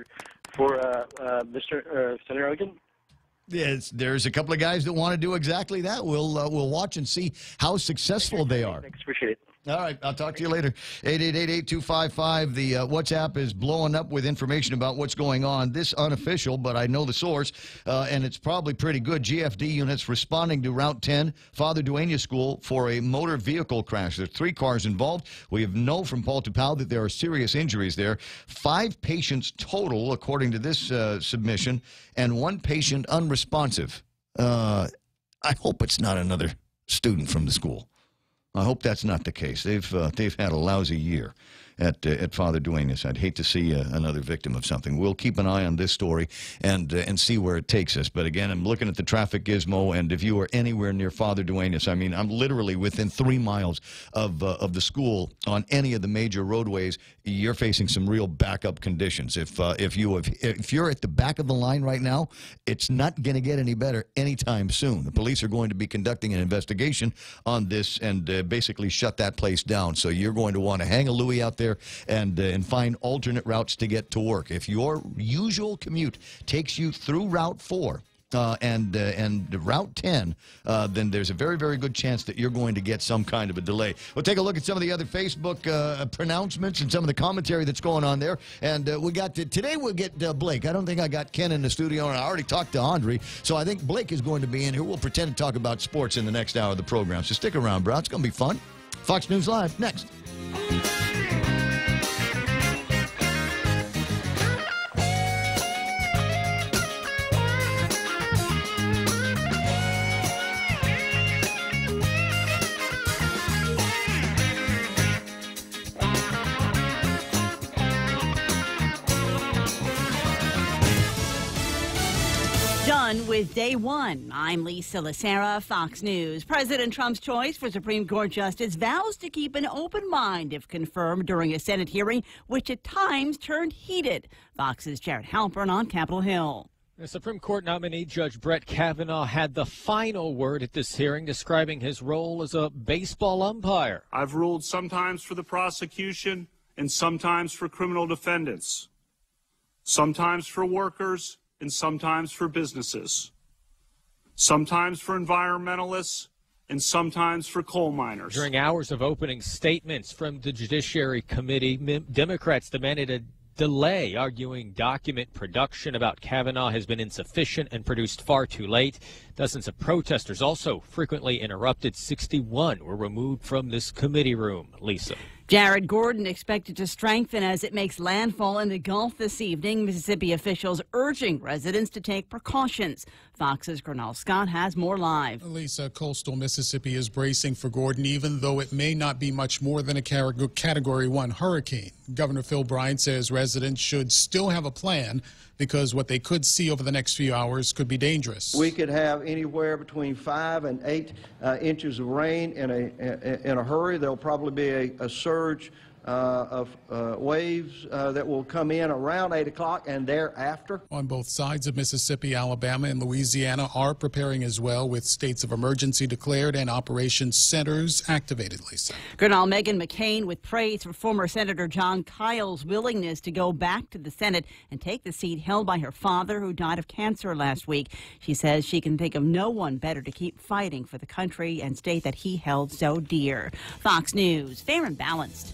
Mr. Senator Elgin? Yes, there's a couple of guys that want to do exactly that. We'll watch and see how successful they are. Thanks, appreciate it. All right, I'll talk to you later. 888-8255. The WhatsApp is blowing up with information about what's going on. This unofficial, but I know the source, and it's probably pretty good. GFD units responding to Route 10, Father Dueñas School, for a motor vehicle crash. There are 3 cars involved. We know from Paul Tupau that there are serious injuries there. 5 patients total, according to this submission, and 1 patient unresponsive. I hope it's not another student from the school. I hope that's not the case. They've had a lousy year at Father Dueñas. I'd hate to see another victim of something. We'll keep an eye on this story and see where it takes us. But again, I'm looking at the traffic gizmo, and if you are anywhere near Father Dueñas, I mean, I'm literally within 3 miles of the school on any of the major roadways. You're facing some real backup conditions. If you're at the back of the line right now, it's not going to get any better anytime soon. The police are going to be conducting an investigation on this and basically shut that place down. So you're going to want to hang a Louie out there and find alternate routes to get to work. If your usual commute takes you through Route 4 and Route 10, then there's a very, very good chance that you're going to get some kind of a delay. We'll take a look at some of the other Facebook pronouncements and some of the commentary that's going on there. And today we'll get Blake. I don't think I got Ken in the studio, and I already talked to Andre, so I think Blake is going to be in here. We'll pretend to talk about sports in the next hour of the program. So stick around, bro. It's going to be fun. Fox News Live, next. Done with day one. I'm Lisa Lacera, Fox News. President Trump's choice for Supreme Court Justice vows to keep an open mind if confirmed during a Senate hearing, which at times turned heated. Fox's Jared Halpern on Capitol Hill. The Supreme Court nominee Judge Brett Kavanaugh had the final word at this hearing, describing his role as a baseball umpire. I've ruled sometimes for the prosecution and sometimes for criminal defendants, sometimes for workers and sometimes for businesses, sometimes for environmentalists and sometimes for coal miners. During hours of opening statements from the Judiciary Committee, Democrats demanded a delay, arguing document production about Kavanaugh has been insufficient and produced far too late. Dozens of protesters also frequently interrupted. 61 were removed from this committee room. Lisa. Jared Gordon expected to strengthen as it makes landfall in the Gulf this evening. Mississippi officials urging residents to take precautions. Fox's Gernal Scott has more live. Lisa, coastal Mississippi is bracing for Gordon, even though it may not be much more than a Category 1 hurricane. Governor Phil Bryant says residents should still have a plan because what they could see over the next few hours could be dangerous. We could have anywhere between 5 and 8 inches of rain in a hurry. There'll probably be a surge of waves that will come in around 8 o'clock and thereafter. On both sides of Mississippi, Alabama and Louisiana are preparing as well, with states of emergency declared and operation centers activated, Lisa. Colonel Meghan McCain with praise for former Senator Jon Kyle's willingness to go back to the Senate and take the seat held by her father, who died of cancer last week. She says she can think of no one better to keep fighting for the country and state that he held so dear. Fox News, fair and balanced.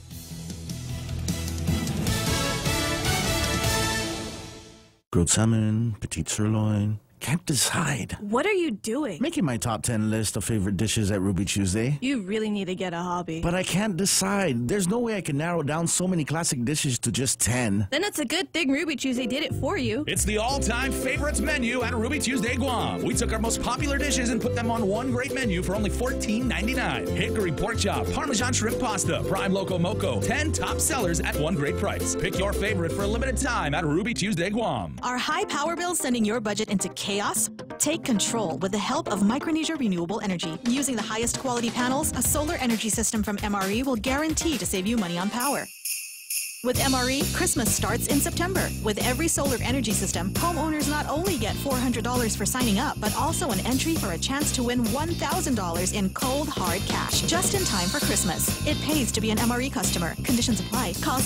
Grilled salmon, petite sirloin. Can't decide. What are you doing? Making my top 10 list of favorite dishes at Ruby Tuesday. You really need to get a hobby. But I can't decide. There's no way I can narrow down so many classic dishes to just 10. Then it's a good thing Ruby Tuesday did it for you. It's the all-time favorites menu at Ruby Tuesday Guam. We took our most popular dishes and put them on one great menu for only $14.99. Hickory pork chop, Parmesan shrimp pasta, prime loco moco. 10 top sellers at one great price. Pick your favorite for a limited time at Ruby Tuesday Guam. Are high power bills sending your budget into chaos? Take control with the help of Micronesia Renewable Energy. Using the highest quality panels, a solar energy system from MRE will guarantee to save you money on power. With MRE, Christmas starts in September. With every solar energy system, homeowners not only get $400 for signing up, but also an entry for a chance to win $1,000 in cold, hard cash, just in time for Christmas. It pays to be an MRE customer. Conditions apply. Call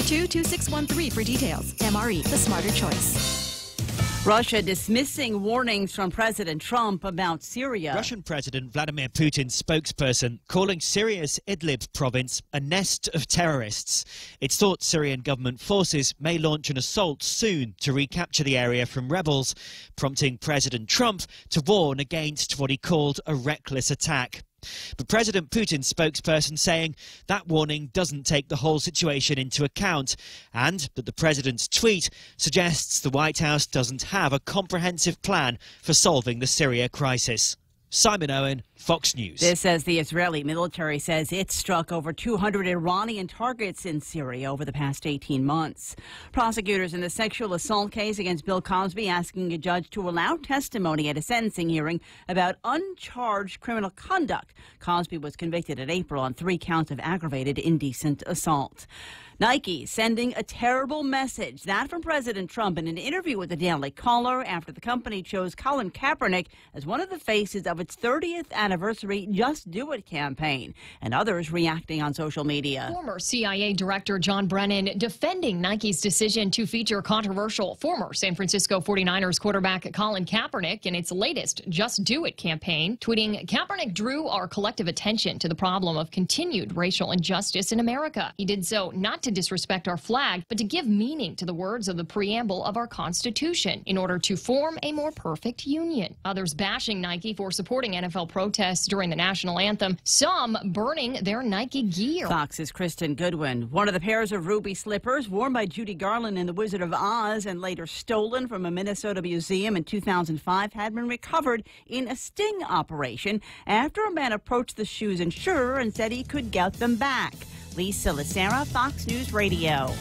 632-2613 for details. MRE, the smarter choice. Russia dismissing warnings from President Trump about Syria. Russian President Vladimir Putin's spokesperson calling Syria's Idlib province a nest of terrorists. It's thought Syrian government forces may launch an assault soon to recapture the area from rebels, prompting President Trump to warn against what he called a reckless attack. But President Putin's spokesperson saying that warning doesn't take the whole situation into account, and that the president's tweet suggests the White House doesn't have a comprehensive plan for solving the Syria crisis. Simon Owen, Fox News. This as the Israeli military says it struck over 200 Iranian targets in Syria over the past 18 months. Prosecutors in the sexual assault case against Bill Cosby asking a judge to allow testimony at a sentencing hearing about uncharged criminal conduct. Cosby was convicted in April on 3 counts of aggravated indecent assault. Nike sending a terrible message. That from President Trump in an interview with the Daily Caller after the company chose Colin Kaepernick as one of the faces of its 30th anniversary Just Do It campaign, and others reacting on social media. Former CIA Director John Brennan defending Nike's decision to feature controversial former San Francisco 49ers quarterback Colin Kaepernick in its latest Just Do It campaign, tweeting, "Kaepernick drew our collective attention to the problem of continued racial injustice in America. He did so not to disrespect our flag, but to give meaning to the words of the preamble of our Constitution in order to form a more perfect union." Others bashing Nike for supporting NFL protests during the national anthem, some burning their Nike gear. Fox's Kristen Goodwin. One of the pairs of ruby slippers worn by Judy Garland in The Wizard of Oz and later stolen from a Minnesota museum in 2005 had been recovered in a sting operation after a man approached the shoes insurer and said he could get them back. Lisa Lacera, Fox News Radio.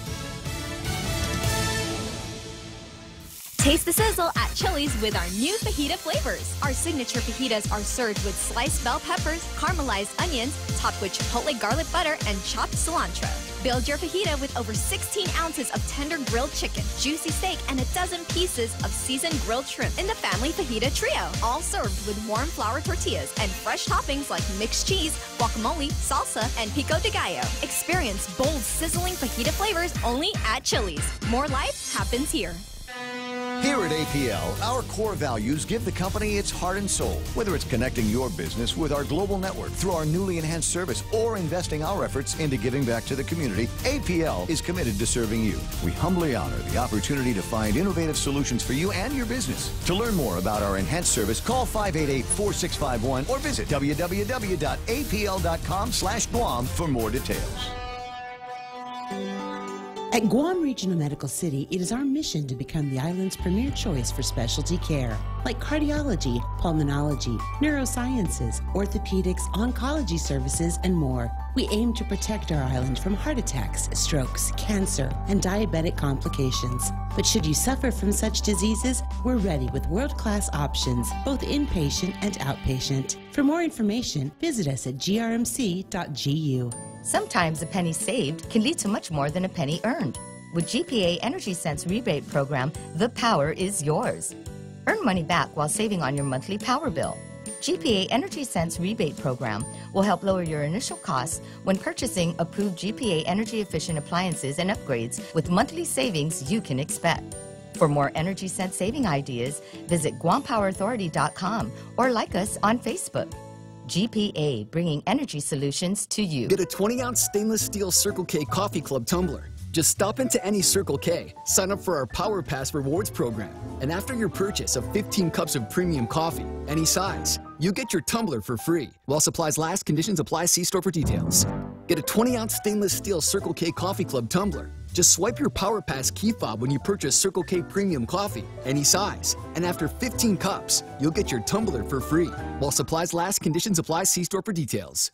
Taste the sizzle at Chili's with our new fajita flavors. Our signature fajitas are served with sliced bell peppers, caramelized onions, topped with chipotle garlic butter, and chopped cilantro. Build your fajita with over 16 ounces of tender grilled chicken, juicy steak, and a dozen pieces of seasoned grilled shrimp in the family fajita trio. All served with warm flour tortillas and fresh toppings like mixed cheese, guacamole, salsa, and pico de gallo. Experience bold, sizzling fajita flavors only at Chili's. More life happens here. Here at APL, our core values give the company its heart and soul. Whether it's connecting your business with our global network through our newly enhanced service or investing our efforts into giving back to the community, APL is committed to serving you. We humbly honor the opportunity to find innovative solutions for you and your business. To learn more about our enhanced service, call 588-4651 or visit www.apl.com/Guam for more details. At Guam Regional Medical City, it is our mission to become the island's premier choice for specialty care, like cardiology, pulmonology, neurosciences, orthopedics, oncology services, and more. We aim to protect our island from heart attacks, strokes, cancer, and diabetic complications. But should you suffer from such diseases, we're ready with world-class options, both inpatient and outpatient. For more information, visit us at grmc.gu. Sometimes a penny saved can lead to much more than a penny earned. With GPA Energy Sense rebate program, the power is yours. Earn money back while saving on your monthly power bill. GPA Energy Sense rebate program will help lower your initial costs when purchasing approved GPA energy efficient appliances and upgrades with monthly savings you can expect. For more Energy Sense saving ideas, visit GuamPowerAuthority.com or like us on Facebook. GPA, bringing energy solutions to you. Get a 20-ounce stainless steel Circle K Coffee Club tumbler. Just stop into any Circle K, sign up for our Power Pass rewards program, and after your purchase of 15 cups of premium coffee, any size, you get your tumbler for free. While supplies last, conditions apply. See store for details. Get a 20-ounce stainless steel Circle K Coffee Club tumbler. Just swipe your Power Pass key fob when you purchase Circle K Premium Coffee, any size. And after 15 cups, you'll get your tumbler for free. While supplies last, conditions apply. See store for details.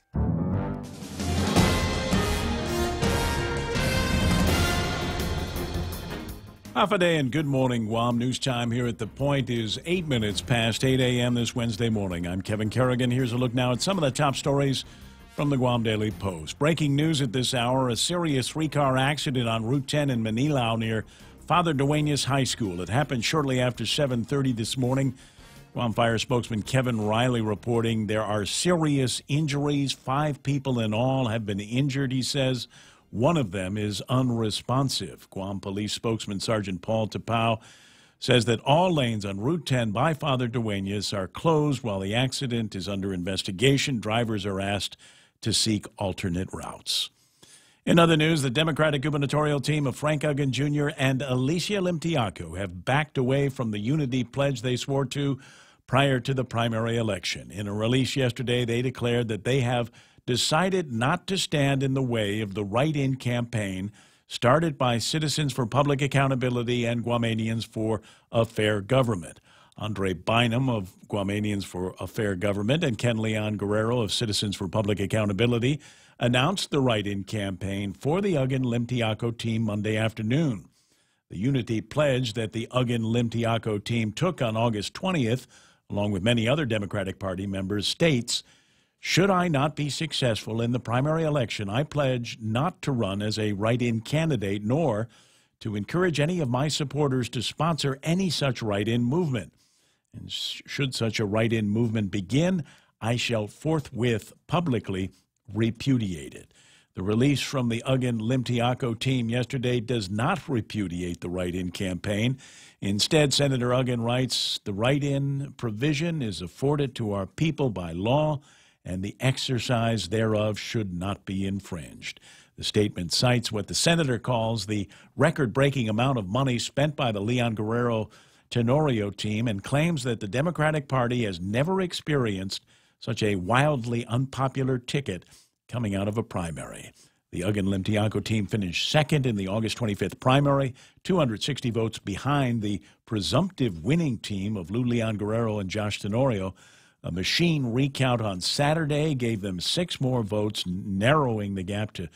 Half a day and good morning, Guam. News time here at The Point is 8 minutes past 8 a.m. this Wednesday morning. I'm Kevin Kerrigan. Here's a look now at some of the top stories from the Guam Daily Post. Breaking news at this hour, a serious three-car accident on Route 10 in Manilao near Father Duenas High School. It happened shortly after 7:30 this morning. Guam Fire spokesman Kevin Riley reporting there are serious injuries. 5 people in all have been injured, he says. One of them is unresponsive. Guam Police spokesman Sergeant Paul Tapau says that all lanes on Route 10 by Father Duenas are closed while the accident is under investigation. Drivers are asked to seek alternate routes. In other news, the Democratic gubernatorial team of Frank Uggan Jr. and Alicia Limtiaco have backed away from the unity pledge they swore to prior to the primary election. In a release yesterday, they declared that they have decided not to stand in the way of the write-in campaign started by Citizens for Public Accountability and Guamanians for a Fair Government. Andre Bynum of Guamanians for a Fair Government and Ken Leon Guerrero of Citizens for Public Accountability announced the write-in campaign for the Uggan-Limtiaco team Monday afternoon. The unity pledge that the Uggan-Limtiaco team took on August 20th, along with many other Democratic Party members, states, "Should I not be successful in the primary election, I pledge not to run as a write-in candidate, nor to encourage any of my supporters to sponsor any such write-in movement. And should such a write-in movement begin, I shall forthwith publicly repudiate it." The release from the Uggan-Limtiaco team yesterday does not repudiate the write-in campaign. Instead, Senator Uggan writes, "The write-in provision is afforded to our people by law, and the exercise thereof should not be infringed." The statement cites what the senator calls the record-breaking amount of money spent by the Leon Guerrero Tenorio team and claims that the Democratic Party has never experienced such a wildly unpopular ticket coming out of a primary. The Uggan-Limtiaco team finished second in the August 25th primary, 260 votes behind the presumptive winning team of Lou Leon Guerrero and Josh Tenorio. A machine recount on Saturday gave them 6 more votes, narrowing the gap to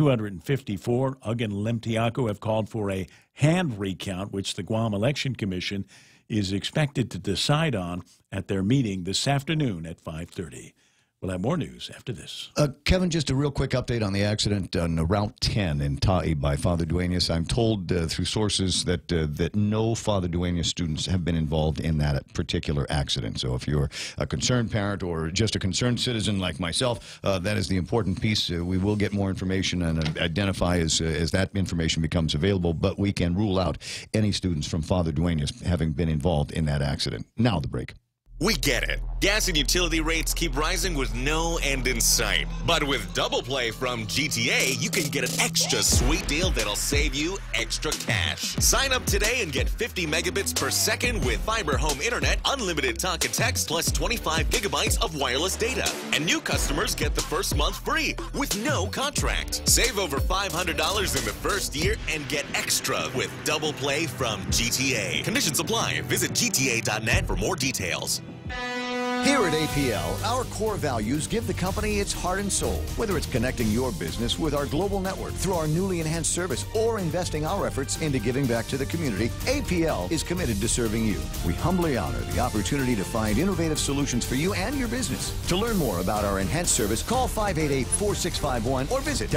254. Uggan-Limtiaco have called for a hand recount, which the Guam Election Commission is expected to decide on at their meeting this afternoon at 5:30. We'll have more news after this. Kevin, just a real quick update on the accident on Route 10 in Ta'i by Father Duenas. I'm told through sources that no Father Duenas students have been involved in that particular accident. So if you're a concerned parent or just a concerned citizen like myself, that is the important piece. We will get more information and identify as that information becomes available, but we can rule out any students from Father Duenas having been involved in that accident. Now the break. We get it. Gas and utility rates keep rising with no end in sight. But with Double Play from GTA, you can get an extra sweet deal that'll save you extra cash. Sign up today and get 50 megabits per second with fiber home internet, unlimited talk and text, plus 25 gigabytes of wireless data. And new customers get the first month free with no contract. Save over $500 in the first year and get extra with Double Play from GTA. Conditions apply. Visit gta.net for more details. Here at APL, our core values give the company its heart and soul. Whether it's connecting your business with our global network through our newly enhanced service or investing our efforts into giving back to the community, APL is committed to serving you. We humbly honor the opportunity to find innovative solutions for you and your business. To learn more about our enhanced service, call 588-4651 or visit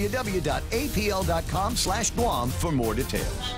www.apl.com/Guam for more details.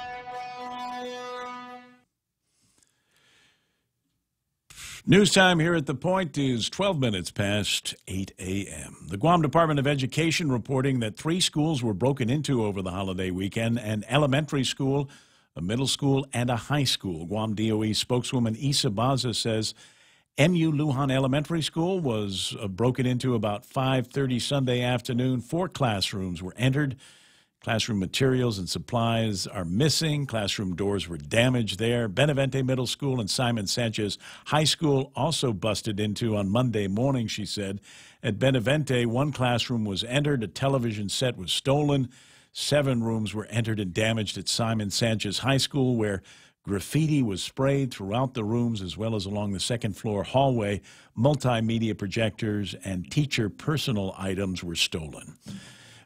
News time here at The Point is 12 minutes past 8 a.m. The Guam Department of Education reporting that 3 schools were broken into over the holiday weekend: an elementary school, a middle school, and a high school. Guam DOE spokeswoman Isa Baza says MU Lujan Elementary School was broken into about 5:30 Sunday afternoon. 4 classrooms were entered. Classroom materials and supplies are missing. Classroom doors were damaged there. Benavente Middle School and Simon Sanchez High School also busted into on Monday morning, she said. At Benavente, 1 classroom was entered. A television set was stolen. 7 rooms were entered and damaged at Simon Sanchez High School, where graffiti was sprayed throughout the rooms as well as along the second-floor hallway. Multimedia projectors and teacher personal items were stolen.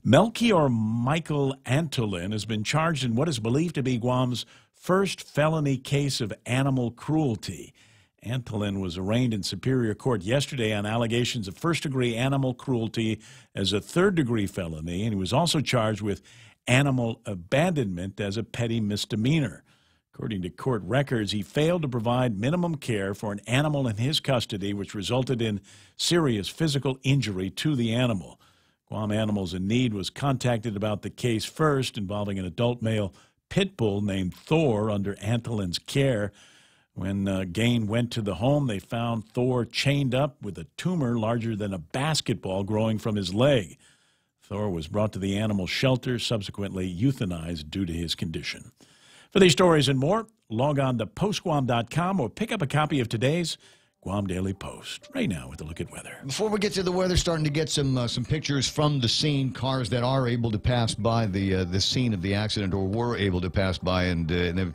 Melchior Michael Antolin has been charged in what is believed to be Guam's first felony case of animal cruelty. Antolin was arraigned in Superior Court yesterday on allegations of first-degree animal cruelty as a third-degree felony, and he was also charged with animal abandonment as a petty misdemeanor. According to court records, he failed to provide minimum care for an animal in his custody, which resulted in serious physical injury to the animal. Guam Animals in Need was contacted about the case first, involving an adult male pit bull named Thor under Antolin's care. When Gain went to the home, they found Thor chained up with a tumor larger than a basketball growing from his leg. Thor was brought to the animal shelter, subsequently euthanized due to his condition. For these stories and more, log on to postguam.com or pick up a copy of today's Guam Daily Post. Right now with a look at weather. Before we get to the weather, starting to get some pictures from the scene. Cars that are able to pass by the scene of the accident, or were able to pass by, and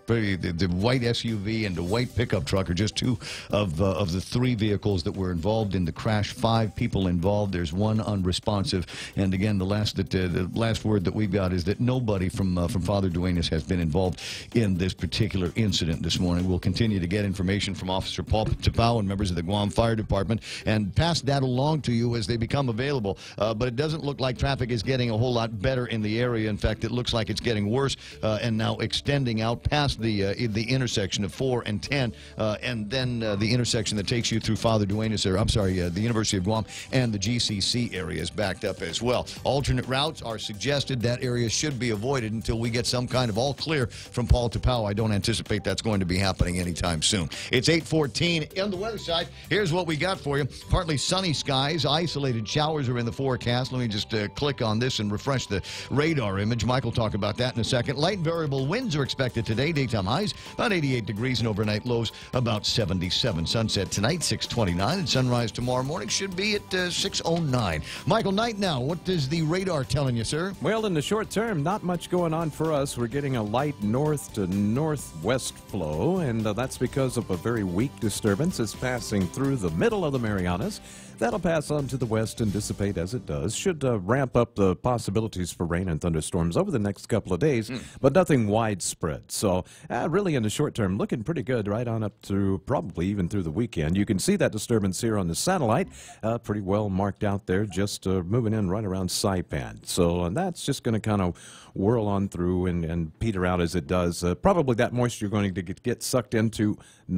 the white SUV and the white pickup truck are just two of the three vehicles that were involved in the crash. 5 people involved. There's one unresponsive. And again, the last word that we've got is that nobody from Father Duenas has been involved in this particular incident this morning. We'll continue to get information from Officer Paul Tapau and members of the Guam Fire Department and pass that along to you as they become available. But it doesn't look like traffic is getting a whole lot better in the area. In fact, it looks like it's getting worse and now extending out past the intersection of 4 and 10, and then the intersection that takes you through Father Duenas, or I'm sorry, the University of Guam and the GCC area is backed up as well. Alternate routes are suggested. That area should be avoided until we get some kind of all clear from Paul Tapau. I don't anticipate that's going to be happening anytime soon. It's 8:14 on the weather side. Here's what we got for you. Partly sunny skies. Isolated showers are in the forecast. Let me just click on this and refresh the radar image. Mike will talk about that in a second. Light variable winds are expected today. Daytime highs about 88 degrees and overnight lows about 77. Sunset tonight, 6:29, and sunrise tomorrow morning should be at 6:09. Michael, night now. What is the radar telling you, sir? Well, in the short term, not much going on for us. We're getting a light north to northwest flow, and that's because of a very weak disturbance. It's passing through the middle of the Marianas. That'll pass on to the west and dissipate as it does. Should ramp up the possibilities for rain and thunderstorms over the next couple of days, but nothing widespread. So really in the short term, looking pretty good right on up through probably even through the weekend. You can see that disturbance here on the satellite, pretty well marked out there, just moving in right around Saipan. So that's just going to kind of whirl on through and peter out as it does. Probably that moisture going to get sucked into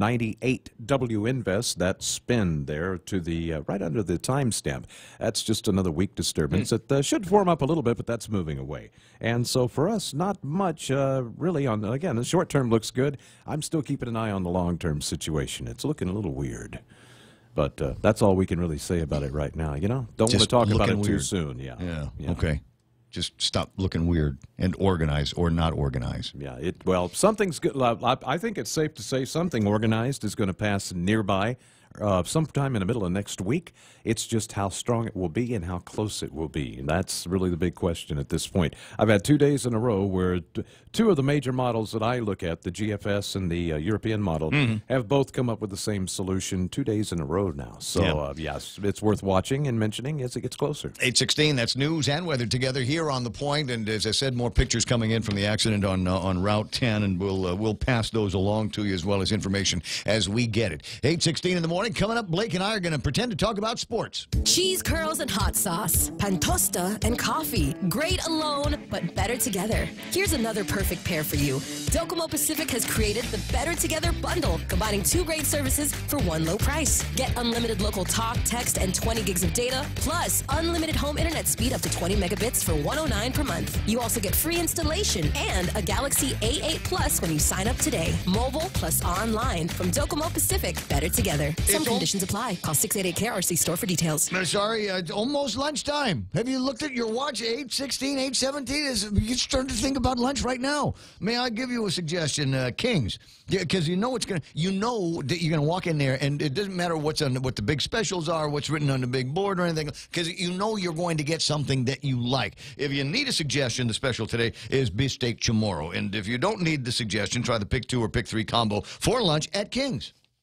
98 WInvest, that spin there to the right under the timestamp. That's just another weak disturbance. It should form up a little bit, but that's moving away. And so for us, not much really on, again, the short term looks good. I'm still keeping an eye on the long-term situation. It's looking a little weird. But that's all we can really say about it right now, you know? Don't want to talk about it too soon. Yeah. Okay. Just stop looking weird and organize or not organize. Yeah, well, something's good. I think it's safe to say something organized is going to pass nearby sometime in the middle of next week. It's just how strong it will be and how close it will be. And that's really the big question at this point. I've had 2 days in a row where 2 of the major models that I look at, the GFS and the European model, have both come up with the same solution 2 days in a row now. So, yes, it's worth watching and mentioning as it gets closer. 8:16, that's news and weather together here on The Point. And as I said, more pictures coming in from the accident on Route 10, and we'll pass those along to you as well as information as we get it. 8:16 in the morning. Coming up, Blake and I are going to pretend to talk about sports. Cheese curls and hot sauce, pan tosta and coffee. Great alone, but better together. Here's another perfect pair for you. Docomo Pacific has created the Better Together Bundle, combining 2 great services for one low price. Get unlimited local talk, text, and 20 gigs of data, plus unlimited home internet speed up to 20 megabits for $109 per month. You also get free installation and a Galaxy A8 Plus when you sign up today. Mobile plus online from Docomo Pacific. Better together. Some conditions apply. Call 688-KRC store for details. Sorry, almost lunchtime. Have you looked at your watch? 8:16, 8:17? You're starting to think about lunch right now. May I give you a suggestion? Kings. Yeah, because you know that you're going to walk in there, and it doesn't matter what the big specials are, what's written on the big board or anything, because you know you're going to get something that you like. If you need a suggestion, the special today is beefsteak chamorro. And if you don't need the suggestion, try the pick 2 or pick 3 combo for lunch at Kings.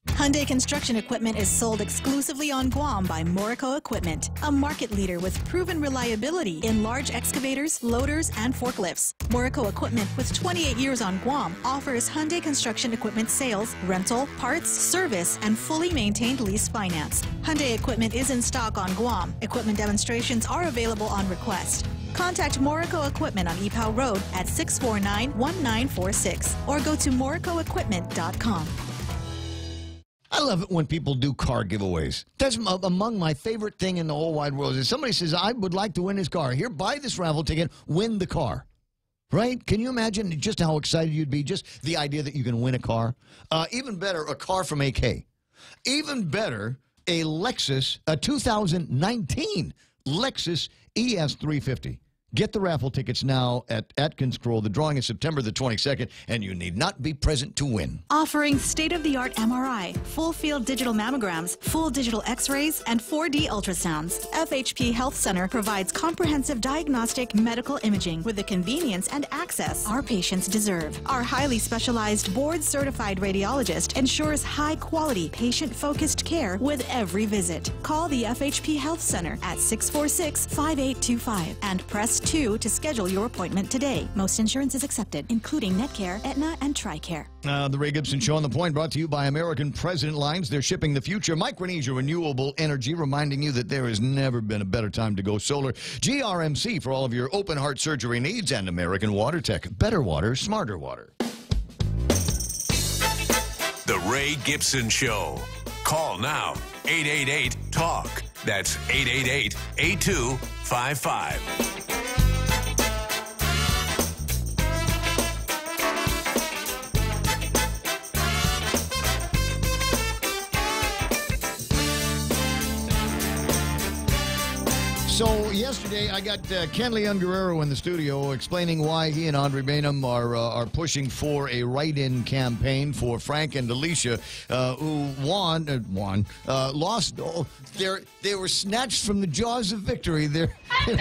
Hyundai Construction Equipment is sold exclusively on Guam by Morico Equipment, a market leader with proven reliability in large excavators, loaders, and forklifts. Morico Equipment, with 28 years on Guam, offers Hyundai Construction Equipment sales, rental, parts, service, and fully maintained lease finance. Hyundai Equipment is in stock on Guam. Equipment demonstrations are available on request. Contact Morico Equipment on Ipoh Road at 649-1946 or go to moricoequipment.com. I love it when people do car giveaways. That's among my favorite thing in the whole wide world. Is somebody says, I would like to win this car. Here, buy this raffle ticket, win the car. Right? Can you imagine just how excited you'd be? Just the idea that you can win a car. Even better, a car from AK. Even better, a Lexus, a 2019 Lexus ES350. Get the raffle tickets now at Atkins Kroll. The drawing is September the 22nd, and you need not be present to win. Offering state-of-the-art MRI, full-field digital mammograms, full digital x-rays, and 4D ultrasounds. FHP Health Center provides comprehensive diagnostic medical imaging with the convenience and access our patients deserve. Our highly specialized board-certified radiologist ensures high-quality, patient-focused care with every visit. Call the FHP Health Center at 646-5825 and press 2 to schedule your appointment today. Most insurance is accepted, including Netcare, Aetna, and TRICARE. The Ray Gibson Show on the Point, brought to you by American President Lines. They're shipping the future. Micronesia Renewable Energy, reminding you that there has never been a better time to go solar. GRMC for all of your open heart surgery needs, and American Water Tech. Better water, smarter water. The Ray Gibson Show. Call now. 888-TALK. That's 888-8255. So yesterday, I got Ken Leon Guerrero in the studio explaining why he and Andre Bainum are pushing for a write-in campaign for Frank and Alicia, who lost. Oh, they were snatched from the jaws of victory. They're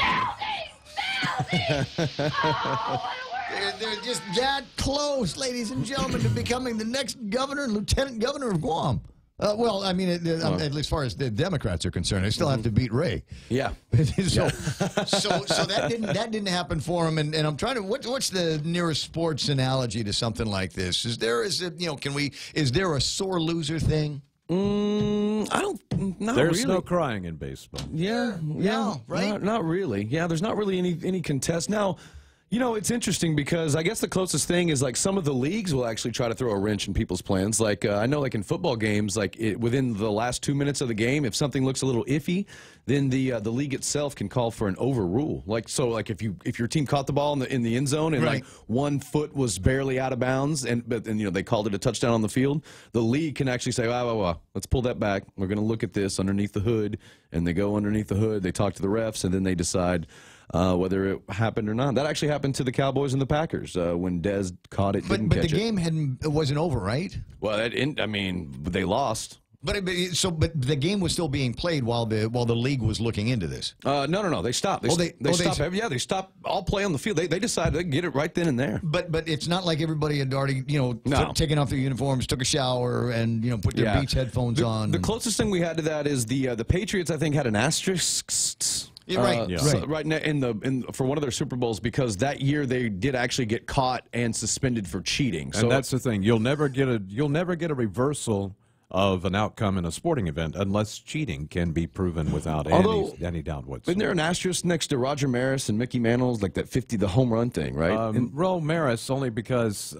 just that close, ladies and gentlemen, to becoming the next governor and lieutenant governor of Guam. Well, I mean, as far as the Democrats are concerned, they still have to beat Ray. Yeah. so that didn't happen for him. And I'm trying to. What's the nearest sports analogy to something like this? Is there a sore loser thing? Not There's really. no crying in baseball. Yeah, right? Not really. Yeah, there's not really any contest. Now, you know, it's interesting because I guess the closest thing is like some of the leagues will actually try to throw a wrench in people's plans. Like I know, like in football games, like within the last 2 minutes of the game, if something looks a little iffy, then the league itself can call for an overrule. Like so, like if your team caught the ball in the end zone and like 1 foot was barely out of bounds, but you know they called it a touchdown on the field, the league can actually say, let's pull that back. We're going to look at this underneath the hood, and they go underneath the hood. They talk to the refs, and then they decide whether it happened or not. That actually happened to the Cowboys and the Packers when Dez caught it, didn't catch it. But the game wasn't over, right? Well, they lost. But the game was still being played while the league was looking into this. No. They stopped. They stopped all play on the field. They decided they could get it right then and there. But it's not like everybody had already taken off their uniforms, took a shower, and put their Beats headphones on. The closest thing we had to that is the Patriots. I think had an asterisk. Right. For one of their Super Bowls, because that year they did actually get caught and suspended for cheating. So that's the thing. You'll never get a reversal of an outcome in a sporting event unless cheating can be proven without any doubt whatsoever. Isn't there an asterisk next to Roger Maris and Mickey Mantle's, like that the home run thing, right? Ro Maris only because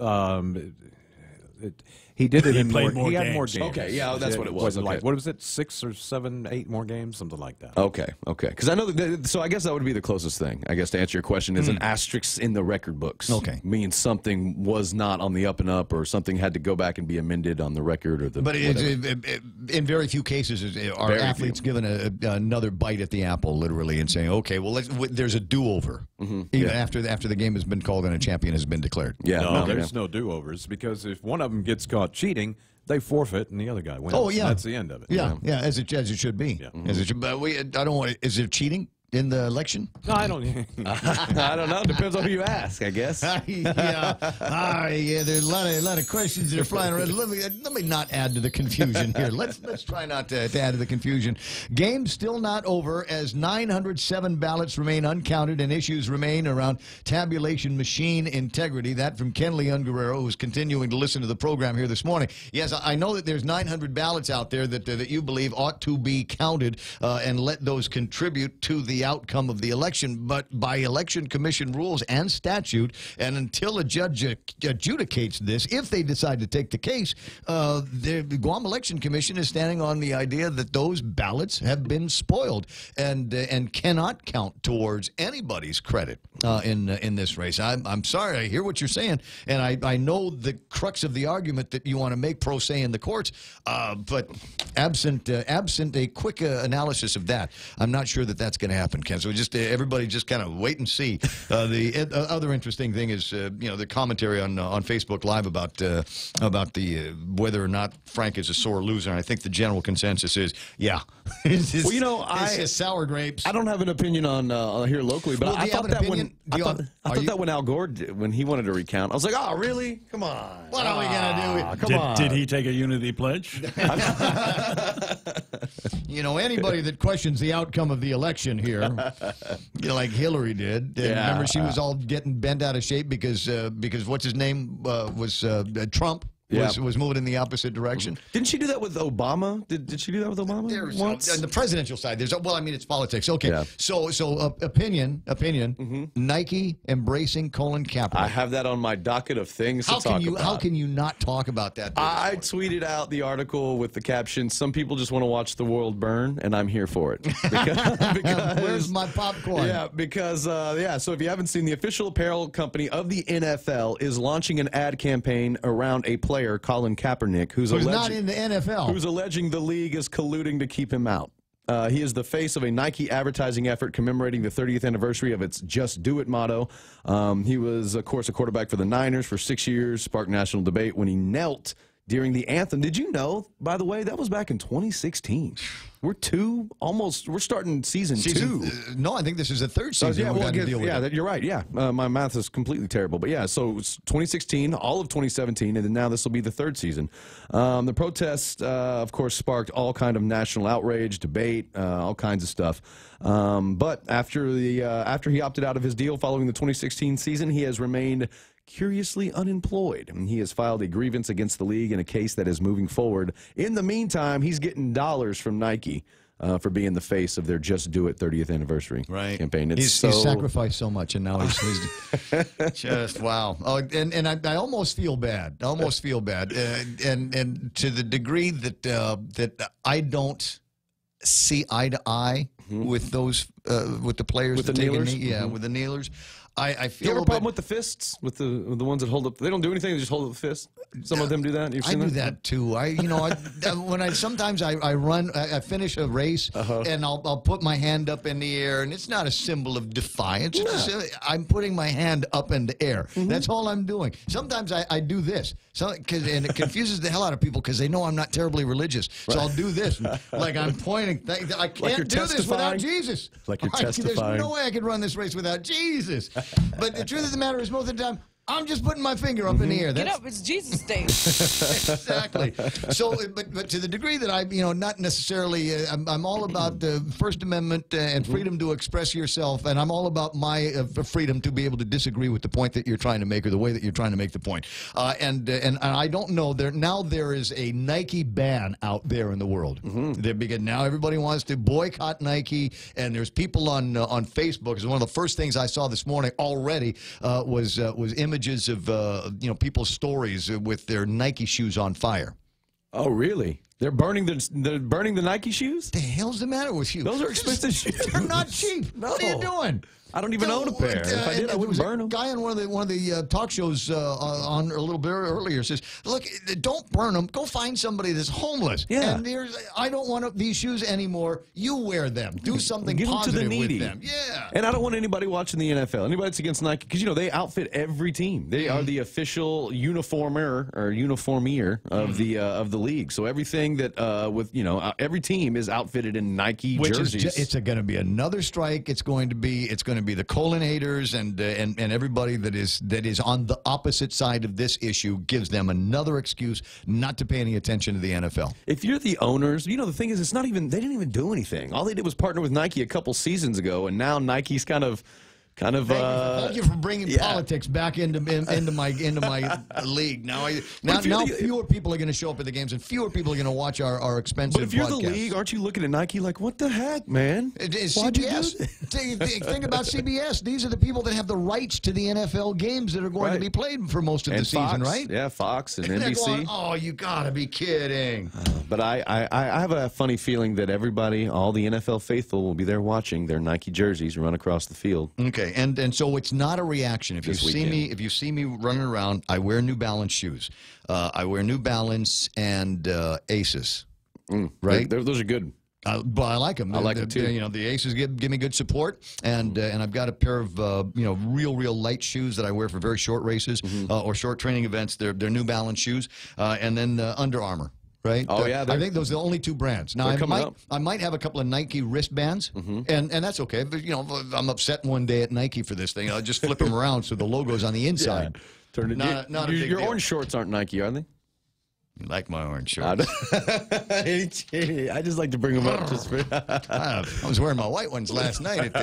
he did it He had more games. Okay, yeah, that's what it was. Like, what was it, 6 or 7, 8 more games, something like that. Okay. Because I know so I guess that would be the closest thing. I guess to answer your question is an asterisk in the record books. Okay, means something was not on the up and up, or something had to go back and be amended on the record or the. But in very few cases are athletes given another bite at the apple, literally, and saying, okay, well, there's a do-over even after the game has been called and a champion has been declared. Yeah, there's no do-overs, because if one of them gets caught cheating, they forfeit and the other guy wins. Oh yeah, that's the end of it. Yeah, as it should be. Yeah. As it should. But I don't want. Is it cheating? in the election? No, I don't. I don't know. Depends on who you ask, I guess. Yeah, there's a lot of questions that are flying around. Let me not add to the confusion here. Let's try not to add to the confusion. Game still not over as 907 ballots remain uncounted and issues remain around tabulation machine integrity. That from Ken Leon Guerrero, who's continuing to listen to the program here this morning. Yes, I know that there's 900 ballots out there that you believe ought to be counted and let those contribute to the outcome of the election, but by Election Commission rules and statute, and until a judge adjudicates this, if they decide to take the case, the Guam Election Commission is standing on the idea that those ballots have been spoiled and cannot count towards anybody's credit in this race. I'm sorry, I hear what you're saying, and I know the crux of the argument that you want to make pro se in the courts, but absent a quick analysis of that, I'm not sure that that's going to happen, Ken. So just everybody just kind of wait and see. The other interesting thing is the commentary on Facebook Live about the whether or not Frank is a sore loser. And I think the general consensus is it's sour grapes. I don't have an opinion on here locally, but I thought that when Al Gore when he wanted to recount, I was like, oh really? Come on. What are we gonna do? Come on. Did he take a unity pledge? Anybody that questions the outcome of the election here, like Hillary did. Remember, she was all getting bent out of shape because what's his name was Trump. Was moving in the opposite direction. Didn't she do that with Obama? Did she do that with Obama? On the presidential side, it's politics. Okay, yeah. So opinion. Nike embracing Colin Kaepernick. I have that on my docket of things to talk about. How can you not talk about that? I tweeted out the article with the caption, "Some people just want to watch the world burn, and I'm here for it." Because where's my popcorn? Yeah, because So if you haven't seen, the official apparel company of the NFL is launching an ad campaign around a player, Colin Kaepernick, who's not in the NFL, who's alleging the league is colluding to keep him out. He is the face of a Nike advertising effort commemorating the 30th anniversary of its Just Do It motto. He was, of course, a quarterback for the Niners for 6 years, sparked national debate when he knelt during the anthem. Did you know, by the way, that was back in 2016? We're starting season 2. No, I think this is the third season. You're right. Yeah, my math is completely terrible. But yeah, so it's 2016, all of 2017, and then now this will be the third season. The protest, of course, sparked all kind of national outrage, debate, all kinds of stuff. But after he opted out of his deal following the 2016 season, he has remained curiously unemployed, and he has filed a grievance against the league in a case that is moving forward. In the meantime, he's getting dollars from Nike for being the face of their Just Do It 30th anniversry campaign. He's sacrificed so much, and now he's just wow. Oh, and I almost feel bad. And to the degree that I don't see eye to eye with those with the players with the kneelers. With the kneelers. I feel. You have a problem with the fists, with the ones that hold up? They don't do anything; they just hold up the fist. Some of them do that. I do that too. Sometimes I run, I finish a race, and I'll put my hand up in the air, and it's not a symbol of defiance. Yeah. I'm putting my hand up in the air. That's all I'm doing. Sometimes I do this, and it confuses the hell out of people because they know I'm not terribly religious. So I'll do this, like I'm pointing. I can't do this without Jesus. Like you're testifying. There's no way I could run this race without Jesus. But the truth of the matter is, most of the time, I'm just putting my finger up in the air. Get up, it's Jesus Day. Exactly. So, but to the degree that I, not necessarily, I'm all about the First Amendment and freedom to express yourself, and I'm all about my freedom to be able to disagree with the point that you're trying to make or the way that you're trying to make the point. And I don't know. There is a Nike ban out there in the world. Because now everybody wants to boycott Nike, and there's people on Facebook. It's one of the first things I saw this morning already was images of people's stories with their Nike shoes on fire. Oh, really? They're burning the Nike shoes? The hell's the matter with you? Those are expensive shoes. They're not cheap. No. What are you doing? I don't even own a pair. If I did, I wouldn't burn them. A guy on one of the talk shows on a little bit earlier says, "Look, don't burn them. Go find somebody that's homeless. Yeah. And I don't want these shoes anymore. You wear them. Do something positive with them. Yeah. And I don't want anybody watching the NFL. Anybody that's against Nike, because they outfit every team. They are the official uniformer of the league. So everything thing that with every team is outfitted in Nike Which jerseys. it's going to be another strike. It's going to be the Colinators and everybody that is on the opposite side of this issue gives them another excuse not to pay any attention to the NFL. If you're the owners, the thing is, they didn't even do anything. All they did was partner with Nike a couple seasons ago, and now Nike's kind of. Thank you for bringing politics back into my league. Now fewer people are going to show up at the games, and fewer people are going to watch our expensive. But if you're podcasts. the league, aren't you looking at Nike like, what the heck, man? Why'd you do CBS. Think about CBS. These are the people that have the rights to the NFL games that are going to be played for most of the season, right? Yeah, Fox and They're NBC. going, oh, you got to be kidding! But I have a funny feeling that everybody, all the NFL faithful, will be there watching their Nike jerseys run across the field. Okay, and so it's not a reaction. If you This see weekend. me running around, I wear New Balance shoes. I wear New Balance and Aces. Right, those are good. But I like them. I like them too. The Aces give me good support, and I've got a pair of real light shoes that I wear for very short races or short training events. They're New Balance shoes, and then Under Armour. Right? Oh, yeah. I think those are the only two brands. Now, They're I might have a couple of Nike wristbands, and that's okay. But, if I'm upset one day at Nike for this thing, I'll just flip them around so the logo's on the inside. Turn it. Not a big Your deal. orange shorts aren't Nike, are they? You like my orange shorts. I just like to bring them up. Just for I was wearing my white ones last night.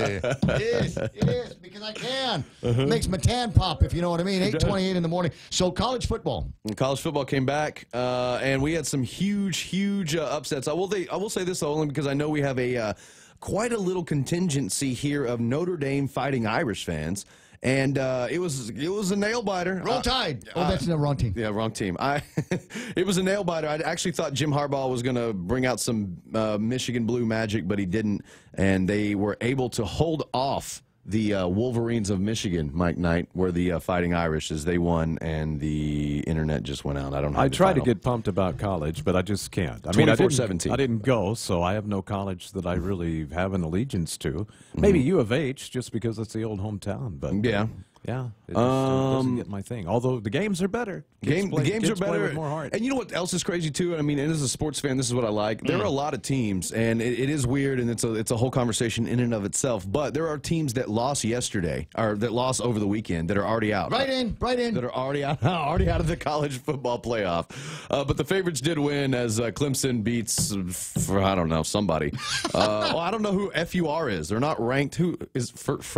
It is, because I can. It makes my tan pop, if you know what I mean. 8:28 in the morning. So college football. College football came back, and we had some huge upsets. I will say this, though, only because I know we have a quite a little contingency here of Notre Dame Fighting Irish fans. And it was a nail biter. Roll Tide. That's the wrong team. Yeah, wrong team. It was a nail biter. I actually thought Jim Harbaugh was going to bring out some Michigan blue magic, but he didn't. And they were able to hold off the Wolverines of Michigan, Mike Knight, were the Fighting Irish, as they won, and the internet just went out. I don't know. I try to get pumped about college, but I just can't. I mean, I didn't go, so I have no college that I really have an allegiance to. Maybe U of H, just because it's the old hometown. But yeah. Yeah, it doesn't get my thing. Although the games are better. The games are better. With more heart. And you know what else is crazy, too? I mean, and as a sports fan, this is what I like. There are a lot of teams, and it is weird, and it's a whole conversation in and of itself. But there are teams that lost yesterday, or that lost over the weekend, that are already out. Right in. That are already out of the college football playoff. But the favorites did win as Clemson beats, I don't know, somebody. Well, I don't know who FUR is. They're not ranked. Who is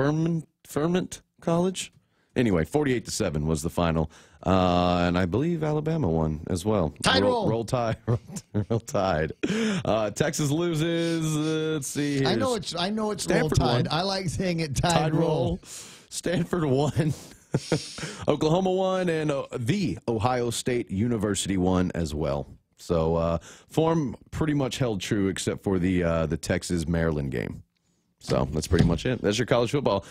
Ferment College? Anyway, 48-7 was the final, and I believe Alabama won as well. Roll Tide. Roll Tide. Texas loses. Let's see here. I know it's Roll Tide. I like saying it Tide Roll. Stanford won. Oklahoma won, and the Ohio State University won as well. So form pretty much held true, except for the Texas Maryland game. So that's pretty much it. That's your college football.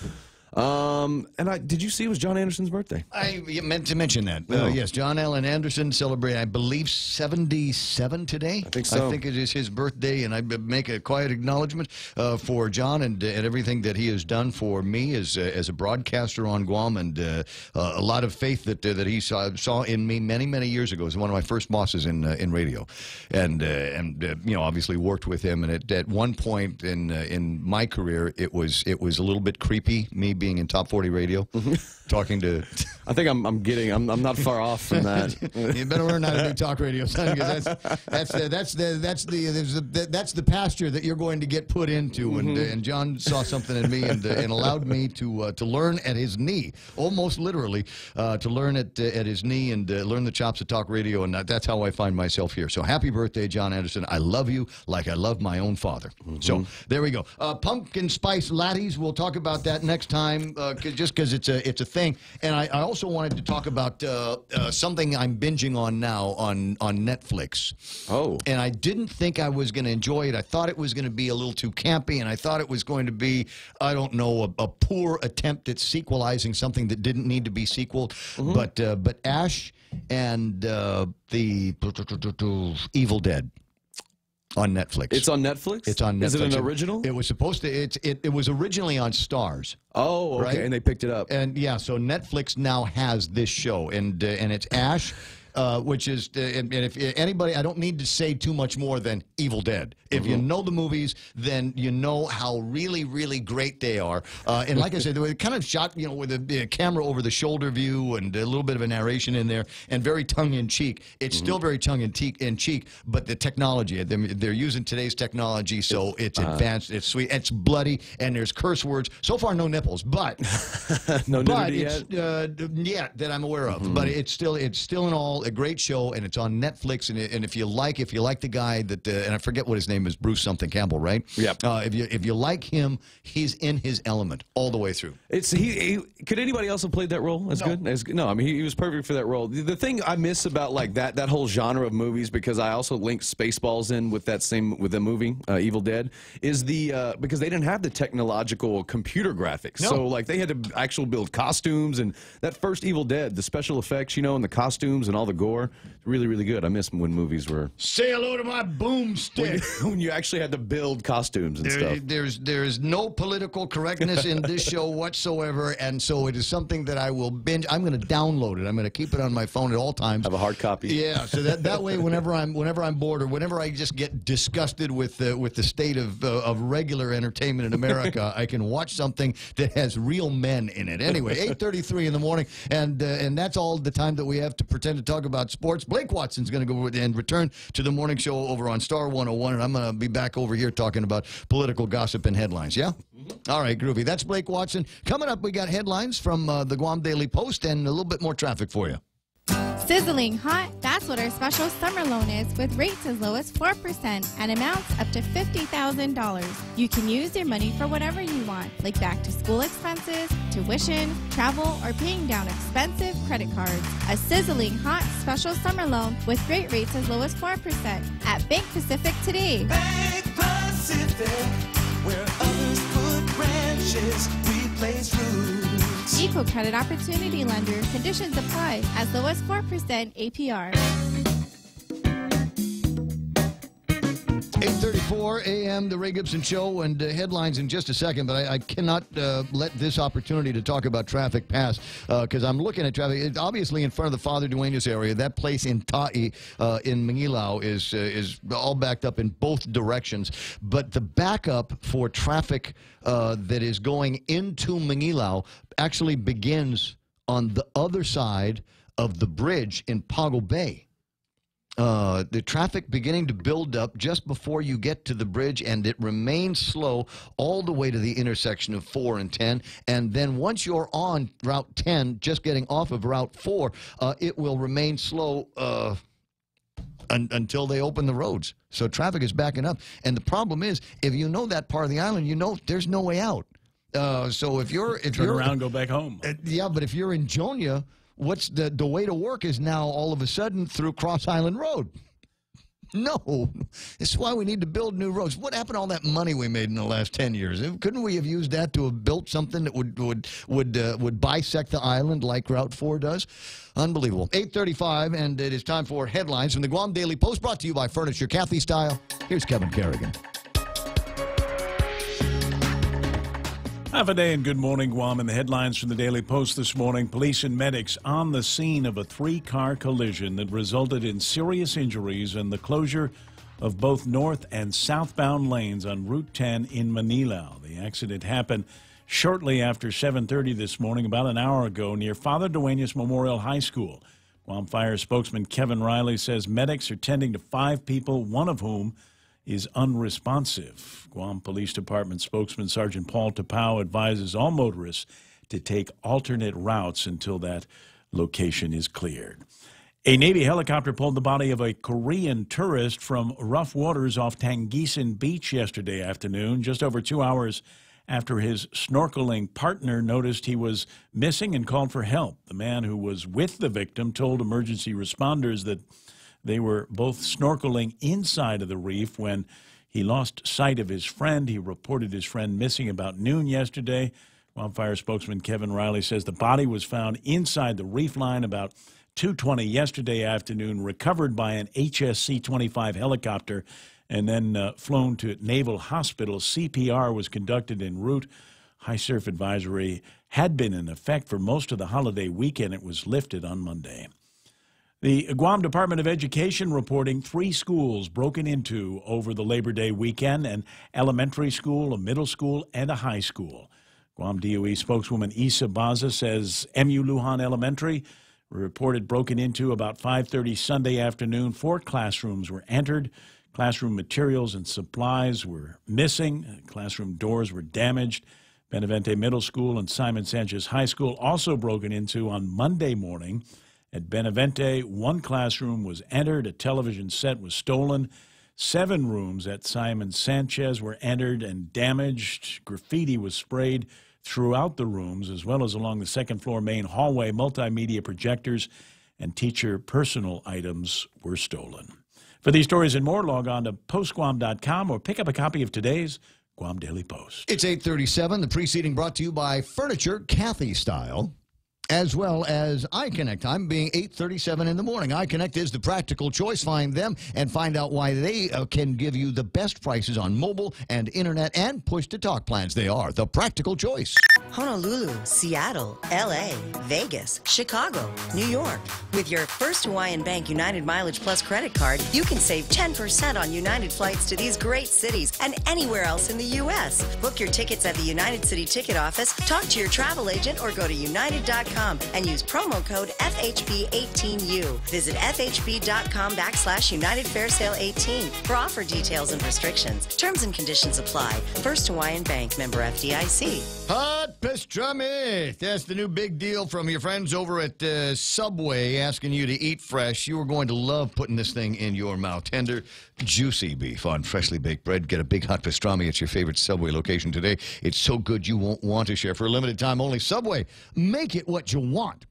Did you see it was John Anderson's birthday? I meant to mention that. Yes, John Allen Anderson celebrating, I believe, 77 today. I think so. I think it is his birthday, and I make a quiet acknowledgement for John and everything that he has done for me as a broadcaster on Guam, and a lot of faith that he saw in me many years ago. He was one of my first bosses in radio, and obviously worked with him. And at one point in my career, it was a little bit creepy, me being in Top 40 radio, talking to. I think I'm not far off from that. You better learn how to do talk radio, son, because that's the pasture that you're going to get put into. And John saw something in me and allowed me to learn at his knee, almost literally, to learn at his knee and learn the chops of talk radio. And that's how I find myself here. So happy birthday, John Anderson. I love you like I love my own father. So there we go. Pumpkin spice lattes. We'll talk about that next time. Just because it's a thing, and I also wanted to talk about something I'm binging on now on Netflix. Oh, and I didn't think I was going to enjoy it. I thought it was going to be a little too campy, and I thought it was going to be, I don't know, a poor attempt at sequelizing something that didn't need to be sequeled. But Ash and the Evil Dead. On Netflix. It's on Netflix? It's on Netflix. Is it an original? It was supposed to. It was originally on Stars. Oh, okay. Right? And they picked it up. And yeah, so Netflix now has this show, and it's Ash which is, and if anybody, I don't need to say too much more than Evil Dead. If you know the movies, then you know how really, really great they are. And like I said, they were kind of shot, with a camera over the shoulder view and a little bit of a narration in there, and very tongue-in-cheek. It's still very tongue-in-cheek, but the technology, they're using today's technology, so it's advanced, it's sweet, it's bloody, and there's curse words. So far, no nipples, but no nudity yet that I'm aware of. But it's still in all a great show, and it's on Netflix. And if you like the guy that, and I forget what his name is, Bruce something Campbell, right? Yep. If you like him, he's in his element all the way through. Could anybody else have played that role as good? No, I mean he was perfect for that role. The thing I miss about like that whole genre of movies, because I also linked Spaceballs in with the movie Evil Dead, is because they didn't have the technological computer graphics. No. So like they had to actually build costumes, and that first Evil Dead, the special effects, and the costumes and all the gore, really, really good. I miss when movies were say hello to my boomstick. When you actually had to build costumes and stuff. There's no political correctness in this show whatsoever, and so it is something that I will binge. I'm going to download it. I'm going to keep it on my phone at all times. Have a hard copy. Yeah, so that way, whenever I'm bored or whenever I just get disgusted with the state of regular entertainment in America, I can watch something that has real men in it. Anyway, 8:33 in the morning, and that's all the time that we have to pretend to talk about sports. Blake Watson's going to go and return to the morning show over on Star 101, and I'm going to be back over here talking about political gossip and headlines. Yeah? All right, groovy. That's Blake Watson. Coming up, we got headlines from the Guam Daily Post and a little bit more traffic for you. Sizzling hot, that's what our special summer loan is, with rates as low as 4% and amounts up to $50,000. You can use your money for whatever you want, like back to school expenses, tuition, travel, or paying down expensive credit cards. A sizzling hot special summer loan with great rates as low as 4% at Bank Pacific today. Bank Pacific, where others put branches, we place roots. Equal Credit Opportunity Lender. Conditions apply. As low as 4% APR. 8:34 a.m. The Ray Gibson Show, and headlines in just a second, but I cannot let this opportunity to talk about traffic pass, because I'm looking at traffic. It's obviously in front of the Father Duenas area. That place in Ta'i in Mangilao is all backed up in both directions. But the backup for traffic that is going into Mangilao actually begins on the other side of the bridge in Pago Bay. The traffic beginning to build up just before you get to the bridge, and it remains slow all the way to the intersection of 4 and 10. And then once you're on Route 10, just getting off of Route 4, it will remain slow until they open the roads. So traffic is backing up. And the problem is, if you know that part of the island, you know there's no way out. So if you're turn around, go back home. Yeah, but if you're in Jonia, what's the way to work is now all of a sudden through Cross Island Road. No, this is why we need to build new roads. What happened to all that money we made in the last 10 years? Couldn't we have used that to have built something that would bisect the island like Route 4 does? Unbelievable. 8:35, and it is time for headlines from the Guam Daily Post, brought to you by Furniture Kathy Style. Here's Kevin Kerrigan. Half a day and good morning, Guam. And the headlines from the Daily Post this morning. Police and medics on the scene of a 3-car collision that resulted in serious injuries and the closure of both north and southbound lanes on Route 10 in Mangilao. The accident happened shortly after 7:30 this morning, about an hour ago, near Father Duenas Memorial High School. Guam Fire spokesman Kevin Riley says medics are tending to 5 people, one of whom is unresponsive. Guam Police Department spokesman Sergeant Paul Tapau advises all motorists to take alternate routes until that location is cleared. A Navy helicopter pulled the body of a Korean tourist from rough waters off Tangisan Beach yesterday afternoon, just over 2 hours after his snorkeling partner noticed he was missing and called for help. The man who was with the victim told emergency responders that they were both snorkeling inside of the reef when he lost sight of his friend. He reported his friend missing about noon yesterday. Wildfire spokesman Kevin Riley says the body was found inside the reef line about 2:20 yesterday afternoon, recovered by an HSC-25 helicopter, and then flown to Naval Hospital. CPR was conducted en route. High surf advisory had been in effect for most of the holiday weekend. It was lifted on Monday. The Guam Department of Education reporting 3 schools broken into over the Labor Day weekend, an elementary school, a middle school, and a high school. Guam DOE spokeswoman Isa Baza says MU Lujan Elementary reported broken into about 5:30 Sunday afternoon. 4 classrooms were entered. Classroom materials and supplies were missing. Classroom doors were damaged. Benavente Middle School and Simon Sanchez High School also broken into on Monday morning. At Benavente, 1 classroom was entered. A television set was stolen. 7 rooms at Simon Sanchez were entered and damaged. Graffiti was sprayed throughout the rooms, as well as along the second-floor main hallway. Multimedia projectors and teacher personal items were stolen. For these stories and more, log on to postguam.com or pick up a copy of today's Guam Daily Post. It's 8:37. The preceding brought to you by Furniture Kathy Style, as well as iConnect. Time being 8:37 in the morning. iConnect is the practical choice. Find them and find out why they can give you the best prices on mobile and internet and push-to-talk plans. They are the practical choice. Honolulu, Seattle, LA, Vegas, Chicago, New York. With your First Hawaiian Bank United Mileage Plus credit card, you can save 10% on United flights to these great cities and anywhere else in the U.S. Book your tickets at the United City Ticket Office, talk to your travel agent, or go to united.com and use promo code FHB18U. Visit FHB.com/United Fair Sale 18 for offer details and restrictions. Terms and conditions apply. First Hawaiian Bank, member FDIC. Hot pastrami. That's the new big deal from your friends over at Subway, asking you to eat fresh. You are going to love putting this thing in your mouth. Tender, juicy beef on freshly baked bread. Get a big hot pastrami at your favorite Subway location today. It's so good you won't want to share. For a limited time only, Subway. Make it what you want.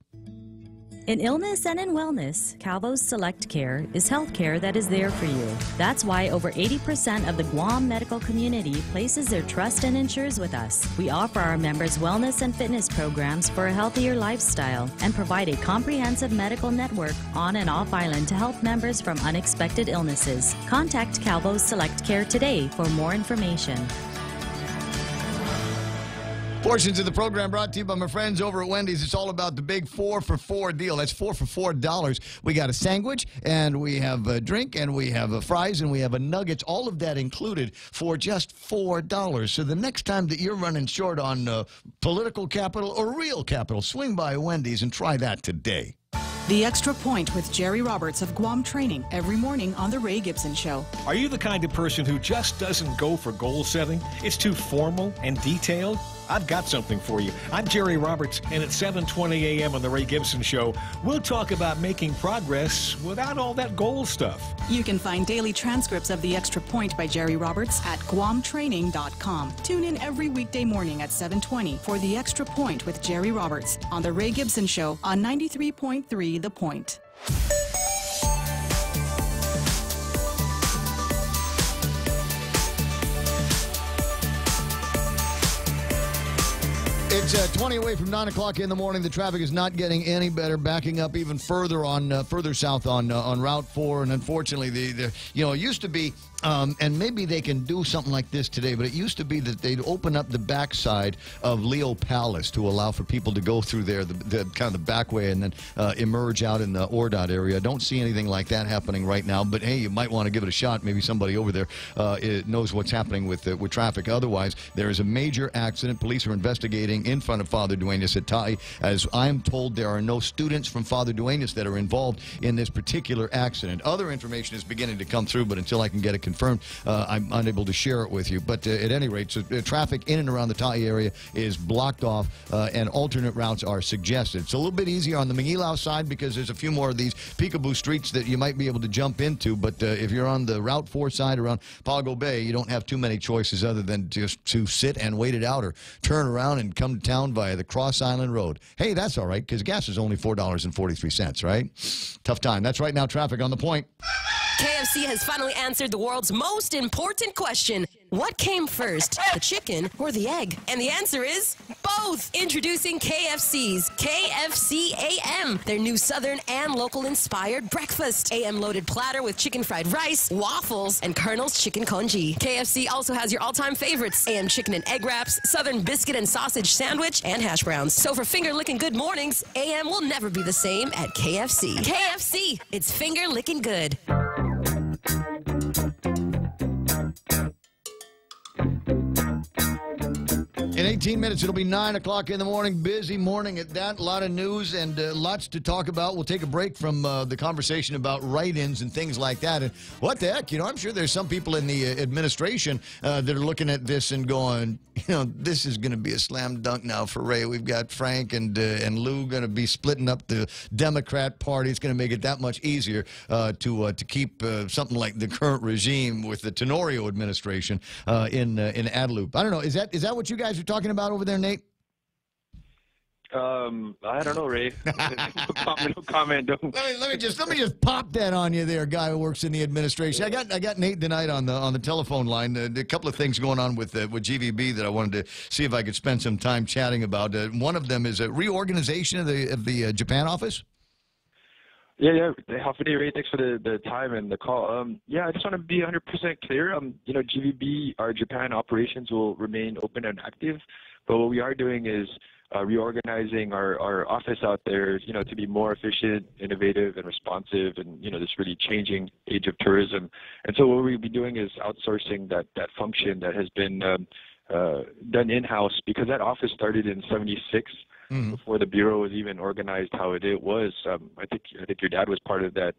In illness and in wellness, Calvo's Select Care is health care that is there for you. That's why over 80% of the Guam medical community places their trust and insures with us. We offer our members wellness and fitness programs for a healthier lifestyle and provide a comprehensive medical network on and off island to help members from unexpected illnesses. Contact Calvo's Select Care today for more information. Portions of the program brought to you by my friends over at Wendy's. It's all about the big 4 for $4 deal. That's 4 for $4. We got a sandwich, and we have a drink, and we have a fries, and we have a nuggets. All of that included for just $4. So the next time that you're running short on political capital or real capital, swing by Wendy's and try that today. The Extra Point with Jerry Roberts of Guam Training every morning on The Ray Gibson Show. Are you the kind of person who just doesn't go for goal setting? It's too formal and detailed? I've got something for you. I'm Jerry Roberts, and at 7:20 a.m. on The Ray Gibson Show, we'll talk about making progress without all that goal stuff. You can find daily transcripts of The Extra Point by Jerry Roberts at guamtraining.com. Tune in every weekday morning at 7:20 for The Extra Point with Jerry Roberts on The Ray Gibson Show on 93.3 The Point. It's 20 away from 9 o'clock in the morning. The traffic is not getting any better, backing up even further on further south on Route 4. And unfortunately, it used to be, and maybe they can do something like this today, but it used to be that they'd open up the backside of Leo Palace to allow for people to go through there, the kind of the back way, and then emerge out in the Ordot area. I don't see anything like that happening right now, but hey, you might want to give it a shot. Maybe somebody over there knows what's happening with traffic. Otherwise, there is a major accident. Police are investigating in front of Father Duenas at Tai. As I'm told, there are no students from Father Duenas that are involved in this particular accident. Other information is beginning to come through, but until I can get it confirmed, I'm unable to share it with you. But at any rate, so, traffic in and around the Tai area is blocked off, and alternate routes are suggested. It's a little bit easier on the Mangilau side because there's a few more of these peekaboo streets that you might be able to jump into. But if you're on the Route 4 side around Pago Bay, you don't have too many choices other than just to sit and wait it out or turn around and come to town via the Cross Island Road. Hey, that's all right, because gas is only $4.43, right? Tough time. That's right now, traffic on the point. KFC has finally answered the world's most important question. What came first, the chicken or the egg? And the answer is both. Introducing KFC's KFC AM, their new Southern and local-inspired breakfast. AM-loaded platter with chicken fried rice, waffles, and Colonel's chicken congee. KFC also has your all-time favorites, AM chicken and egg wraps, Southern biscuit and sausage sandwich, and hash browns. So for finger-licking good mornings, AM will never be the same at KFC. KFC, it's finger-licking good. In 18 minutes, it'll be 9 o'clock in the morning. Busy morning at that. A lot of news and lots to talk about. We'll take a break from the conversation about write-ins and things like that. And what the heck? You know, I'm sure there's some people in the administration that are looking at this and going, you know, this is going to be a slam dunk now for Ray. We've got Frank and Lou going to be splitting up the Democrat Party. It's going to make it that much easier to keep something like the current regime with the Tenorio administration in Adelup. I don't know. Is that what you guys are talking about over there, Nate? I don't know, Ray. No comment. Let me just pop that on you, there, guy who works in the administration. I got Nate tonight on the telephone line. A couple of things going on with GVB that I wanted to see if I could spend some time chatting about. One of them is a reorganization of the Japan office. Yeah. Half a day, Ray. Thanks for the time and the call. I just want to be 100% clear. You know, GVB, our Japan operations will remain open and active, but what we are doing is reorganizing our office out there, you know, to be more efficient, innovative, and responsive, and you know, this really changing age of tourism. And so what we'll be doing is outsourcing that function that has been done in-house, because that office started in '76. Mm-hmm. Before the bureau was even organized how it was. I think your dad was part of that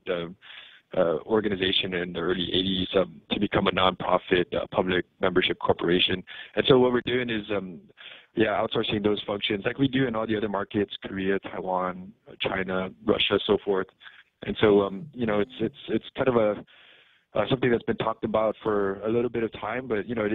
organization in the early '80s to become a nonprofit public membership corporation. And so what we're doing is outsourcing those functions like we do in all the other markets: Korea, Taiwan, China, Russia, so forth. And so you know, it's kind of something that's been talked about for a little bit of time, but you know,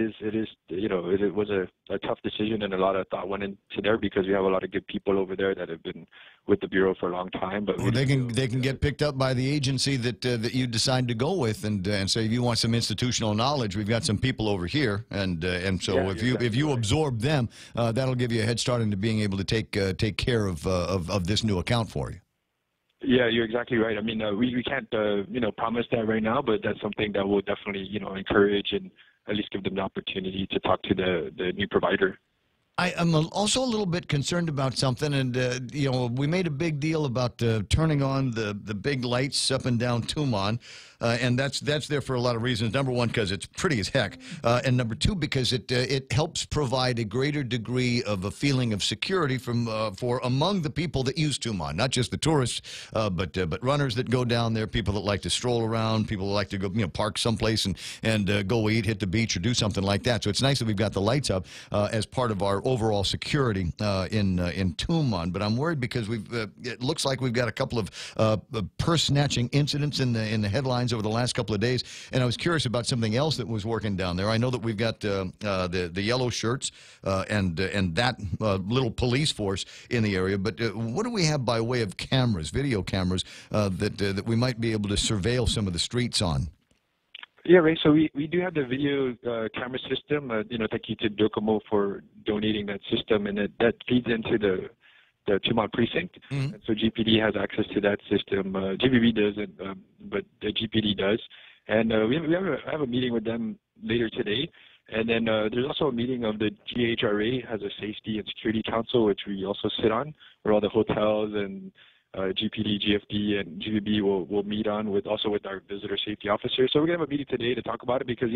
it was a tough decision, and a lot of thought went into there because we have a lot of good people over there that have been with the bureau for a long time. But they can get picked up by the agency that you decide to go with, and say if you want some institutional knowledge, we've got some people over here, and so if you absorb them, that'll give you a head start into being able to take care of this new account for you. Yeah, you're exactly right. I mean, we can't, promise that right now, but that's something that we'll definitely, encourage and at least give them the opportunity to talk to the new provider. I am also a little bit concerned about something, and we made a big deal about turning on the big lights up and down Tumon, and that's there for a lot of reasons. Number one, because it's pretty as heck, and number two, because it helps provide a greater degree of a feeling of security for among the people that use Tumon, not just the tourists, but runners that go down there, people that like to stroll around, people that like to go park someplace and go eat, hit the beach, or do something like that. So it's nice that we've got the lights up as part of our overall security in Tumon, but I'm worried because it looks like we've got a couple of purse snatching incidents in the headlines over the last couple of days, and I was curious about something else that was working down there. I know that we've got the yellow shirts and that little police force in the area, but what do we have by way of cameras, video cameras that we might be able to surveil some of the streets on? Yeah, Ray. So we do have the video camera system. Thank you to Docomo for donating that system, and that feeds into the Tumon precinct. Mm-hmm. And so GPD has access to that system. GVB doesn't, but the GPD does. And we have a meeting with them later today. And then there's also a meeting of the GHRA, has a Safety and Security Council, which we also sit on, where all the hotels and GPD, GFD, and GVB will meet on with our visitor safety officer. So we're gonna have a meeting today to talk about it because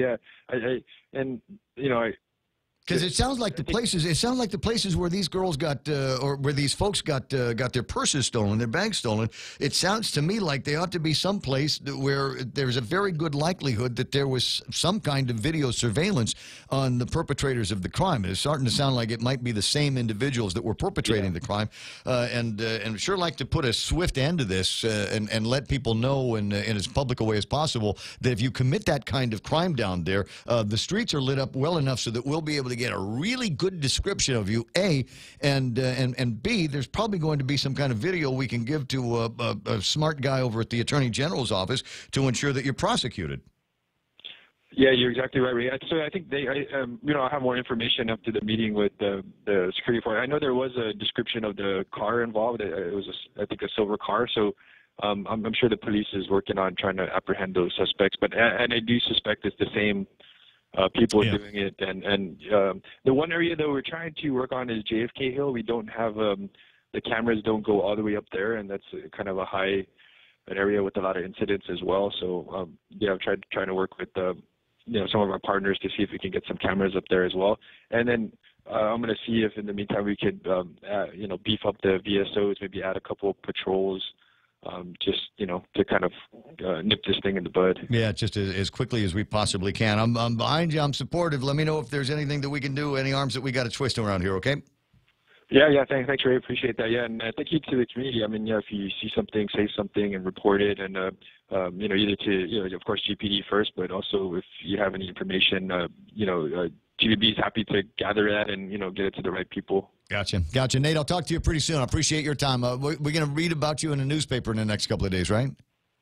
because it sounds like the places. It sounds like the places where these girls got, or where these folks got their purses stolen, their bags stolen. It sounds to me like they ought to be someplace where there's a very good likelihood that there was some kind of video surveillance on the perpetrators of the crime. It's starting to sound like it might be the same individuals that were perpetrating the crime, and sure like to put a swift end to this and let people know in as public a way as possible that if you commit that kind of crime down there, the streets are lit up well enough so that we'll be able to get a really good description of you, A, and B, there's probably going to be some kind of video we can give to a smart guy over at the Attorney General's office to ensure that you're prosecuted. Yeah, you're exactly right, Ray. So I think I'll have more information after the meeting with the security force. I know there was a description of the car involved. It was, I think, a silver car. So I'm sure the police is working on trying to apprehend those suspects. And I do suspect it's the same people doing it. And the one area that we're trying to work on is JFK Hill. We don't have the cameras don't go all the way up there, and that's kind of an area with a lot of incidents as well. So I've trying to work with some of our partners to see if we can get some cameras up there as well. And then I'm going to see if in the meantime we could beef up the VSOs, maybe add a couple of patrols, just to kind of nip this thing in the bud. Yeah, just as quickly as we possibly can. I'm behind you. I'm supportive. Let me know if there's anything that we can do, any arms that we got to twist around here, okay? Yeah, thanks, Ray. Appreciate that. Yeah, and thank you to the community. I mean, if you see something, say something and report it, and either to of course GPD first, but also if you have any information, GVB is happy to gather that and get it to the right people. Gotcha, Nate. I'll talk to you pretty soon. I appreciate your time. We're going to read about you in the newspaper in the next couple of days, right?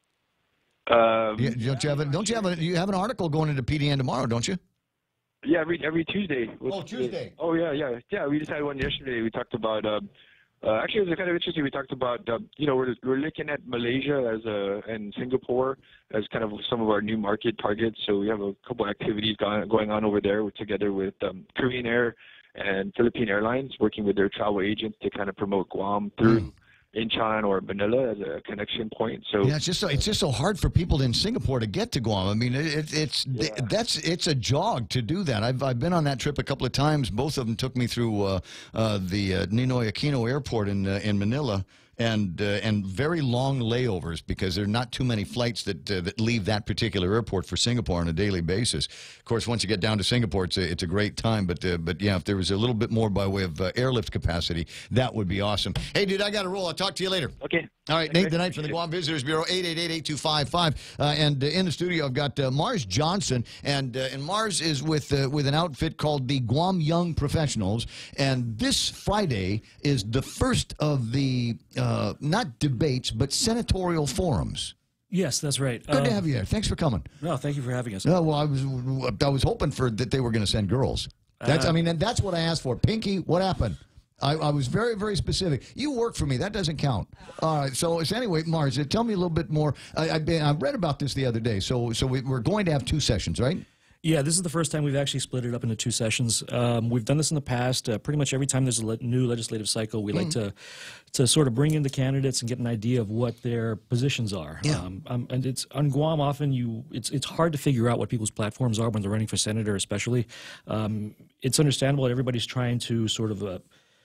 Don't you have an article going into PDN tomorrow? Don't you? Yeah, every Tuesday. Tuesday. Oh, yeah. We just had one yesterday. We talked about. Actually, it was kind of interesting. We talked about. We're looking at Malaysia and Singapore as kind of some of our new market targets. So we have a couple activities going on over there. We're together with Korean Air and Philippine Airlines, working with their travel agents to kind of promote Guam through Incheon or Manila as a connection point. So yeah, it's just so hard for people in Singapore to get to Guam. I mean, it's a jog to do that. I've been on that trip a couple of times. Both of them took me through the Ninoy Aquino Airport in Manila. And very long layovers because there are not too many flights that leave that particular airport for Singapore on a daily basis. Of course, once you get down to Singapore, it's a great time. But yeah, if there was a little bit more by way of airlift capacity, that would be awesome. Hey, dude, I got to roll. I'll talk to you later. Okay. All right, Nate the Knight from the Guam Visitors Bureau, 888-8255. And in the studio, I've got Mars Johnson, and Mars is with an outfit called the Guam Young Professionals. And this Friday is the first of the not debates, but senatorial forums. Yes, that's right. Good to have you there. Thanks for coming. No, thank you for having us. No, well, I was hoping that they were going to send girls. And that's what I asked for. Pinky, what happened? I was very, very specific. You work for me. That doesn't count. All right. So anyway, Mars, tell me a little bit more. I read about this the other day. So we're going to have 2 sessions, right? Yeah, this is the first time we've actually split it up into 2 sessions. We've done this in the past. Pretty much every time there's a new legislative cycle, we like to sort of bring in the candidates and get an idea of what their positions are. Yeah. And it's on Guam. Often it's hard to figure out what people's platforms are when they're running for senator, especially. It's understandable that everybody's trying to sort of.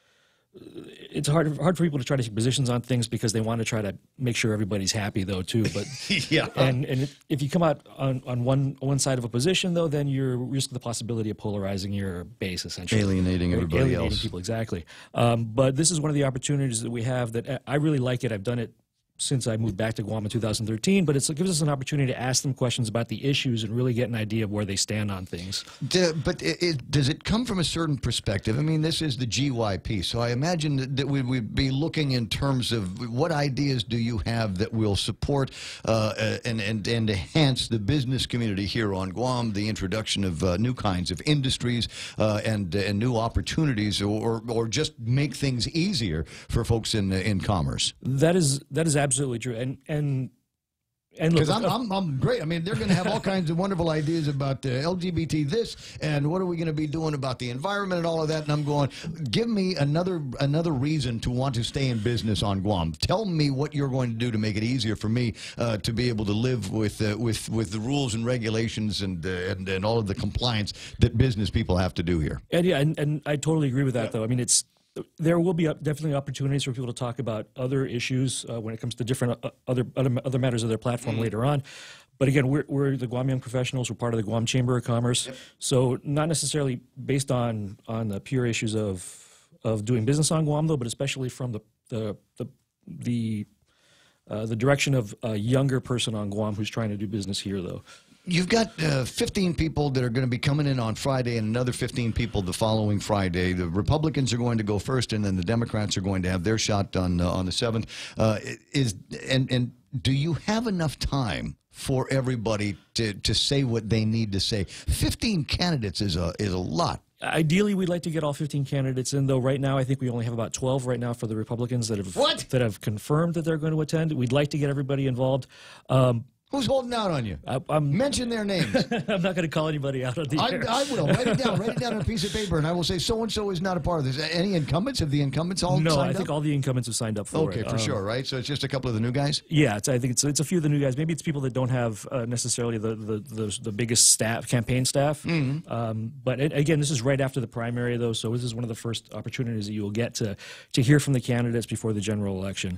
It's hard for people to try to take positions on things because they want to try to make sure everybody's happy, though, too. But yeah, and if you come out on one side of a position, though, then you're risking the possibility of polarizing your base, essentially, alienating everybody else, people, exactly. But this is one of the opportunities that we have that I really like it. I've done it since I moved back to Guam in 2013, but it gives us an opportunity to ask them questions about the issues and really get an idea of where they stand on things. But does it come from a certain perspective? I mean, this is the GYP, so I imagine that we would be looking in terms of what ideas do you have that will support and enhance the business community here on Guam, the introduction of new kinds of industries and new opportunities, or just make things easier for folks in commerce. That is absolutely true, and because I'm great. I mean, they're going to have all kinds of wonderful ideas about LGBT this, and what are we going to be doing about the environment and all of that. And I'm going, give me another reason to want to stay in business on Guam. Tell me what you're going to do to make it easier for me to be able to live with the rules and regulations and all of the compliance that business people have to do here. And yeah, and I totally agree with that, though. I mean, there will be definitely opportunities for people to talk about other issues when it comes to different other matters of their platform later on. But again, we're the Guam Young Professionals. We're part of the Guam Chamber of Commerce. Yep. So not necessarily based on the pure issues of doing business on Guam, though, but especially from the direction of a younger person on Guam who's trying to do business here, though. You've got 15 people that are going to be coming in on Friday and another 15 people the following Friday. The Republicans are going to go first, and then the Democrats are going to have their shot on the 7th. And do you have enough time for everybody to say what they need to say? 15 candidates is a lot. Ideally, we'd like to get all 15 candidates in, though. Right now, I think we only have about 12 right now for the Republicans that have confirmed that they're going to attend. We'd like to get everybody involved. Who's holding out on you? Mention their names. I'm not going to call anybody out on the air. I will. Write it down. Write it down on a piece of paper, and I will say so-and-so is not a part of this. Any incumbents? Have the incumbents all signed up? No, I think all the incumbents have signed up for it. Okay, for sure, right? So it's just a couple of the new guys? Yeah, I think it's a few of the new guys. Maybe it's people that don't have necessarily the biggest campaign staff. But again, this is right after the primary, though, so this is one of the first opportunities that you will get to hear from the candidates before the general election.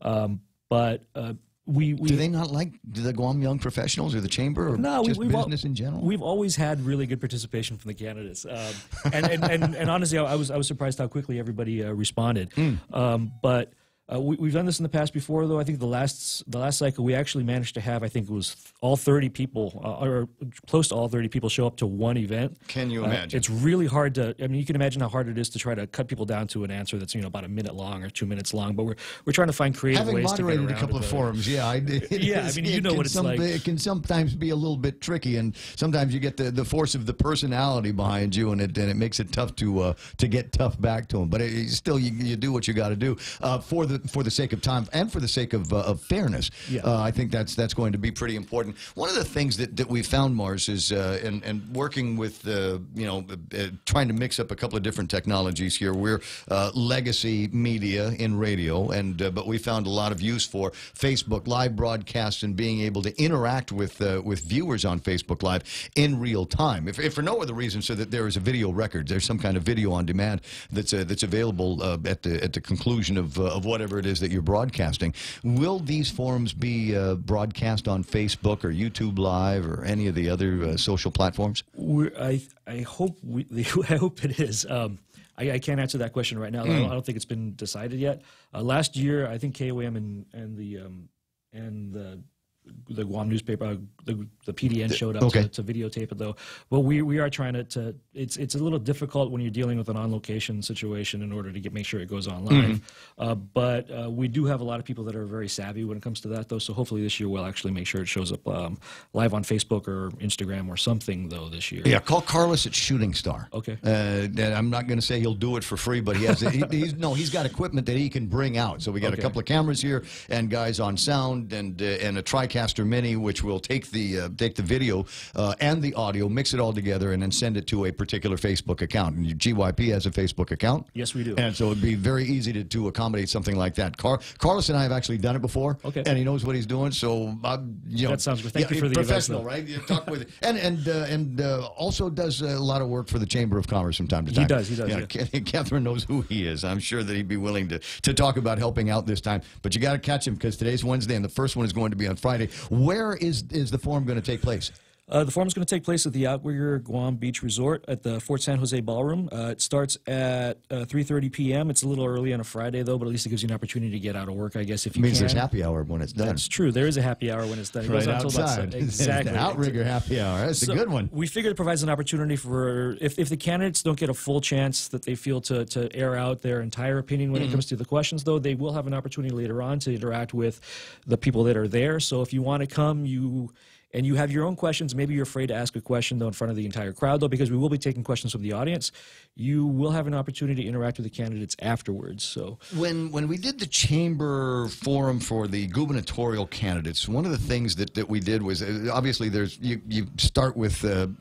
Do they not like the Guam Young Professionals or the Chamber or just business in general? We've always had really good participation from the candidates, and honestly, I was surprised how quickly everybody responded. But we've done this in the past before, though. I think the last cycle we actually managed to have, I think it was all 30 people or close to all 30 people show up to one event. Can you imagine? It's really hard to. I mean, you can imagine how hard it is to try to cut people down to an answer that's about a minute long or 2 minutes long. But we're trying to find creative ways to get around it. Having moderated a couple of forums, what it's like. It can sometimes be a little bit tricky, and sometimes you get the force of the personality behind you, and it makes it tough to get tough back to them. But still, you do what you got to do for the sake of time and for the sake of fairness. I think that's going to be pretty important. One of the things that we found, Mars, is and working with trying to mix up a couple of different technologies here. We're legacy media in radio, but we found a lot of use for Facebook Live broadcasts and being able to interact with viewers on Facebook Live in real time. If for no other reason, so that there is a video record, there's some kind of video on demand that's available at the conclusion of whatever it is that you're broadcasting. Will these forums be broadcast on Facebook or YouTube Live or any of the other social platforms? I hope I hope it is. I can't answer that question right now. I don't think it's been decided yet. Last year, I think KOM and the Guam newspaper, the PDN showed up to videotape it, though. Well, we are trying to it's a little difficult when you're dealing with an on-location situation in order to make sure it goes on live. But we do have a lot of people that are very savvy when it comes to that, though. So hopefully this year we'll actually make sure it shows up live on Facebook or Instagram or something, though, this year. Yeah, call Carlos at Shooting Star. Okay. I'm not going to say he'll do it for free, but he has he's got equipment that he can bring out. So we got a couple of cameras here and guys on sound and a TriCaster Mini, which will take the video and the audio, mix it all together, and then send it to a particular Facebook account. And GYP has a Facebook account. Yes, we do. And so it'd be very easy to accommodate something like that. Carlos and I have actually done it before. Okay. And he knows what he's doing. So that sounds good. Thank you for the professional, advice, right? You talk with and also does a lot of work for the Chamber of Commerce from time to time. He does. Yeah. Catherine knows who he is. I'm sure that he'd be willing to talk about helping out this time. But you got to catch him because today's Wednesday and the first one is going to be on Friday. Where is the forum going to take place? The forum is going to take place at the Outrigger Guam Beach Resort at the Fort San Jose Ballroom. It starts at 3:30 p.m. It's a little early on a Friday, though, but at least it gives you an opportunity to get out of work, I guess, if you can. Means there's happy hour when it's done. That's true. There is a happy hour when it's done. It right goes on outside. Until exactly. The Outrigger happy hour. That's a good one. We figured it provides an opportunity for, if the candidates don't get a full chance that they feel to air out their entire opinion when it comes to the questions, though, they will have an opportunity later on to interact with the people that are there. So if you want to come, and you have your own questions, maybe you're afraid to ask a question, though, in front of the entire crowd, though, because we will be taking questions from the audience. You will have an opportunity to interact with the candidates afterwards. So when we did the Chamber Forum for the gubernatorial candidates, one of the things that we did was, obviously, you start with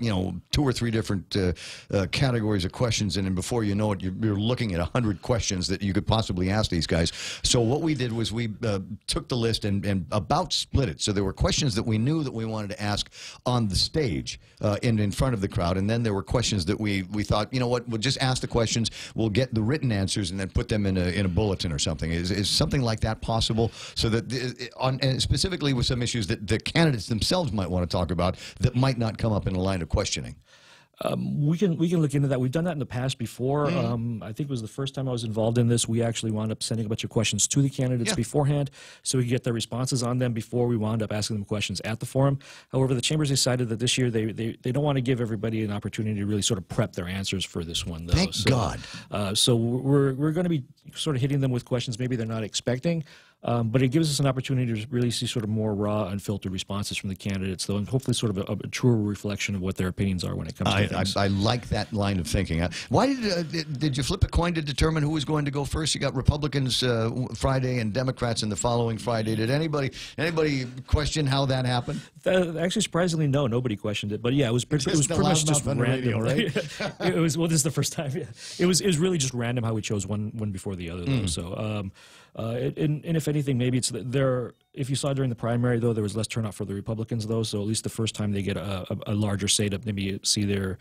2 or 3 different categories of questions, and then before you know it, you're looking at 100 questions that you could possibly ask these guys. So what we did was we took the list and about split it. So there were questions that we knew that we wanted to ask on the stage in front of the crowd, and then there were questions that we thought, you know what, we'll just ask the questions, we'll get the written answers, and then put them in a bulletin or something. Is something like that possible? So that and specifically with some issues that the candidates themselves might want to talk about that might not come up in a line of questioning. We can look into that. We've done that in the past before. I think it was the first time I was involved in this. We actually wound up sending a bunch of questions to the candidates beforehand, so we could get their responses on them before we wound up asking them questions at the forum. However, the chambers decided that this year they don't want to give everybody an opportunity to really sort of prep their answers for this one, though. Thank God. So we're going to be sort of hitting them with questions maybe they're not expecting. But it gives us an opportunity to really see sort of more raw, unfiltered responses from the candidates, though, and hopefully sort of a truer reflection of what their opinions are when it comes to things. I like that line of thinking. Why did you flip a coin to determine who was going to go first? You got Republicans Friday and Democrats in the following Friday. Did anybody question how that happened? Actually, surprisingly, no, nobody questioned it. But yeah, it was pretty much just random. Radio, right? It was, well, this is the first time. Yeah. It was really just random how we chose one before the other, though. So. And if anything, maybe it's there. If you saw during the primary, though, there was less turnout for the Republicans, though. So at least the first time they get a larger say to maybe see their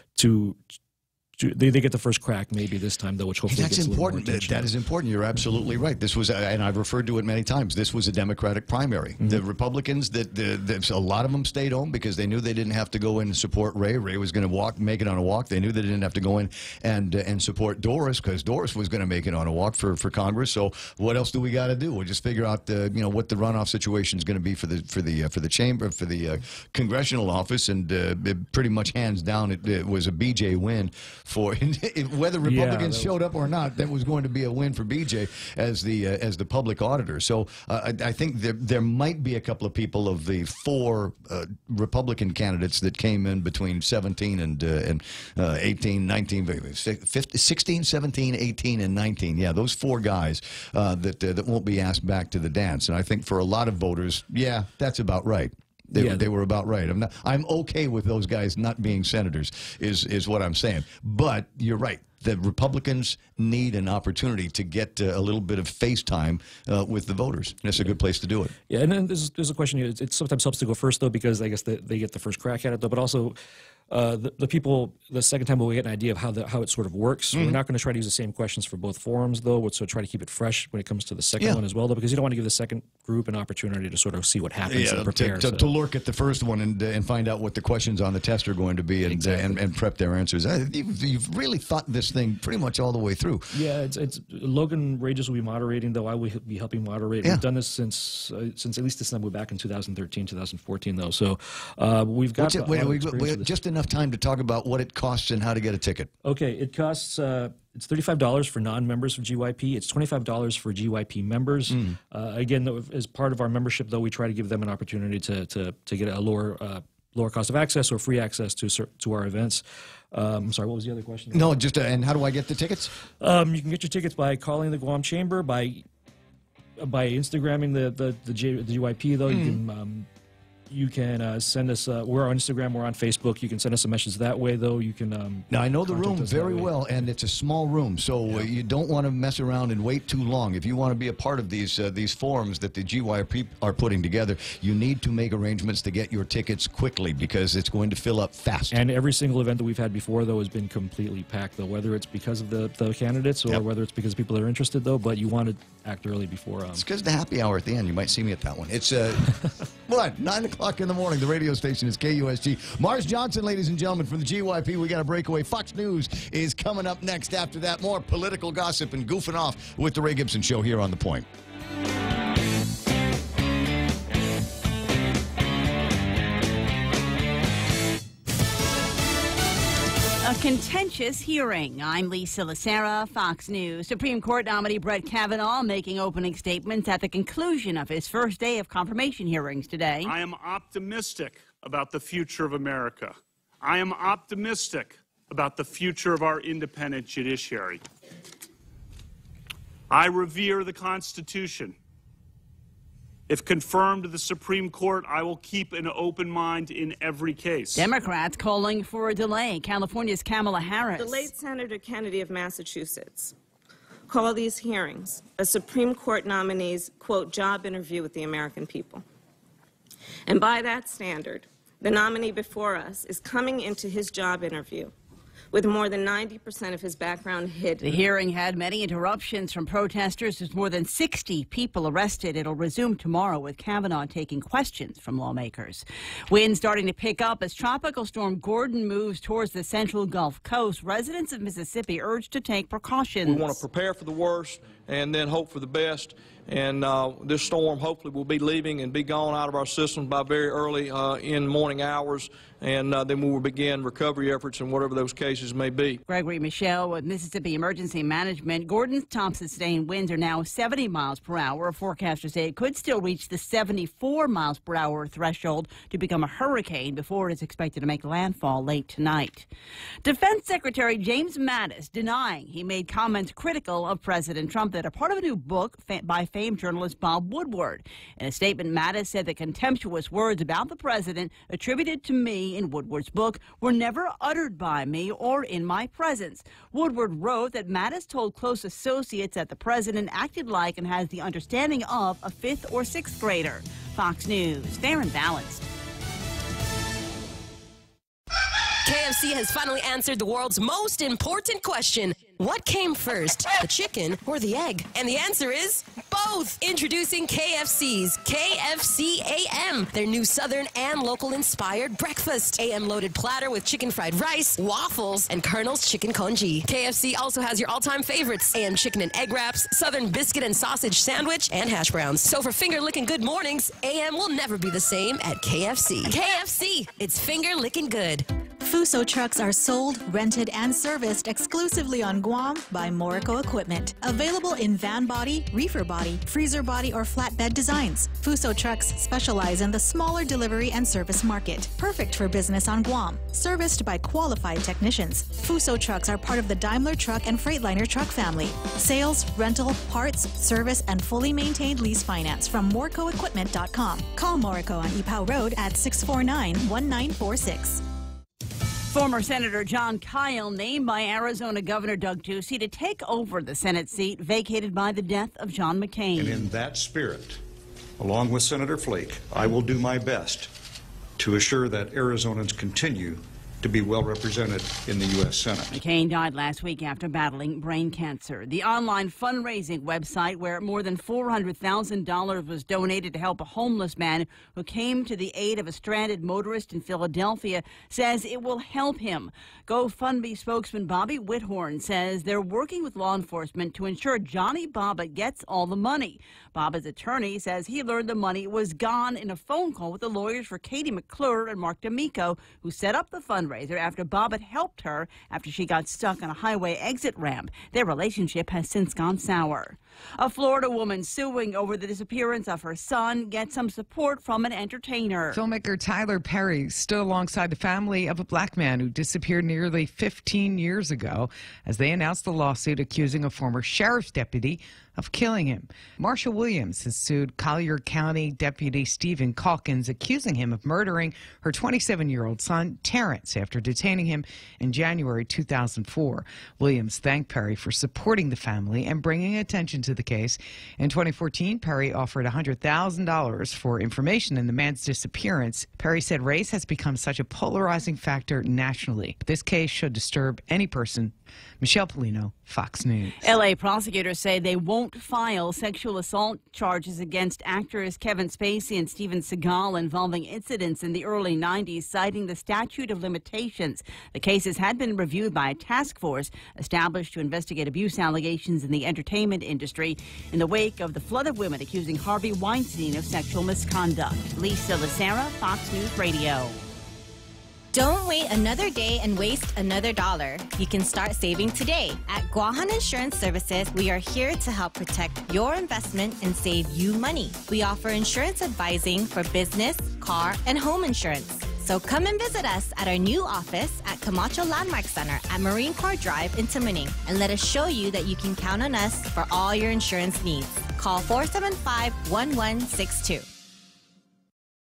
they get the first crack maybe this time, though, which hopefully that's gets important. A little more attention. That is important. You're absolutely right. This was, and I've referred to it many times. This was a Democratic primary. The Republicans, a lot of them stayed home because they knew they didn't have to go in and support Ray. Ray was going to make it on a walk. They knew they didn't have to go in and support Doris because Doris was going to make it on a walk for Congress. So what else do we got to do? We'll just figure out what the runoff situation is going to be for the chamber, for the congressional office, and it pretty much hands down it was a BJ win for whether Republicans showed up or not. That was going to be a win for BJ as the public auditor. So I think there might be a couple of people of the four Republican candidates that came in between 17 and 18, 19, 16, 17, 18, and 19. Yeah, those four guys that won't be asked back to the dance. And I think for a lot of voters, yeah, that's about right. They were about right. I'm okay with those guys not being senators, is what I'm saying. But you're right. The Republicans need an opportunity to get a little bit of face time with the voters. And it's a good place to do it. Yeah, and then there's a question. It sometimes helps to go first, though, because I guess they get the first crack at it, though. But also, the people, the second time we'll get an idea of how it sort of works. We're not going to try to use the same questions for both forums, though, so try to keep it fresh when it comes to the second one as well, though, because you don't want to give the second group an opportunity to sort of see what happens and prepare. To lurk at the first one and find out what the questions on the test are going to be and prep their answers. You've really thought this thing pretty much all the way through. Yeah, it's Logan Rages will be moderating, though. I will be helping moderate. We've done this since at least this time we're back in 2013, 2014, though. So we've got just enough time to talk about what it costs and how to get a ticket. Okay, it costs it's $35 for non-members of GYP. It's $25 for GYP members. Again, as part of our membership, though, we try to give them an opportunity to get a lower cost of access or free access to our events. I'm sorry, what was the other question? No, just and how do I get the tickets? You can get your tickets by calling the Guam Chamber, by Instagramming the GYP, though. You can send us. We're on Instagram. We're on Facebook. You can send us a message that way, though. You can. Now I know the room very well, and it's a small room, so you don't want to mess around and wait too long. If you want to be a part of these forums that the GYP are putting together, you need to make arrangements to get your tickets quickly because it's going to fill up fast. And every single event that we've had before, though, has been completely packed, though. Whether it's because of the candidates or whether it's because people are interested, though. But you want to act early before. It's because the happy hour at the end. You might see me at that one. It's what 9 o'clock in the morning. The radio station is KUSG. Mars Johnson, ladies and gentlemen, from the GYP. We got a breakaway. Fox News is coming up next. After that, more political gossip and goofing off with the Ray Gibson Show here on The Point. A contentious hearing. I'm Lisa Lacera, Fox News. Supreme Court nominee Brett Kavanaugh making opening statements at the conclusion of his first day of confirmation hearings today. I am optimistic about the future of America. I am optimistic about the future of our independent judiciary. I revere the Constitution. If confirmed to the Supreme Court, I will keep an open mind in every case. Democrats calling for a delay. California's Kamala Harris. The late Senator Kennedy of Massachusetts called these hearings a Supreme Court nominee's, quote, job interview with the American people. And by that standard, the nominee before us is coming into his job interview with more than 90% of his background hidden. The hearing had many interruptions from protesters. There's more than 60 people arrested. It'll resume tomorrow with Kavanaugh taking questions from lawmakers. Winds starting to pick up as Tropical Storm Gordon moves towards the central Gulf Coast. Residents of Mississippi urged to take precautions. We want to prepare for the worst and then hope for the best. And this storm hopefully will be leaving and be gone out of our system by very early in morning hours, and then we will begin recovery efforts in whatever those cases may be. Gregory Michelle with Mississippi Emergency Management. Gordon's top sustained winds are now 70 miles per hour. Forecasters say it could still reach the 74 miles per hour threshold to become a hurricane before it is expected to make landfall late tonight. Defense Secretary James Mattis denying he made comments critical of President Trump that are part of a new book by famed journalist Bob Woodward. In a statement, Mattis said the contemptuous words about the president attributed to me in Woodward's book were never uttered by me or in my presence. Woodward wrote that Mattis told close associates that the president acted like and has the understanding of a 5th or 6th grader. Fox News, fair and balanced. KFC has finally answered the world's most important question. What came first, the chicken or the egg? And the answer is both. Introducing KFC's KFC AM, their new Southern and local-inspired breakfast. AM-loaded platter with chicken fried rice, waffles, and Colonel's chicken congee. KFC also has your all-time favorites, AM chicken and egg wraps, Southern biscuit and sausage sandwich, and hash browns. So for finger-licking good mornings, AM will never be the same at KFC. KFC, it's finger-licking good. Fuso trucks are sold, rented, and serviced exclusively on Guam by Morico Equipment. Available in van body, reefer body, freezer body, or flatbed designs. Fuso trucks specialize in the smaller delivery and service market. Perfect for business on Guam. Serviced by qualified technicians. Fuso trucks are part of the Daimler Truck and Freightliner truck family. Sales, rental, parts, service, and fully maintained lease finance from MoricoEquipment.com. Call Morico on Ipoh Road at 649-1946. Former Senator John Kyle named by Arizona Governor Doug Ducey to take over the Senate seat vacated by the death of John McCain. And in that spirit, along with Senator Flake, I will do my best to assure that Arizonans continue to be well represented in the U.S. Senate. McCain died last week after battling brain cancer. The online fundraising website where more than $400,000 was donated to help a homeless man who came to the aid of a stranded motorist in Philadelphia says it will help him. GoFundMe spokesman Bobby Whithorn says they're working with law enforcement to ensure Johnny Bobbitt gets all the money. Bobbitt's attorney says he learned the money was gone in a phone call with the lawyers for Katie McClure and Mark D'Amico, who set up the fundraiser after Bobbitt helped her after she got stuck on a highway exit ramp. Their relationship has since gone sour. A Florida woman suing over the disappearance of her son gets some support from an entertainer. Filmmaker Tyler Perry stood alongside the family of a black man who disappeared nearly 15 years ago as they announced the lawsuit accusing a former sheriff's deputy of killing him. Marsha Williams has sued Collier County Deputy Stephen Calkins, accusing him of murdering her 27-year-old son, Terrence, after detaining him in January 2004. Williams thanked Perry for supporting the family and bringing attention to the case. In 2014, Perry offered $100,000 for information in the man's disappearance. Perry said race has become such a polarizing factor nationally. This case should disturb any person. Michelle Polino, Fox News. L.A. prosecutors say they won't file sexual assault charges against actors Kevin Spacey and Steven Seagal involving incidents in the early 90s, citing the statute of limitations. The cases had been reviewed by a task force established to investigate abuse allegations in the entertainment industry in the wake of the flood of women accusing Harvey Weinstein of sexual misconduct. Lisa Lacera, Fox News Radio. Don't wait another day and waste another dollar. You can start saving today. At Guahan Insurance Services, we are here to help protect your investment and save you money. We offer insurance advising for business, car, and home insurance. So come and visit us at our new office at Camacho Landmark Center at Marine Corps Drive in Tamuning, and let us show you that you can count on us for all your insurance needs. Call 475-1162.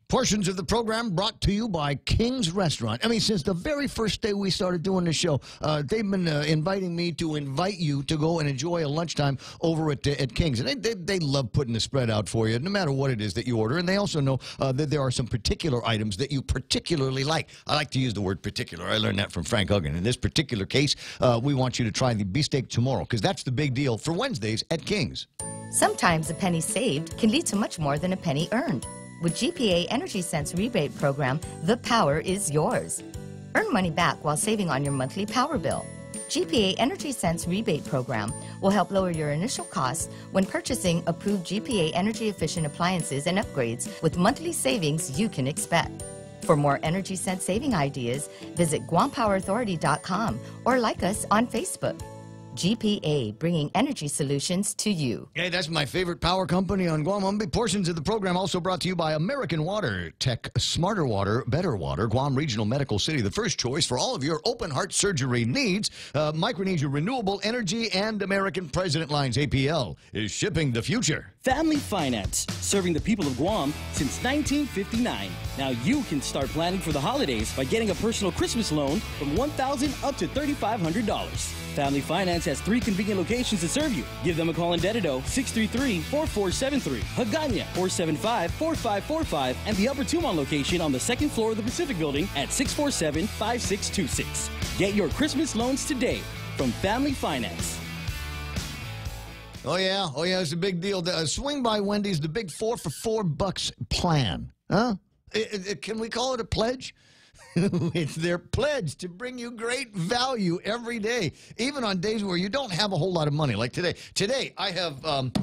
Portions of the program brought to you by King's Restaurant. I mean, since the very first day we started doing the show, they've been inviting me to invite you to go and enjoy a lunchtime over at King's. And they love putting the spread out for you, no matter what it is that you order. And they also know that there are some particular items that you particularly like. I like to use the word particular. I learned that from Frank Huggan. In this particular case, we want you to try the beefsteak tomorrow, because that's the big deal for Wednesdays at King's. Sometimes a penny saved can lead to much more than a penny earned. With GPA Energy Sense rebate program, the power is yours. Earn money back while saving on your monthly power bill. GPA Energy Sense rebate program will help lower your initial costs when purchasing approved GPA energy efficient appliances and upgrades with monthly savings you can expect. For more Energy Sense saving ideas, visit GuamPowerAuthority.com or like us on Facebook. GPA, bringing energy solutions to you. Hey, that's my favorite power company on Guam. Portions of the program also brought to you by American Water. Tech Smarter Water, Better Water. Guam Regional Medical City, the first choice for all of your open heart surgery needs. Micronesia Renewable Energy and American President Lines APL is shipping the future. Family Finance, serving the people of Guam since 1959. Now you can start planning for the holidays by getting a personal Christmas loan from $1,000 up to $3,500. Family Finance has 3 convenient locations to serve you. Give them a call in Dededo, 633-4473, Hagåtña, 475-4545, and the Upper Tumon location on the 2nd floor of the Pacific Building at 647-5626. Get your Christmas loans today from Family Finance. Oh yeah, it's a big deal. Swing by Wendy's, the big 4 for $4 plan. Huh? Can we call it a pledge? It's their pledge to bring you great value every day, even on days where you don't have a whole lot of money. Like today. Today I have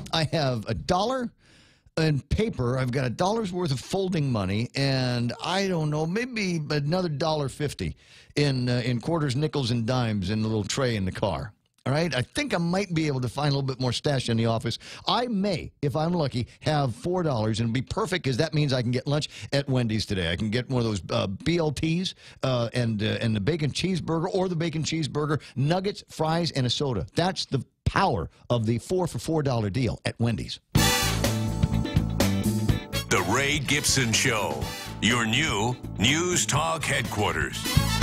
$1 in paper. I've got $1 worth of folding money, and I don't know, maybe another $1.50 in quarters, nickels, and dimes in the little tray in the car. All right, I think I might be able to find a little bit more stash in the office. I may, if I'm lucky, have $4, and it'll be perfect because that means I can get lunch at Wendy's today. I can get one of those BLTs and the bacon cheeseburger, or the bacon cheeseburger, nuggets, fries, and a soda. That's the power of the 4 for $4 deal at Wendy's. The Ray Gibson Show, your new News Talk headquarters.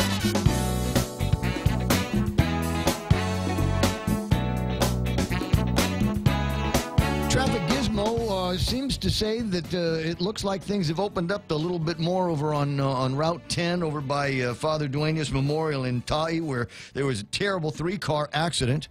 Traffic Gizmo seems to say that it looks like things have opened up a little bit more over on Route 10 over by Father Duenas Memorial in Tai, where there was a terrible 3-car accident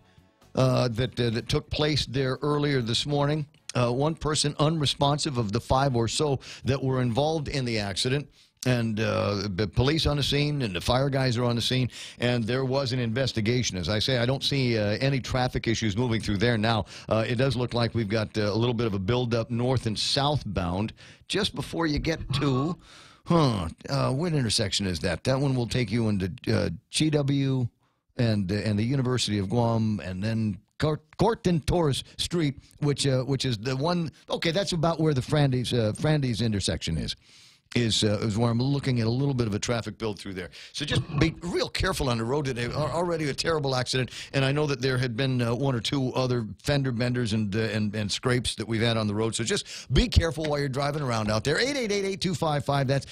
that took place there earlier this morning. One person unresponsive of the 5 or so that were involved in the accident. And the police on the scene and the fire guys are on the scene, and there was an investigation. As I say, I don't see any traffic issues moving through there now. It does look like we've got a little bit of a buildup north and southbound just before you get to, what intersection is that? That one will take you into GW and the University of Guam, and then Corton Torres Street, which is the one. Okay, that's about where the Frandy's intersection is where I'm looking at a little bit of a traffic build through there. So just be real careful on the road today. Already a terrible accident, and I know that there had been 1 or 2 other fender benders and scrapes that we've had on the road. So just be careful while you're driving around out there. 888-8255. That's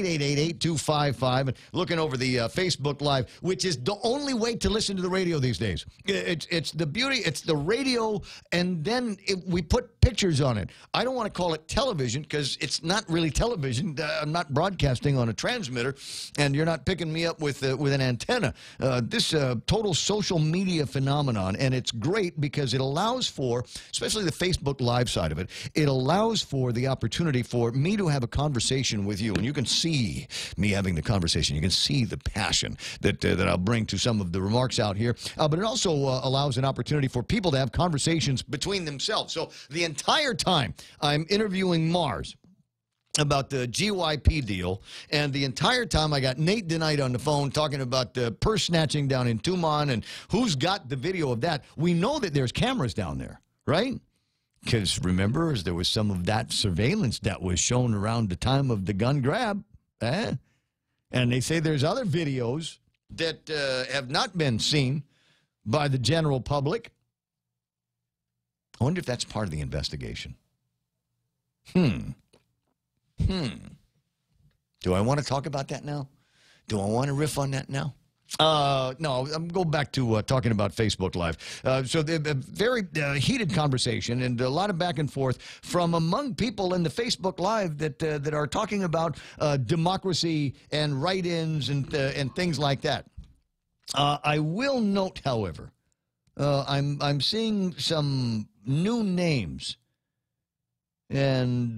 888-8255. And looking over the Facebook Live, which is the only way to listen to the radio these days. It's the beauty. It's the radio, and then we put pictures on it. I don't want to call it television because it's not really television. I'm not broadcasting on a transmitter, and you're not picking me up with an antenna. This total social media phenomenon, and it's great because it allows for, especially the Facebook Live side of it, it allows for the opportunity for me to have a conversation with you, and you can see me having the conversation. You can see the passion that I'll bring to some of the remarks out here, but it also allows an opportunity for people to have conversations between themselves. So the entire time I'm interviewing Mars about the GYP deal, and the entire time I got Nate DeKnight on the phone talking about the purse snatching down in Tumon and who's got the video of that. We know that there's cameras down there, right? Because remember, there was some of that surveillance that was shown around the time of the gun grab. And they say there's other videos that have not been seen by the general public. I wonder if that's part of the investigation. Do I want to talk about that now? Do I want to riff on that now? No, I'm going back to talking about Facebook Live. So a very heated conversation and a lot of back and forth from among people in the Facebook Live that are talking about democracy and write-ins and things like that. I will note, however, I'm seeing some new names, and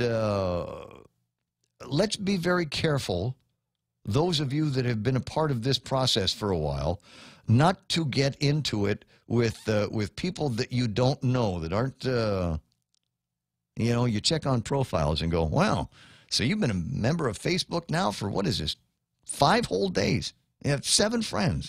let's be very careful, those of you that have been a part of this process for a while, not to get into it with people that you don't know, that aren't, you know, you check on profiles and go, wow, so you've been a member of Facebook now for, what is this, 5 whole days. You have 7 friends.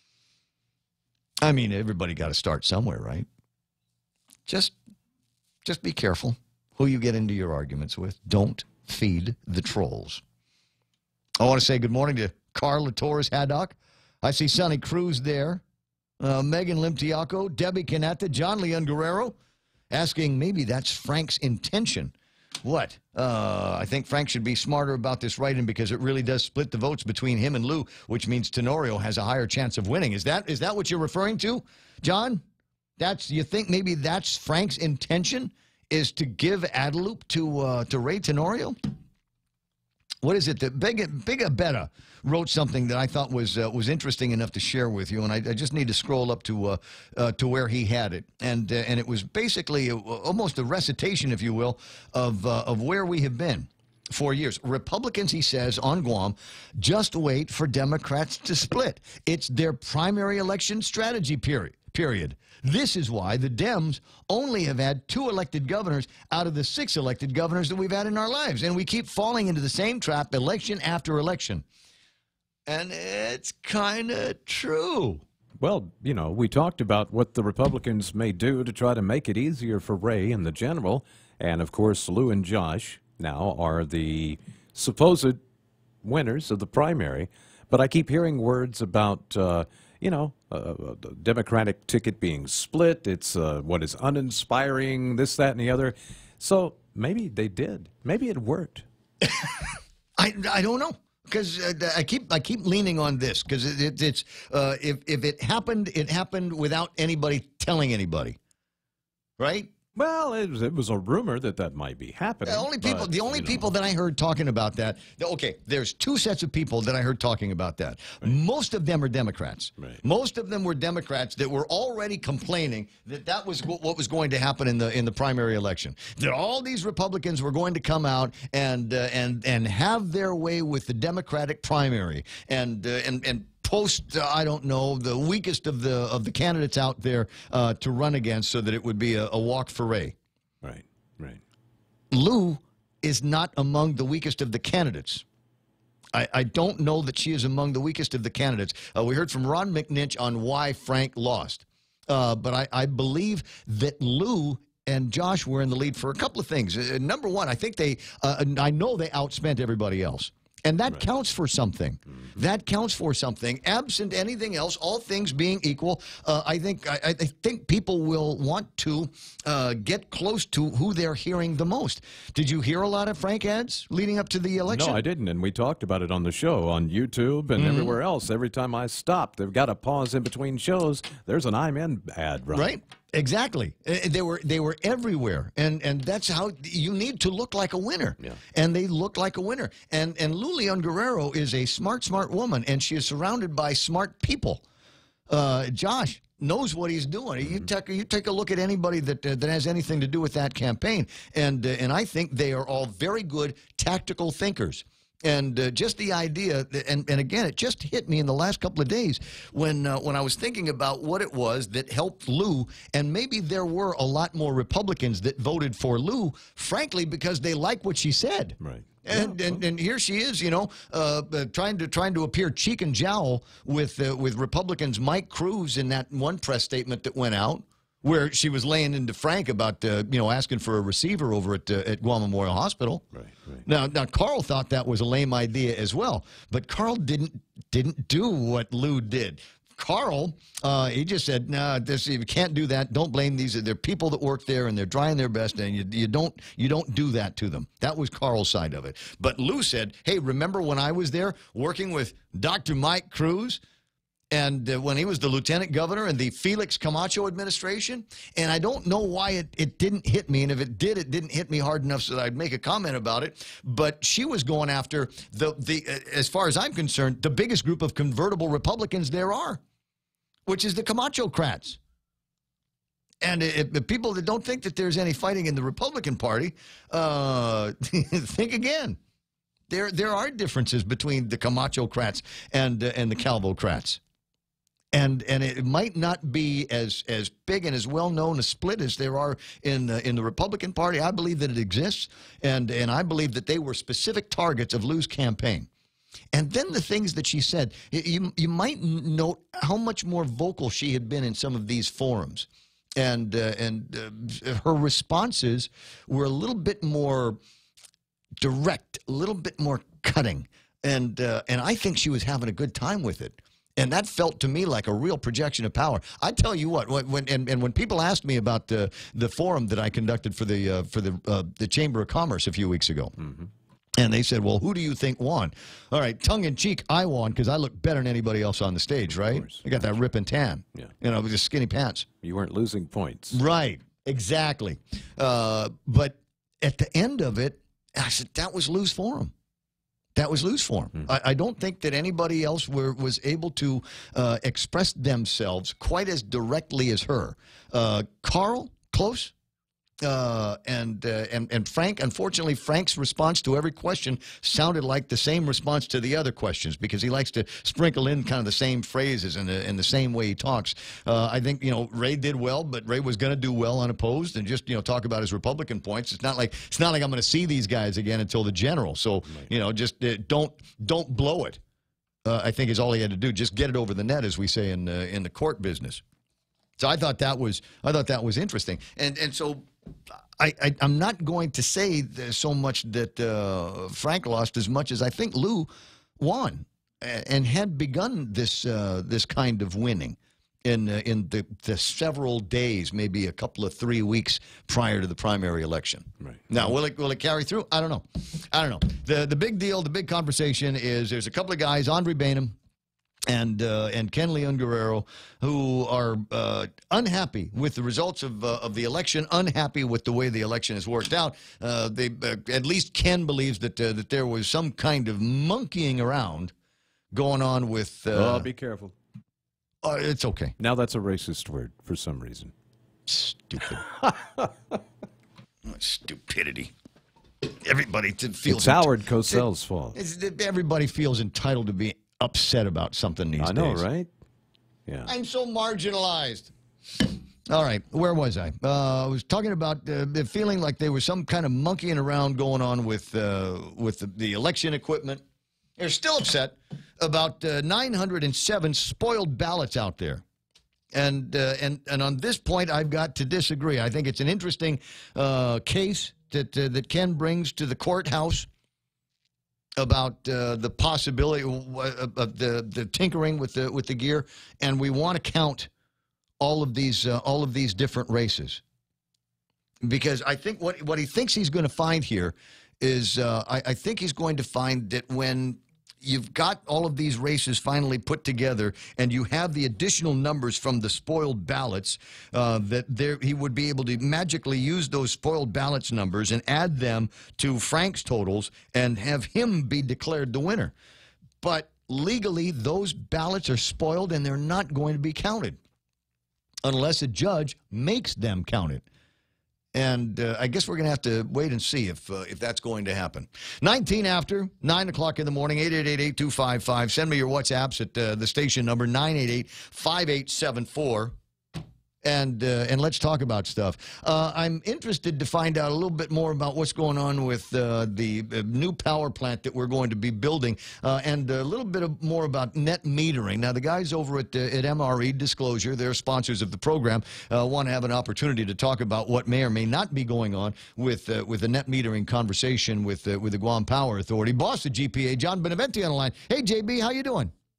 I mean, everybody got to start somewhere, right? Just be careful who you get into your arguments with. Don't feed the trolls. I want to say good morning to Carla Torres Haddock. I see Sonny Cruz there. Megan Limtiaco, Debbie Canetta, John Leon Guerrero, asking maybe that's Frank's intention. What? I think Frank should be smarter about this write-in because it really does split the votes between him and Lou, which means Tenorio has a higher chance of winning. Is that what you're referring to, John? You think maybe that's Frank's intention, is to give Adelup to Ray Tenorio? What is it that Big Abetta wrote something that I thought was interesting enough to share with you, and I just need to scroll up to where he had it, and it was basically almost a recitation, if you will, of where we have been for years. Republicans, he says, on Guam, just wait for Democrats to split. It's their primary election strategy period. This is why the Dems only have had 2 elected governors out of the 6 elected governors that we've had in our lives. And we keep falling into the same trap election after election. And it's kind of true. Well, you know, we talked about what the Republicans may do to try to make it easier for Ray and the general. And, of course, Lou and Josh now are the supposed winners of the primary. But I keep hearing words about, you know, the Democratic ticket being split. It's what is uninspiring, this, that, and the other. So maybe they did. Maybe it worked. I don't know. Because I keep leaning on this, because it's if it happened without anybody telling anybody, right? Well, it was a rumor that might be happening. The only people that I heard talking about that. Okay, there's 2 sets of people that I heard talking about that. Right. Most of them are Democrats. Right. Most of them were Democrats that were already complaining that was what was going to happen in the primary election. That all these Republicans were going to come out and have their way with the Democratic primary and post, I don't know, the weakest of the candidates out there to run against, so that it would be a walk for Ray. Right, right. Lou is not among the weakest of the candidates. I don't know that she is among the weakest of the candidates. We heard from Ron McNinch on why Frank lost. But I believe that Lou and Josh were in the lead for a couple of things. Number one, I think I know they outspent everybody else. And that counts for something. That counts for something. Absent anything else, all things being equal, I think people will want to get close to who they're hearing the most. Did you hear a lot of Frank ads leading up to the election? No, I didn't, and we talked about it on the show, on YouTube and everywhere else. Every time I stopped, they've got a pause in between shows. There's an I'm in ad, right? Exactly. They were everywhere, and that's how you need to look like a winner. Yeah. And they look like a winner. And Lou Leon Guerrero is a smart woman, and she is surrounded by smart people. Josh knows what he's doing. You take a look at anybody that has anything to do with that campaign, and I think they are all very good tactical thinkers. And just the idea, and again, it just hit me in the last couple of days when I was thinking about what it was that helped Lou, and maybe there were a lot more Republicans that voted for Lou, frankly, because they like what she said. Right. And here she is, you know, trying to appear cheek and jowl with Republicans. Mike Cruz in that one press statement that went out, where she was laying into Frank about, asking for a receiver over at Guam Memorial Hospital. Right. Now, Carl thought that was a lame idea as well, but Carl didn't do what Lou did. Carl, he just said, "No, you can't do that. Don't blame these. They're people that work there, and they're trying their best, and you don't do that to them." That was Carl's side of it. But Lou said, "Hey, remember when I was there working with Dr. Mike Cruz, and when he was the lieutenant governor in the Felix Camacho administration? And I don't know why it didn't hit me, and if it did, it didn't hit me hard enough so that I'd make a comment about it. But she was going after as far as I'm concerned, the biggest group of convertible Republicans there are, which is the Camacho-crats. And if people that don't think that there's any fighting in the Republican Party, think again. There are differences between the Camacho-crats and the Calvo-crats. And it might not be as big and as well known a split as there are in the Republican Party. I believe that it exists, and I believe that they were specific targets of Lou's campaign. And then the things that she said, you might note how much more vocal she had been in some of these forums, and her responses were a little bit more direct, a little bit more cutting, and I think she was having a good time with it. And that felt to me like a real projection of power. I tell you what, when people asked me about the forum that I conducted for the Chamber of Commerce a few weeks ago, and they said, "Well, who do you think won?" All right, tongue in cheek, I won because I look better than anybody else on the stage, right? I got that rip and tan, with the skinny pants. You weren't losing points, right? Exactly. But at the end of it, I said that was Lou's forum. That was Lou's forum. I don't think that anybody else was able to express themselves quite as directly as her. Carl, close. And Frank, unfortunately, Frank's response to every question sounded like the same response to the other questions because he likes to sprinkle in kind of the same phrases and the same way he talks. I think, Ray did well, but Ray was going to do well unopposed and just, talk about his Republican points. It's not like I'm going to see these guys again until the general. So, just don't blow it. I think is all he had to do. Just get it over the net, as we say in the court business. So I thought that was interesting. And so I'm not going to say so much that Frank lost as much as I think Lou won and had begun this kind of winning in the several days, maybe a couple of 3 weeks prior to the primary election. Right. Now, will it carry through? I don't know. The big deal, the big conversation is there's a couple of guys, Andre Bainum and Ken Leon Guerrero, who are unhappy with the results of the election, unhappy with the way the election has worked out. At least Ken believes that there was some kind of monkeying around going on with. Be careful. It's okay. Now that's a racist word for some reason. Stupid. Stupidity. Everybody feels. It's Howard Cosell's fault. Everybody feels entitled to be upset about something these days. I know, right? Yeah. I'm so marginalized. All right, where was I? I was talking about feeling like there was some kind of monkeying around going on with the election equipment. They're still upset about 907 spoiled ballots out there. And on this point, I've got to disagree. I think it's an interesting case that Ken brings to the courthouse about the possibility of the tinkering with the gear, and we want to count all of these different races, because I think what he thinks he's going to find here is I think he's going to find that when you've got all of these races finally put together and you have the additional numbers from the spoiled ballots, he would be able to magically use those spoiled ballots numbers and add them to Frank's totals and have him be declared the winner. But legally, those ballots are spoiled and they're not going to be counted unless a judge makes them counted. And I guess we're going to have to wait and see if that's going to happen. 19 after, 9 o'clock in the morning, 888-8255. Send me your WhatsApps at the station number, 988-5874. And let's talk about stuff. I'm interested to find out a little bit more about what's going on with the new power plant that we're going to be building, and a little bit more about net metering. Now, the guys over at MRE Disclosure, they're sponsors of the program, want to have an opportunity to talk about what may or may not be going on with the net metering conversation with the Guam Power Authority. Boss of GPA, John Beneventi on the line. Hey, JB, how you doing?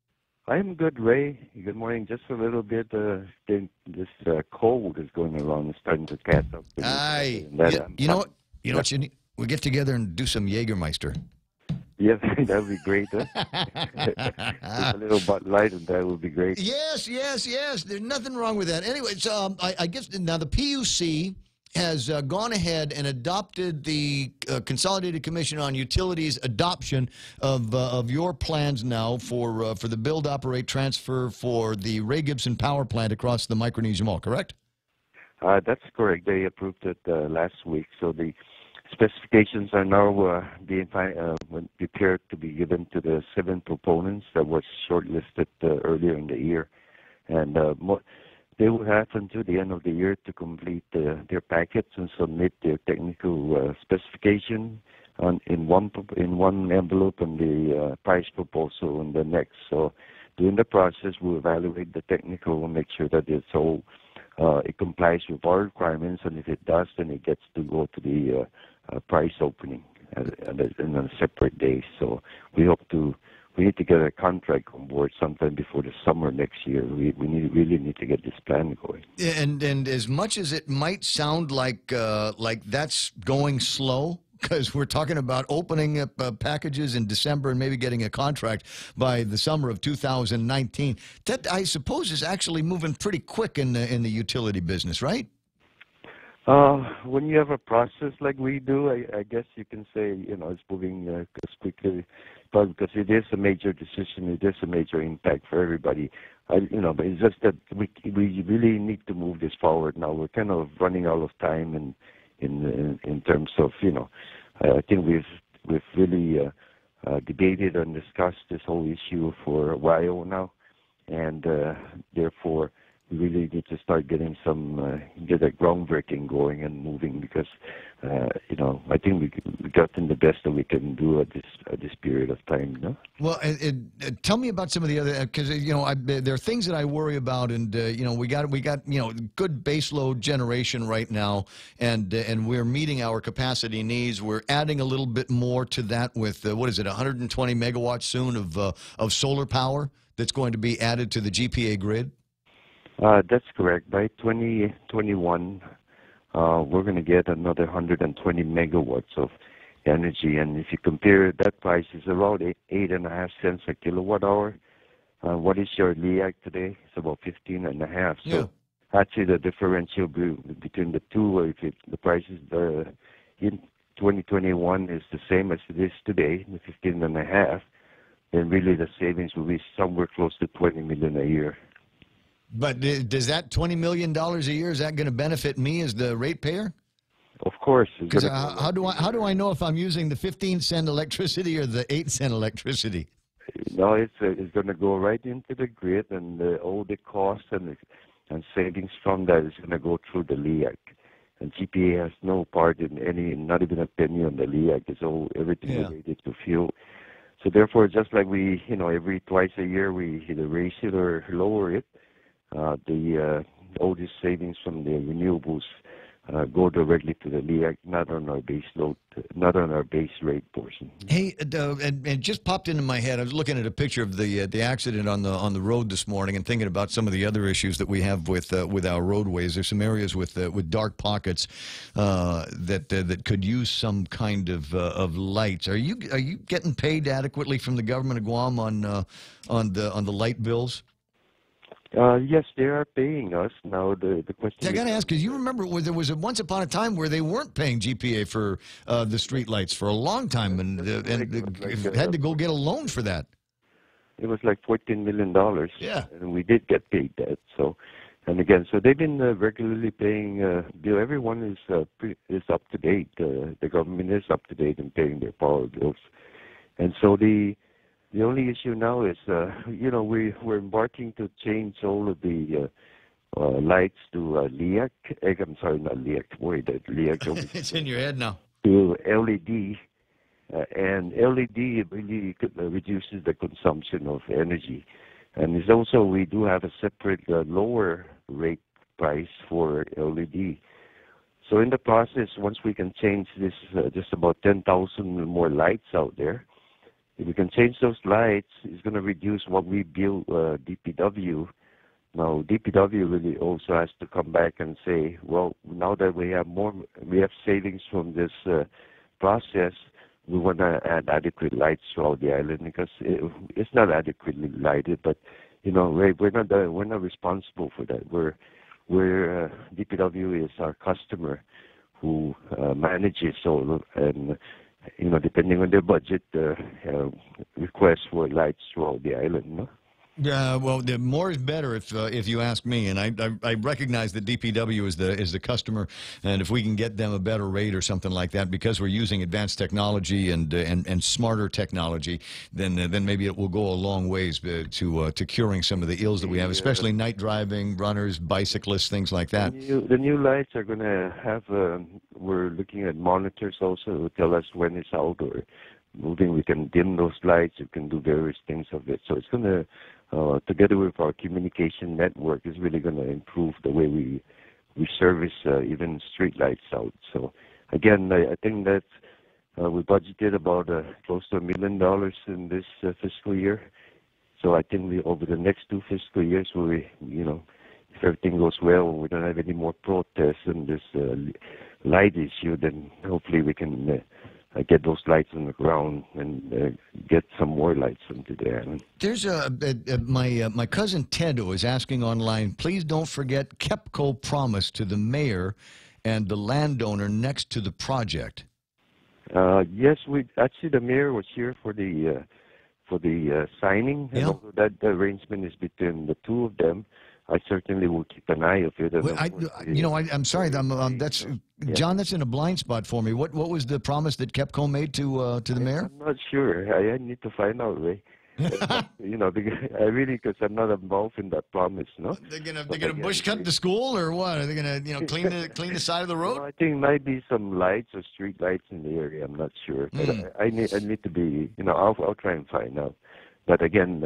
I'm good, Ray. Good morning. Just a little bit. This cold is going around. It's starting to catch up. You know what? You know what? We get together and do some Jägermeister. Yes, that would be great. Huh? Just a little Bud Light, and that would be great. Yes. There's nothing wrong with that. Anyway, so I guess now the PUC has gone ahead and adopted the Consolidated Commission on Utilities adoption of your plans now for the build, operate, transfer for the Ray Gibson power plant across the Micronesia Mall, correct? That's correct. They approved it last week. So the specifications are now being prepared to be given to the 7 proponents that was shortlisted earlier in the year. And they will have until the end of the year to complete their packets and submit their technical specification in one envelope and the price proposal in the next. So during the process, we'll evaluate the technical and make sure that it's all it complies with our requirements, and if it does, then it gets to go to the price opening in a separate day. So we need to get a contract on board sometime before the summer next year. We really need to get this plan going. And as much as it might sound like that's going slow, because we're talking about opening up packages in December and maybe getting a contract by the summer of 2019. That, I suppose, is actually moving pretty quick in the utility business, right? When you have a process like we do, I guess you can say, it's moving as quickly, but because it is a major decision, it is a major impact for everybody. But it's just that we really need to move this forward now. We're kind of running out of time in terms of, I think we've really debated and discussed this whole issue for a while now, and therefore we really need to start getting get a groundbreaking going and moving because, I think we gotten the best that we can do at this period of time. No? Well, tell me about some of the other, because there are things that I worry about, and we got good baseload generation right now, and we're meeting our capacity needs. We're adding a little bit more to that with 120 megawatts soon of solar power that's going to be added to the GPA grid. That's correct. By 2021, we're going to get another 120 megawatts of energy, and if you compare that price is around 8.5 cents a kilowatt hour. What is your LEAC today? It's about 15.5. So actually, the differential between the two, if the prices in 2021 is the same as it is today, the 15.5, then really the savings will be somewhere close to $20 million a year. But does that $20 million a year, is that going to benefit me as the ratepayer? Of course. Because how do I know if I'm using the 15-cent electricity or the 8-cent electricity? No, it's going to go right into the grid, and all the costs and savings from that is going to go through the LEAC. And GPA has no part in not even a penny on the LEAC. It's everything related to fuel. So therefore, just like we, every twice a year we either raise it or lower it, all these savings from the renewables go directly to the LEAC, not on our base load, not on our base rate portion. Hey, and just popped into my head. I was looking at a picture of the accident on the road this morning, and thinking about some of the other issues that we have with our roadways. There's some areas with dark pockets that could use some kind of lights. Are you getting paid adequately from the government of Guam on the light bills? Yes, they are paying us. Now, the question I got to ask, because you remember there was once upon a time where they weren't paying GPA for the street lights for a long time, and had to go get a loan for that. It was like $14 million. Yeah. And we did get paid that. So, and again, so they've been regularly paying bill. Everyone is up to date. The government is up to date in paying their power bills. And so the only issue now is, we're embarking to change all of the lights to LEAC. I'm sorry, not LEAC. Wait, LEAC. It's in your head now. To LED. And LED really reduces the consumption of energy. And it's also, we do have a separate lower rate price for LED. So in the process, once we can change this, just about 10,000 more lights out there, if we can change those lights, it's going to reduce what we bill DPW. Now, DPW really also has to come back and say, well, now that we have savings from this process, we want to add adequate lights throughout the island because it's not adequately lighted. But we're not responsible for that. We're DPW is our customer who manages solar, and depending on their budget, request for lights throughout the island. No? Well, the more is better if you ask me, and I recognize that DPW is the customer, and if we can get them a better rate or something like that, because we're using advanced technology and smarter technology, then maybe it will go a long ways to curing some of the ills that we have, especially night driving, runners, bicyclists, things like that. The new lights are going to have. We're looking at monitors also to tell us when it's out or moving. We can dim those lights. We can do various things of it. So it's going to. Together with our communication network, is really going to improve the way we service even street lights out. So again, I think that we budgeted about close to $1 million in this fiscal year. So I think over the next 2 fiscal years, if everything goes well and we don't have any more protests in this light issue, then hopefully we can get those lights on the ground and get some more lights into the island. There's my cousin Ted who is asking online, please don't forget KEPCO promise to the mayor and the landowner next to the project. Yes, the mayor was here for the signing. Yeah. And that arrangement is between the two of them. I certainly will keep an eye of it. Well, I'm sorry, that's John. That's in a blind spot for me. What was the promise that KEPCO made to the mayor? I'm not sure. I need to find out, Ray. Because I'm not involved in that promise. No, they're gonna bush cut the school or what? Are they gonna clean the side of the road? I think might be some lights or street lights in the area. I'm not sure, but I need to be. I'll try and find out. But again,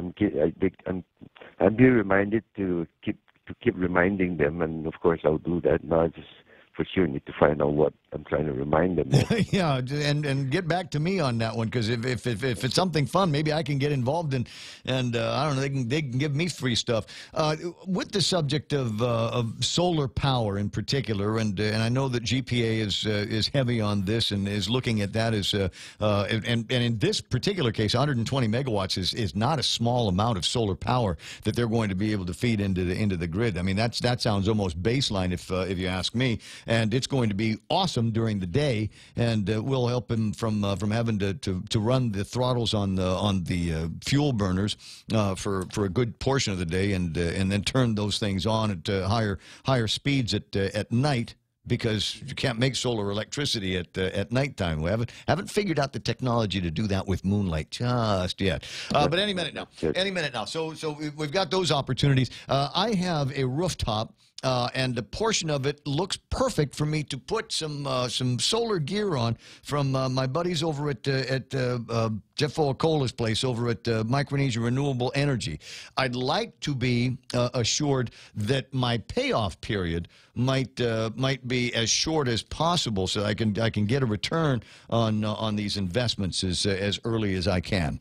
I'm being reminded to keep reminding them, and of course I'll do that. Now I just for sure need to find out what I'm trying to remind them of. Yeah, and get back to me on that one, because if it's something fun, maybe I can get involved in, and I don't know, they can give me free stuff. With the subject of solar power in particular, and I know that GPA is heavy on this and is looking at that as and in this particular case, 120 megawatts is not a small amount of solar power that they're going to be able to feed into the grid. I mean, that sounds almost baseline if you ask me. And it's going to be awesome during the day, and will help him from having to run the throttles on the fuel burners for a good portion of the day, and then turn those things on at higher speeds at night, because you can't make solar electricity at nighttime. We haven't figured out the technology to do that with moonlight just yet. But any minute now. So we've got those opportunities. I have a rooftop. And a portion of it looks perfect for me to put some solar gear on from my buddies over at Jeff Foacola's place over at Micronesia Renewable Energy. I'd like to be assured that my payoff period might be as short as possible, so I can get a return on these investments as early as I can.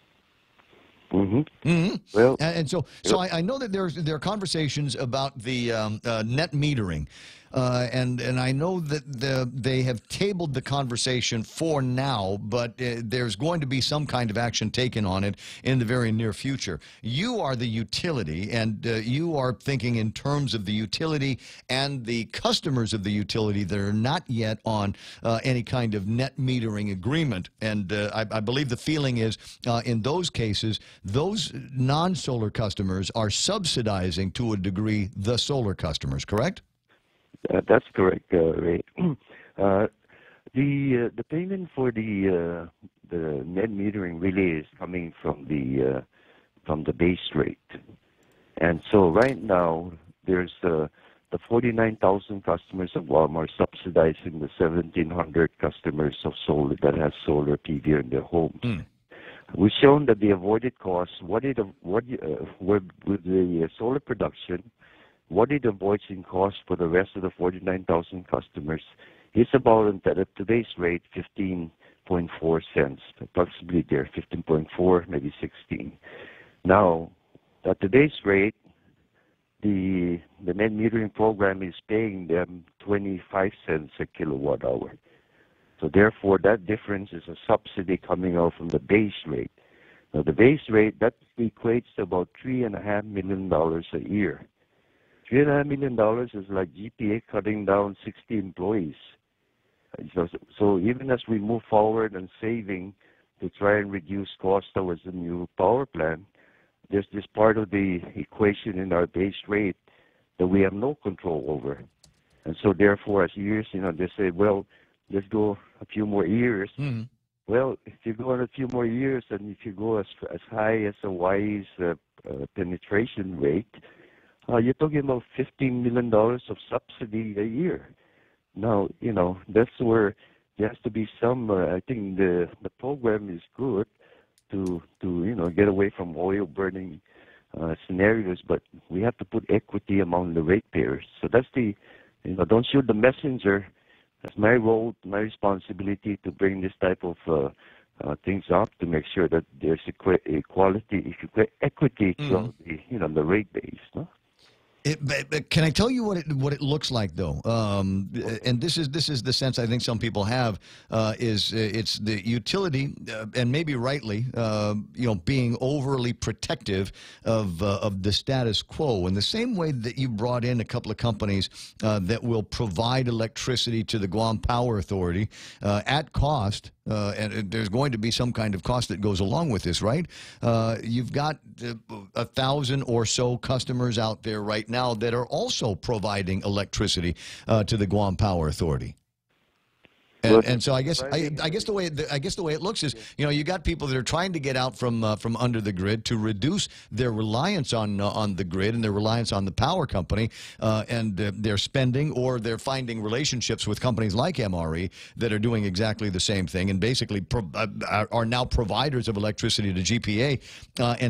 Mm-hmm. Mm-hmm. Well, and so I know that there are conversations about the net metering, and I know that they have tabled the conversation for now, but there's going to be some kind of action taken on it in the very near future. You are the utility, and you are thinking in terms of the utility and the customers of the utility that are not yet on any kind of net metering agreement. And I believe the feeling is in those cases, those non-solar customers are subsidizing to a degree the solar customers, correct? That's correct, Ray. The payment for the net metering really is coming from the base rate, and so right now there's the 49,000 customers of Walmart subsidizing the 1,700 customers of solar that has solar PV in their homes. We've shown that the avoided costs, with the solar production, what it avoids in cost for the rest of the 49,000 customers is about, at today's rate, $15 15.4 cents. Approximately there, 15.4, maybe 16. Now, at today's rate, the net metering program is paying them 25 cents a kilowatt hour. So therefore, that difference is a subsidy coming out from the base rate. Now, the base rate, that equates to about $3.5 million a year. $3.5 million is like GPA cutting down 60 employees. So even as we move forward and saving to try and reduce costs towards the new power plant, there's this part of the equation in our base rate that we have no control over. And so therefore, as years, they say, well, let's go a few more years. Mm-hmm. Well, if you go on a few more years and if you go as high as a WISE penetration rate, you're talking about $15 million of subsidy a year. Now, that's where there has to be some, I think the program is good to get away from oil burning scenarios, but we have to put equity among the ratepayers. So that's don't shoot the messenger. That's my role, my responsibility to bring this type of things up to make sure that there's equity, equity throughout the rate base. No? Can I tell you what it looks like though? And this is the sense I think some people have is it's the utility and maybe rightly being overly protective of the status quo in the same way that you brought in a couple of companies that will provide electricity to the Guam Power Authority at cost. And there's going to be some kind of cost that goes along with this, right? You've got 1,000 or so customers out there right now that are also providing electricity to the Guam Power Authority. And so I guess the way it looks is you got people that are trying to get out from under the grid to reduce their reliance on the grid and their reliance on the power company, and they're spending or they're finding relationships with companies like MRE that are doing exactly the same thing and basically are now providers of electricity to GPA, and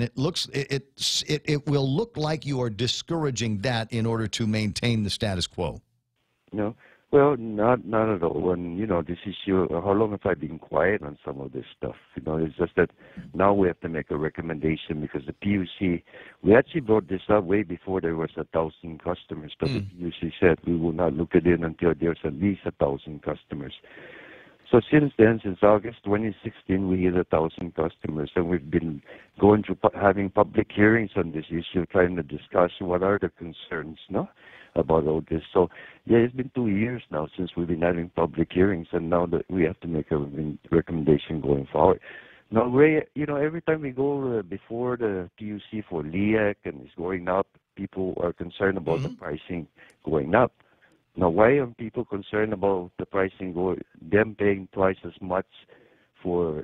it will look like you are discouraging that in order to maintain the status quo. No. Well, not at all. And, this issue, how long have I been quiet on some of this stuff? It's just that now we have to make a recommendation because the PUC, we actually brought this up way before there was 1,000 customers, but the PUC said we will not look at it until there's at least 1,000 customers. So since then, since August 2016, we hit 1,000 customers, and we've been going through having public hearings on this issue, trying to discuss what are the concerns, about all this. So, yeah, it's been 2 years now since we've been having public hearings, and now that we have to make a recommendation going forward. Now, Ray, every time we go before the PUC for LEAC and it's going up, people are concerned about the pricing going up. Now, why are people concerned about the pricing them paying twice as much for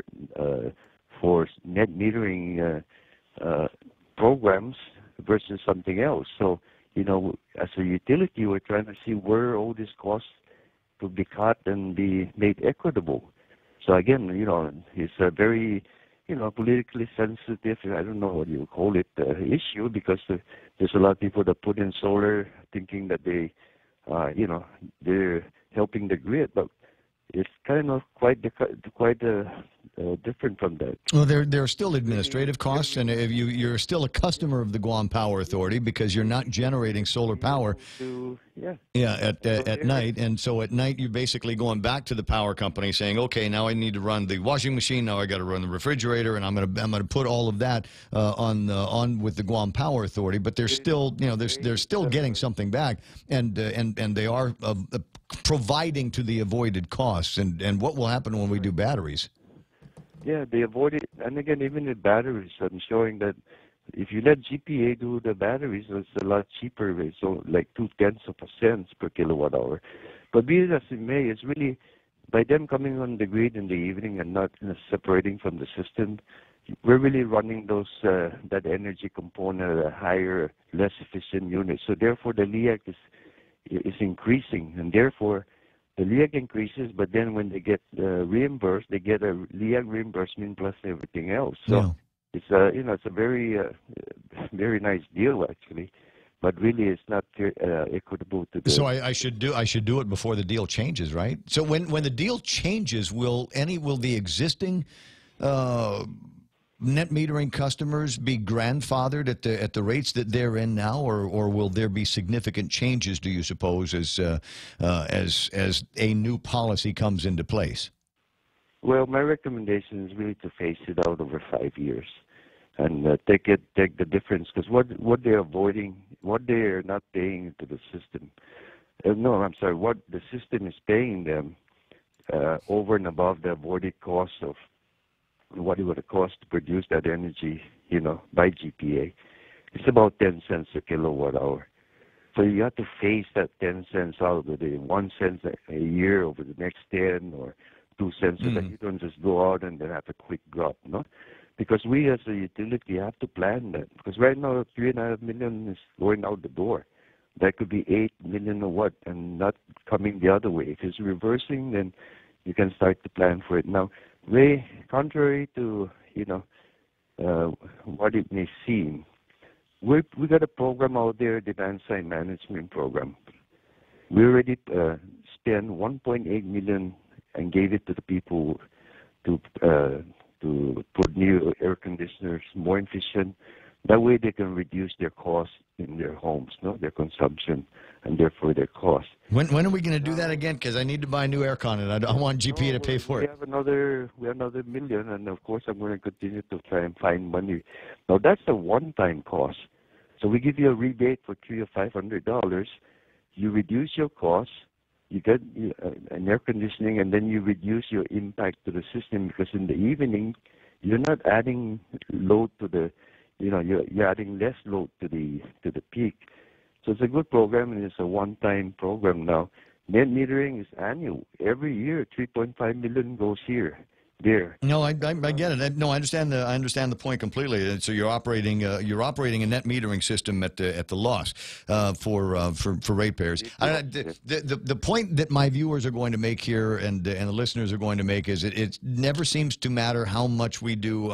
net metering programs versus something else? So, as a utility, we're trying to see where all these costs could be cut and be made equitable. So again, it's a very, politically sensitive, I don't know what you call it, issue, because there's a lot of people that put in solar thinking that they're helping the grid, but it's kind of quite different from that. Well, there are still administrative costs, and if you're still a customer of the Guam Power Authority because you're not generating solar power. At night, and so at night you're basically going back to the power company saying, okay, now I need to run the washing machine, now I got to run the refrigerator, and I'm gonna put all of that on with the Guam Power Authority. But they're still they're still getting something back, and they are providing to the avoided costs. And what will happen when we do batteries? Yeah, they avoid it. And again, even the batteries, I'm showing that if you let GPA do the batteries, it's a lot cheaper. So like 0.2 cents per kilowatt hour. But be it as it may, it's really, by them coming on the grid in the evening and not separating from the system, we're really running those that energy component at a higher, less efficient unit. So therefore, the LEAC is increasing, and therefore the LEAC increases, but then when they get reimbursed, they get a LEAC reimbursement plus everything else. So it's a very very nice deal actually. but really it's not equitable to the... So I should do it before the deal changes, right? So when the deal changes, will the existing net metering customers be grandfathered at the rates that they're in now, or will there be significant changes, do you suppose, as a new policy comes into place? Well, my recommendation is really to phase it out over 5 years and take the difference, because what they're avoiding, what they're not paying to the system, what the system is paying them over and above the avoided cost of what it would cost to produce that energy, by GPA. It's about 10 cents a kilowatt hour. So you have to phase that 10 cents out with 1 cent a year over the next 10 or 2 cents, so that you don't just go out and then have a quick drop, no? Because we as a utility have to plan that. Because right now, 3.5 million is going out the door. That could be 8 million or what, and not coming the other way. If it's reversing, then you can start to plan for it. Now, contrary to what it may seem, we got a program out there, demand side management program. We already spent 1.8 million and gave it to the people to put new air conditioners, more efficient. That way they can reduce their costs in their homes, their consumption, and therefore their costs. When are we going to do that again? Because I need to buy a new aircon, and I want GPA to pay for it. We have another million, and of course I'm going to continue to try and find money. Now that's a one-time cost. So we give you a rebate for $300 or $500. You reduce your costs. You get an air conditioning, and then you reduce your impact to the system, because in the evening, you're not adding load to the, you're adding less load to the peak. So it's a good program, and it's a one-time program now. Net metering is annual. Every year, 3.5 million goes there. No, I get it. No, I understand the point completely. And so you're operating a net metering system at the loss for ratepayers. The point that my viewers are going to make here and the listeners are going to make is it never seems to matter how much we do,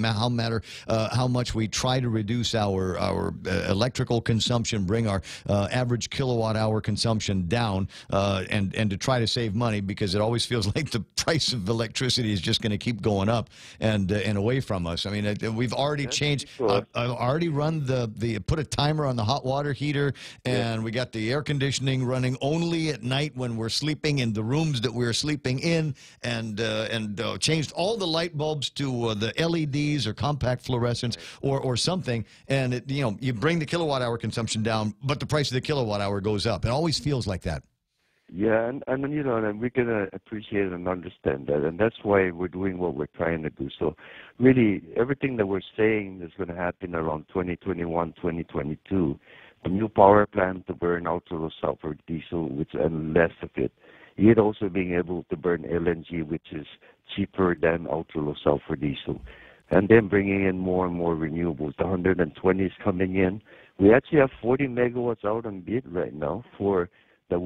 how much we try to reduce our electrical consumption, bring our average kilowatt hour consumption down, and to try to save money, because it always feels like the price of electricity is just going to keep going up and away from us. I mean, we've already changed. I've already run put a timer on the hot water heater, and we got the air conditioning running only at night when we're sleeping in the rooms that we're sleeping in, and changed all the light bulbs to the LEDs or compact fluorescence or something. And you bring the kilowatt hour consumption down, but the price of the kilowatt hour goes up. It always feels like that. Yeah, and we can appreciate and understand that, and that's why we're doing what we're trying to do. So really, everything that we're saying is going to happen around 2021, 2022. The new power plant to burn ultra-low sulfur diesel, and less of it. Yet also being able to burn LNG, which is cheaper than ultra-low sulfur diesel. And then bringing in more and more renewables. The 120 is coming in. We actually have 40 megawatts out on bid right now that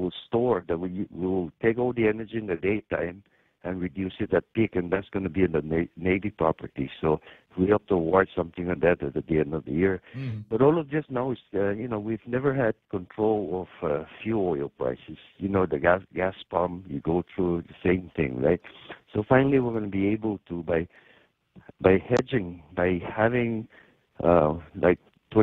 will take all the energy in the daytime and reduce it at peak, and that's going to be in the Navy property. So we hope to award something on that at the end of the year. But all of this now is, we've never had control of fuel oil prices. The gas pump, you go through the same thing, right? So finally we're going to be able to, by hedging, by having 26%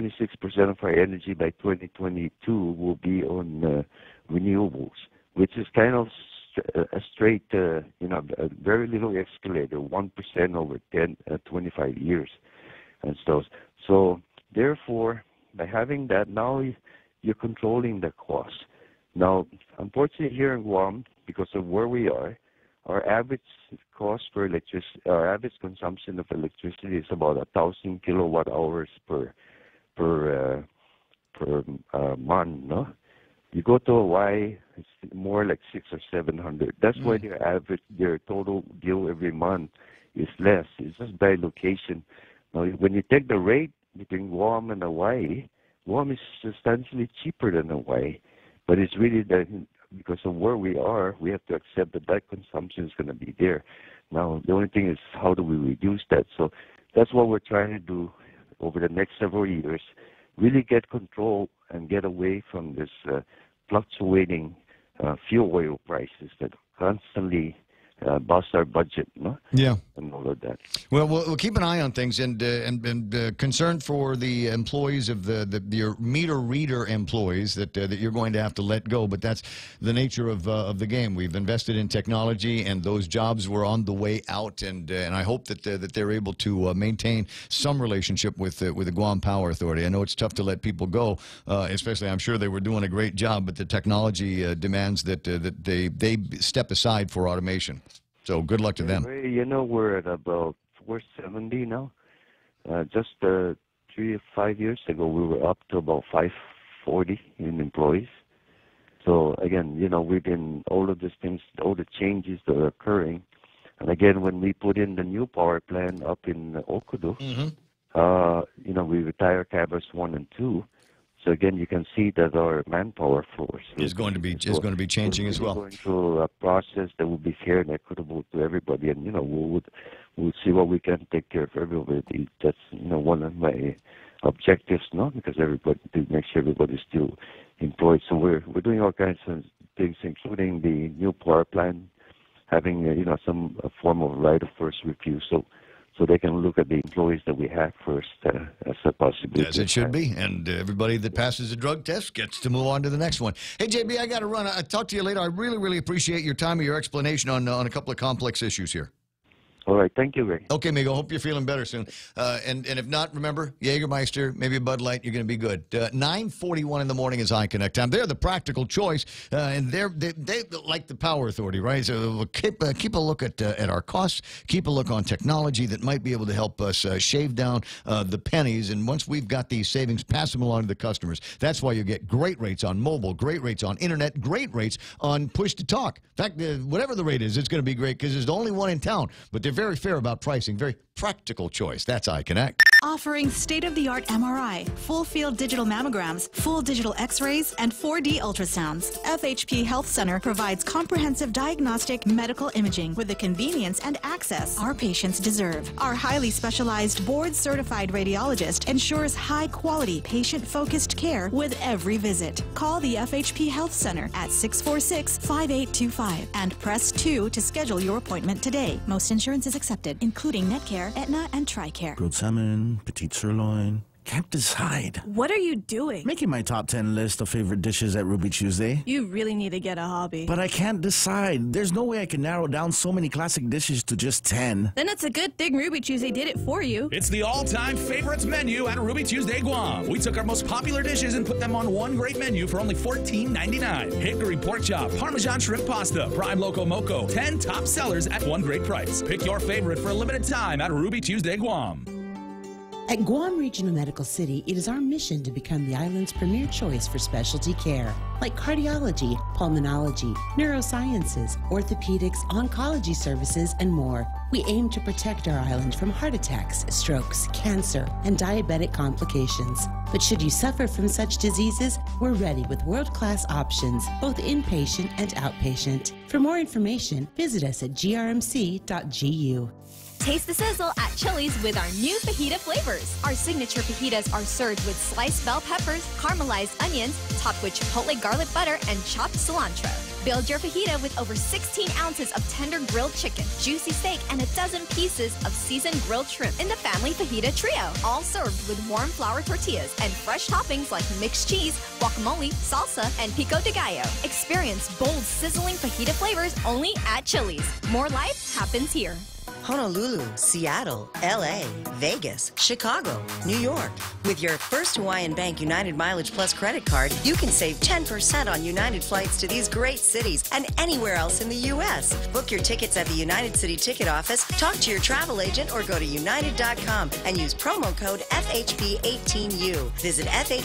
of our energy by 2022 will be on renewables, which is kind of a straight, a very little escalator, 1% over 25 years. And so therefore, by having that, now you're controlling the cost. Now, unfortunately here in Guam, because of where we are, our average cost for electricity, our average consumption of electricity is about 1,000 kilowatt hours per month, no? You go to Hawaii, it's more like 600 or 700. That's why their total bill every month is less. It's just by location. Now, when you take the rate between Guam and Hawaii, Guam is substantially cheaper than Hawaii. But it's really that because of where we are, we have to accept that consumption is going to be there. Now, the only thing is how do we reduce that? So that's what we're trying to do over the next several years. really get control and get away from this fluctuating fuel oil prices that constantly bust our budget, no? Yeah. And all of that. Well, we'll keep an eye on things, and concerned for the employees of your meter reader employees that you're going to have to let go. But that's the nature of the game. We've invested in technology, and those jobs were on the way out. And I hope that they're able to maintain some relationship with the Guam Power Authority. I know it's tough to let people go, especially I'm sure they were doing a great job, but the technology demands that they step aside for automation. So good luck to them. You know, we're at about 470 now. Just 3 or 5 years ago, we were up to about 540 in employees. So again, you know, within all of these things, all the changes that are occurring, and again, when we put in the new power plant up in Okodo, you know, we retire Cabers 1 and 2. So again, you can see that our manpower force is going to be changing as well. We're going through a process that will be fair and equitable to everybody, and you know, we'll see what we can take care of everybody. That's, you know, one of my objectives, no, because everybody, to make sure everybody's still employed. So we're doing all kinds of things, including the new power plant, having you know, some form of right of first refusal. So they can look at the employees that we have first as a possibility. As it should be. And everybody that passes the drug test gets to move on to the next one. Hey, JB, I got to run. I'll talk to you later. I really, really appreciate your time and your explanation on a couple of complex issues here. All right. Thank you, Ray. Okay, Migo. Hope you're feeling better soon. And if not, remember, Jägermeister, maybe a Bud Light, you're going to be good. 9:41 in the morning is iConnect time. They're the practical choice, and they like the Power Authority, right? So we'll keep a look at our costs, keep a look on technology that might be able to help us shave down the pennies. And once we've got these savings, pass them along to the customers. That's why you get great rates on mobile, great rates on internet, great rates on push-to-talk. In fact, whatever the rate is, it's going to be great because it's the only one in town. But they're very fair about pricing, very practical choice. That's iConnect. Offering state-of-the-art MRI, full-field digital mammograms, full digital X-rays, and 4D ultrasounds. FHP Health Center provides comprehensive diagnostic medical imaging with the convenience and access our patients deserve. Our highly specialized board-certified radiologist ensures high-quality, patient-focused care with every visit. Call the FHP Health Center at 646-5825 and press 2 to schedule your appointment today. Most insurance is accepted, including Netcare, Aetna, and TRICARE. Grilled salmon, petite sirloin. Can't decide. What are you doing? Making my top 10 list of favorite dishes at Ruby Tuesday. You really need to get a hobby. But I can't decide. There's no way I can narrow down so many classic dishes to just 10. Then it's a good thing Ruby Tuesday did it for you. It's the all-time favorites menu at Ruby Tuesday Guam. We took our most popular dishes and put them on one great menu for only $14.99. Hickory pork chop, Parmesan shrimp pasta, prime loco moco. 10 top sellers at one great price. Pick your favorite for a limited time at Ruby Tuesday Guam. At Guam Regional Medical City, it is our mission to become the island's premier choice for specialty care, like cardiology, pulmonology, neurosciences, orthopedics, oncology services, and more. We aim to protect our island from heart attacks, strokes, cancer, and diabetic complications. But should you suffer from such diseases, we're ready with world-class options, both inpatient and outpatient. For more information, visit us at grmc.gu. Taste the sizzle at Chili's with our new fajita flavors. Our signature fajitas are served with sliced bell peppers, caramelized onions, topped with chipotle garlic butter, and chopped cilantro. Build your fajita with over 16 ounces of tender grilled chicken, juicy steak, and a dozen pieces of seasoned grilled shrimp in the family fajita trio. All served with warm flour tortillas and fresh toppings like mixed cheese, guacamole, salsa, and pico de gallo. Experience bold, sizzling fajita flavors only at Chili's. More life happens here. Honolulu, Seattle, LA, Vegas, Chicago, New York. With your First Hawaiian Bank United Mileage Plus credit card, you can save 10% on United flights to these great cities and anywhere else in the U.S. Book your tickets at the United City Ticket Office, talk to your travel agent, or go to united.com and use promo code FHB18U. Visit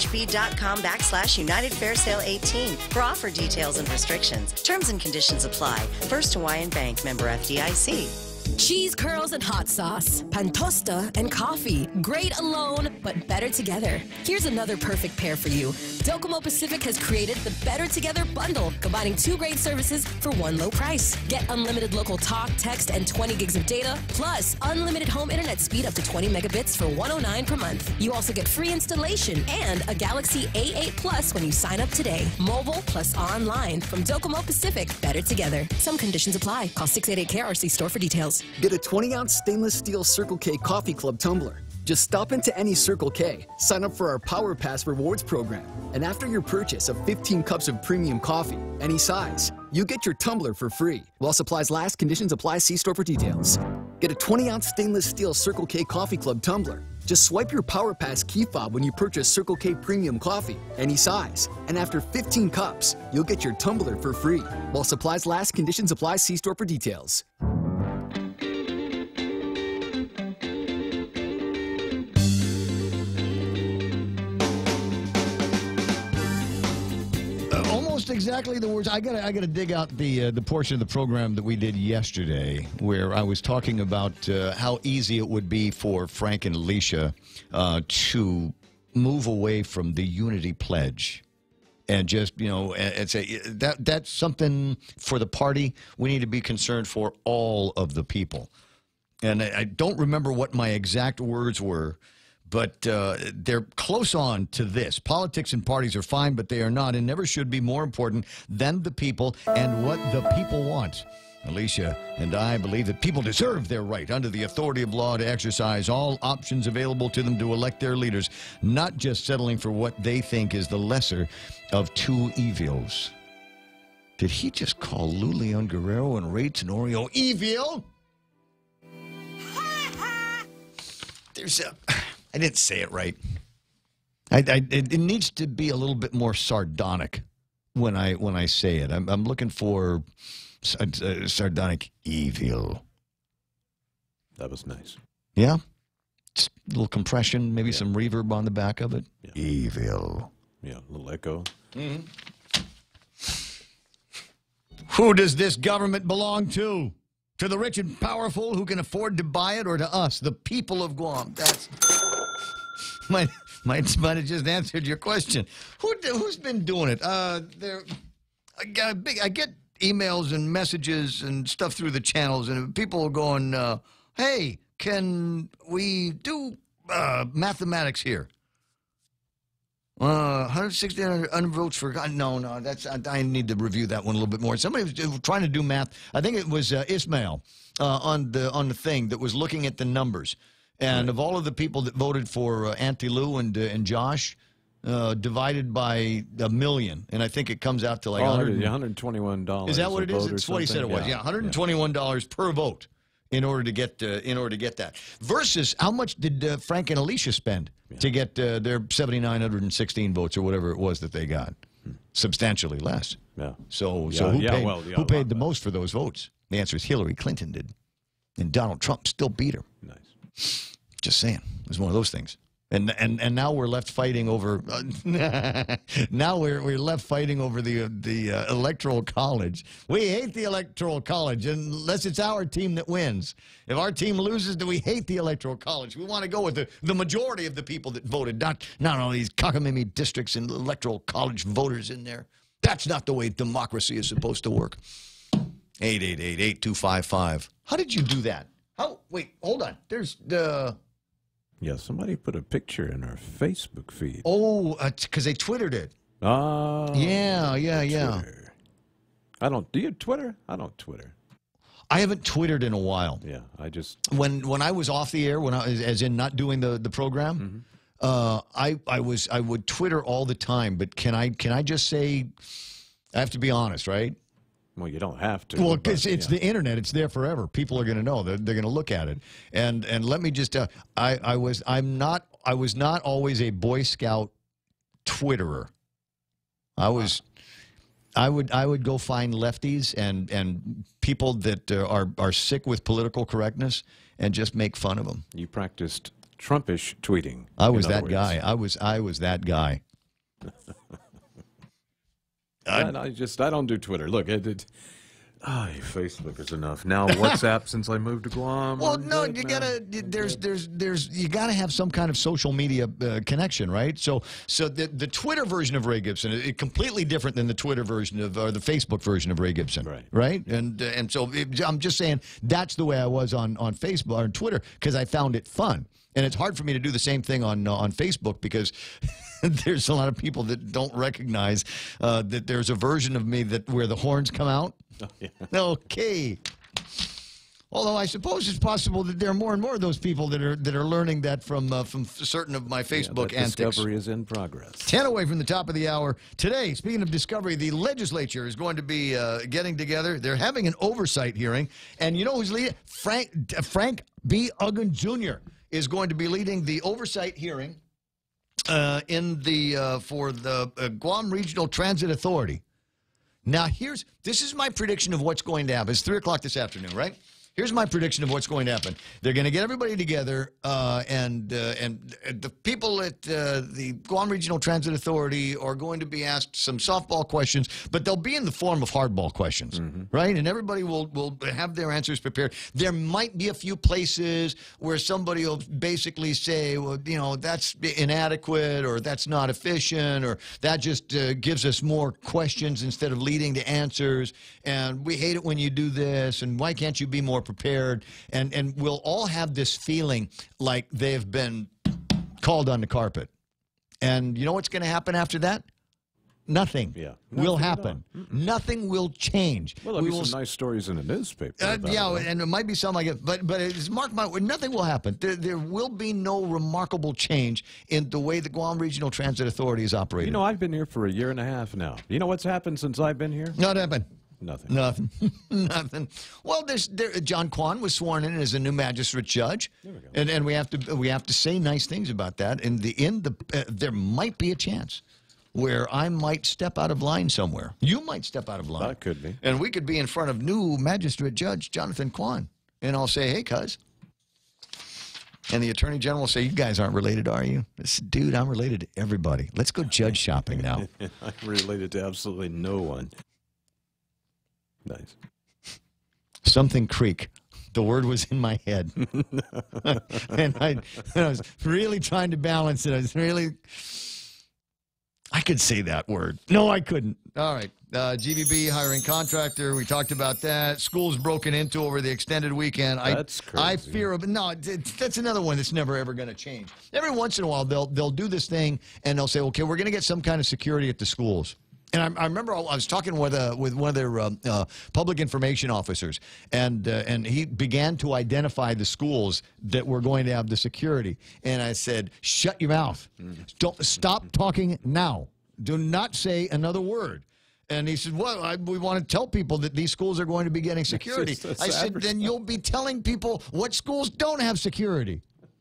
FHB.com/United Fair Sale 18 for offer details and restrictions. Terms and conditions apply. First Hawaiian Bank, member FDIC. Cheese curls and hot sauce, pantosta and coffee. Great alone, but better together. Here's another perfect pair for you. Docomo Pacific has created the Better Together bundle, combining 2 great services for one low price. Get unlimited local talk, text, and 20 gigs of data, plus unlimited home internet speed up to 20 megabits for $109 per month. You also get free installation and a Galaxy A8 Plus when you sign up today. Mobile plus online from Docomo Pacific. Better together. Some conditions apply. Call 688-KRC store for details. Get a 20-ounce stainless steel Circle K Coffee Club tumbler. Just stop into any Circle K, sign up for our Power Pass rewards program, and after your purchase of 15 cups of premium coffee, any size, you get your tumbler for free. While supplies last, conditions apply. See store for details. Get a 20-ounce stainless steel Circle K Coffee Club tumbler. Just swipe your Power Pass key fob when you purchase Circle K Premium Coffee, any size. And after 15 cups, you'll get your tumbler for free. While supplies last, conditions apply. See store for details. Almost exactly the words. I gotta dig out the portion of the program that we did yesterday, where I was talking about how easy it would be for Frank and Alicia to move away from the unity pledge, and just and say that's something for the party. We need to be concerned for all of the people. And I don't remember what my exact words were, but they're close on to this. Politics and parties are fine, but they are not and never should be more important than the people and what the people want. Alicia and I believe that people deserve their right under the authority of law to exercise all options available to them to elect their leaders, not just settling for what they think is the lesser of 2 evils. Did he just call Lou Leon Guerrero and Ray Tenorio evil? I didn't say it right. It needs to be a little bit more sardonic when I say it. I'm looking for sardonic evil. That was nice. Yeah? Just a little compression, maybe some reverb on the back of it. Yeah. Evil. Yeah, a little echo. Mm-hmm. Who does this government belong to? To the rich and powerful who can afford to buy it, or to us, the people of Guam? That's might have just answered your question. Who's been doing it? I get emails and messages and stuff through the channels, and people are going, "Hey, can we do mathematics here?" 160 votes for God. No, that's I need to review that one a little bit more. Somebody was trying to do math. I think it was Ismail on the thing that was looking at the numbers, and of all of the people that voted for Auntie Lou and Josh, divided by 1 million, and I think it comes out to like $121. Is that what it is? It's what he said it was. Yeah, $121 per vote in order to get that. Versus how much did Frank and Alicia spend to get their 7,916 votes or whatever it was that they got? Substantially less. Yeah. So who paid the most for those votes? The answer is Hillary Clinton did, and Donald Trump still beat her. Nice. Just saying, it was one of those things. And now we're left fighting over. Now we're left fighting over the electoral college. We hate the electoral college unless it's our team that wins. If our team loses, then we hate the electoral college. We want to go with the majority of the people that voted, not all these cockamamie districts and electoral college voters in there. That's not the way democracy is supposed to work. 888-8255. How did you do that? Wait, hold on. There's the. Yeah, somebody put a picture in our Facebook feed. Oh, because they Twittered it. Yeah. I don't. Do you Twitter? I don't Twitter. I haven't Twittered in a while. Yeah, I just when I was off the air, as in not doing the program, I would Twitter all the time. But can I just say, I have to be honest, right? Well, you don't have to. Well, because it's the internet; it's there forever. People are going to know. They're going to look at it. And let me just tell, I was not always a Boy Scout Twitterer. I would go find lefties and people that are sick with political correctness and just make fun of them. You practiced Trumpish tweeting. I was that guy. I was that guy. I don't do Twitter. Look, Oh, Facebook is enough. Now WhatsApp since I moved to Guam. Well, no, you gotta. You gotta have some kind of social media connection, right? So the Twitter version of Ray Gibson is completely different than the Twitter version of or the Facebook version of Ray Gibson, right? And so I'm just saying that's the way I was on Facebook or on Twitter because I found it fun. And it's hard for me to do the same thing on Facebook because there's a lot of people that don't recognize that there's a version of me that where the horns come out. Oh, yeah. Okay. Although I suppose it's possible that there are more and more of those people that are learning that from certain of my Facebook antics. Discovery is in progress. 10 away from the top of the hour. Today, speaking of discovery, the legislature is going to be getting together. They're having an oversight hearing. And you know who's leading? Frank B. Uggan Jr. is going to be leading the oversight hearing for the Guam Regional Transit Authority. Now, this is my prediction of what's going to happen. It's 3 o'clock this afternoon, right? Here's my prediction of what's going to happen. They're going to get everybody together, and the people at the Guam Regional Transit Authority are going to be asked some softball questions, but they'll be in the form of hardball questions, right? And everybody will have their answers prepared. There might be a few places where somebody will basically say, well, you know, that's inadequate, or that's not efficient, or that just gives us more questions instead of leading to answers, and we hate it when you do this, and why can't you be more prepared, and we'll all have this feeling like they've been called on the carpet. And you know what's going to happen after that? Nothing will happen. Nothing will change. Well, there'll be some nice stories in the newspaper. Yeah, and it might be something like it, but it's mark my word, nothing will happen. There will be no remarkable change in the way the Guam Regional Transit Authority is operating. You know, I've been here for a year and a half now. You know what's happened since I've been here? Not happened. Nothing. Nothing. Nothing. Well, John Kwan was sworn in as a new magistrate judge, there we go. And we have to say nice things about that. In the end, there might be a chance where I might step out of line somewhere. You might step out of line. That could be. And we could be in front of new magistrate judge Jonathan Kwan, and I'll say, "Hey, cuz." And the attorney general will say, "You guys aren't related, are you?" Dude, I'm related to everybody. Let's go judge shopping now. I'm related to absolutely no one. Nice. Something creak. The word was in my head. And I was really trying to balance it. I could say that word. No, I couldn't. All right. GVB hiring contractor. We talked about that. Schools broken into over the extended weekend. That's crazy. I fear that's another one that's never ever going to change. Every once in a while they'll do this thing and they'll say, okay, we're going to get some kind of security at the schools. And I remember I was talking with one of their public information officers, and he began to identify the schools that were going to have the security. And I said, "Shut your mouth! Don't stop talking now. Do not say another word." And he said, "Well, we want to tell people that these schools are going to be getting security." I said, "Then you'll be telling people what schools don't have security.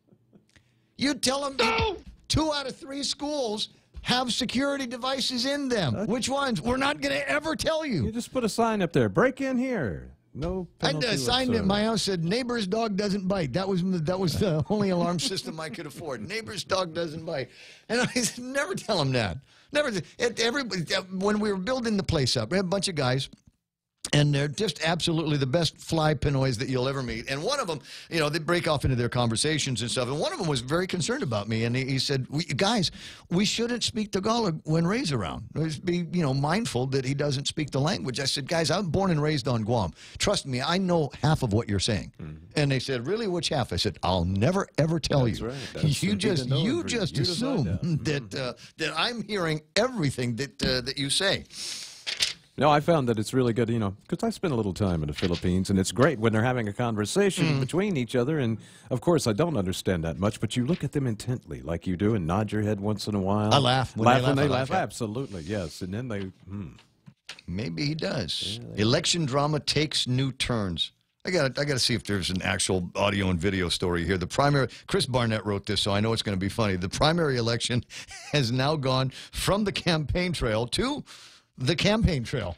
You tell them 2 out of 3 schools have security devices in them. Which ones? We're not going to ever tell you." You just put a sign up there. Break in here. No penalty. I signed it in my house said, "Neighbor's dog doesn't bite." That was the only alarm system I could afford. Neighbor's dog doesn't bite. And I said, never tell them that. Never. Everybody, when we were building the place up, we had a bunch of guys. And they're just absolutely the best fly Pinoys that you'll ever meet. And one of them, you know, they break off into their conversations and stuff. And one of them was very concerned about me. And he said, guys, we shouldn't speak Tagalog when Ray's around. Just be, you know, mindful that he doesn't speak the language. I said, guys, I'm born and raised on Guam. Trust me, I know half of what you're saying. And they said, really, which half? I said, I'll never, ever tell you. Right. You just assume that I'm hearing everything that you say. No, I found that it's really good, you know, because I spent a little time in the Philippines, and it's great when they're having a conversation between each other. And, of course, I don't understand that much, but you look at them intently like you do and nod your head once in a while. I laugh. When they laugh. Absolutely, yes. And then they, Maybe he does. Yeah, election drama takes new turns. I got to see if there's an actual audio and video story here. The primary, Chris Barnett wrote this, so I know it's going to be funny. The primary election has now gone from the campaign trail to the campaign trail.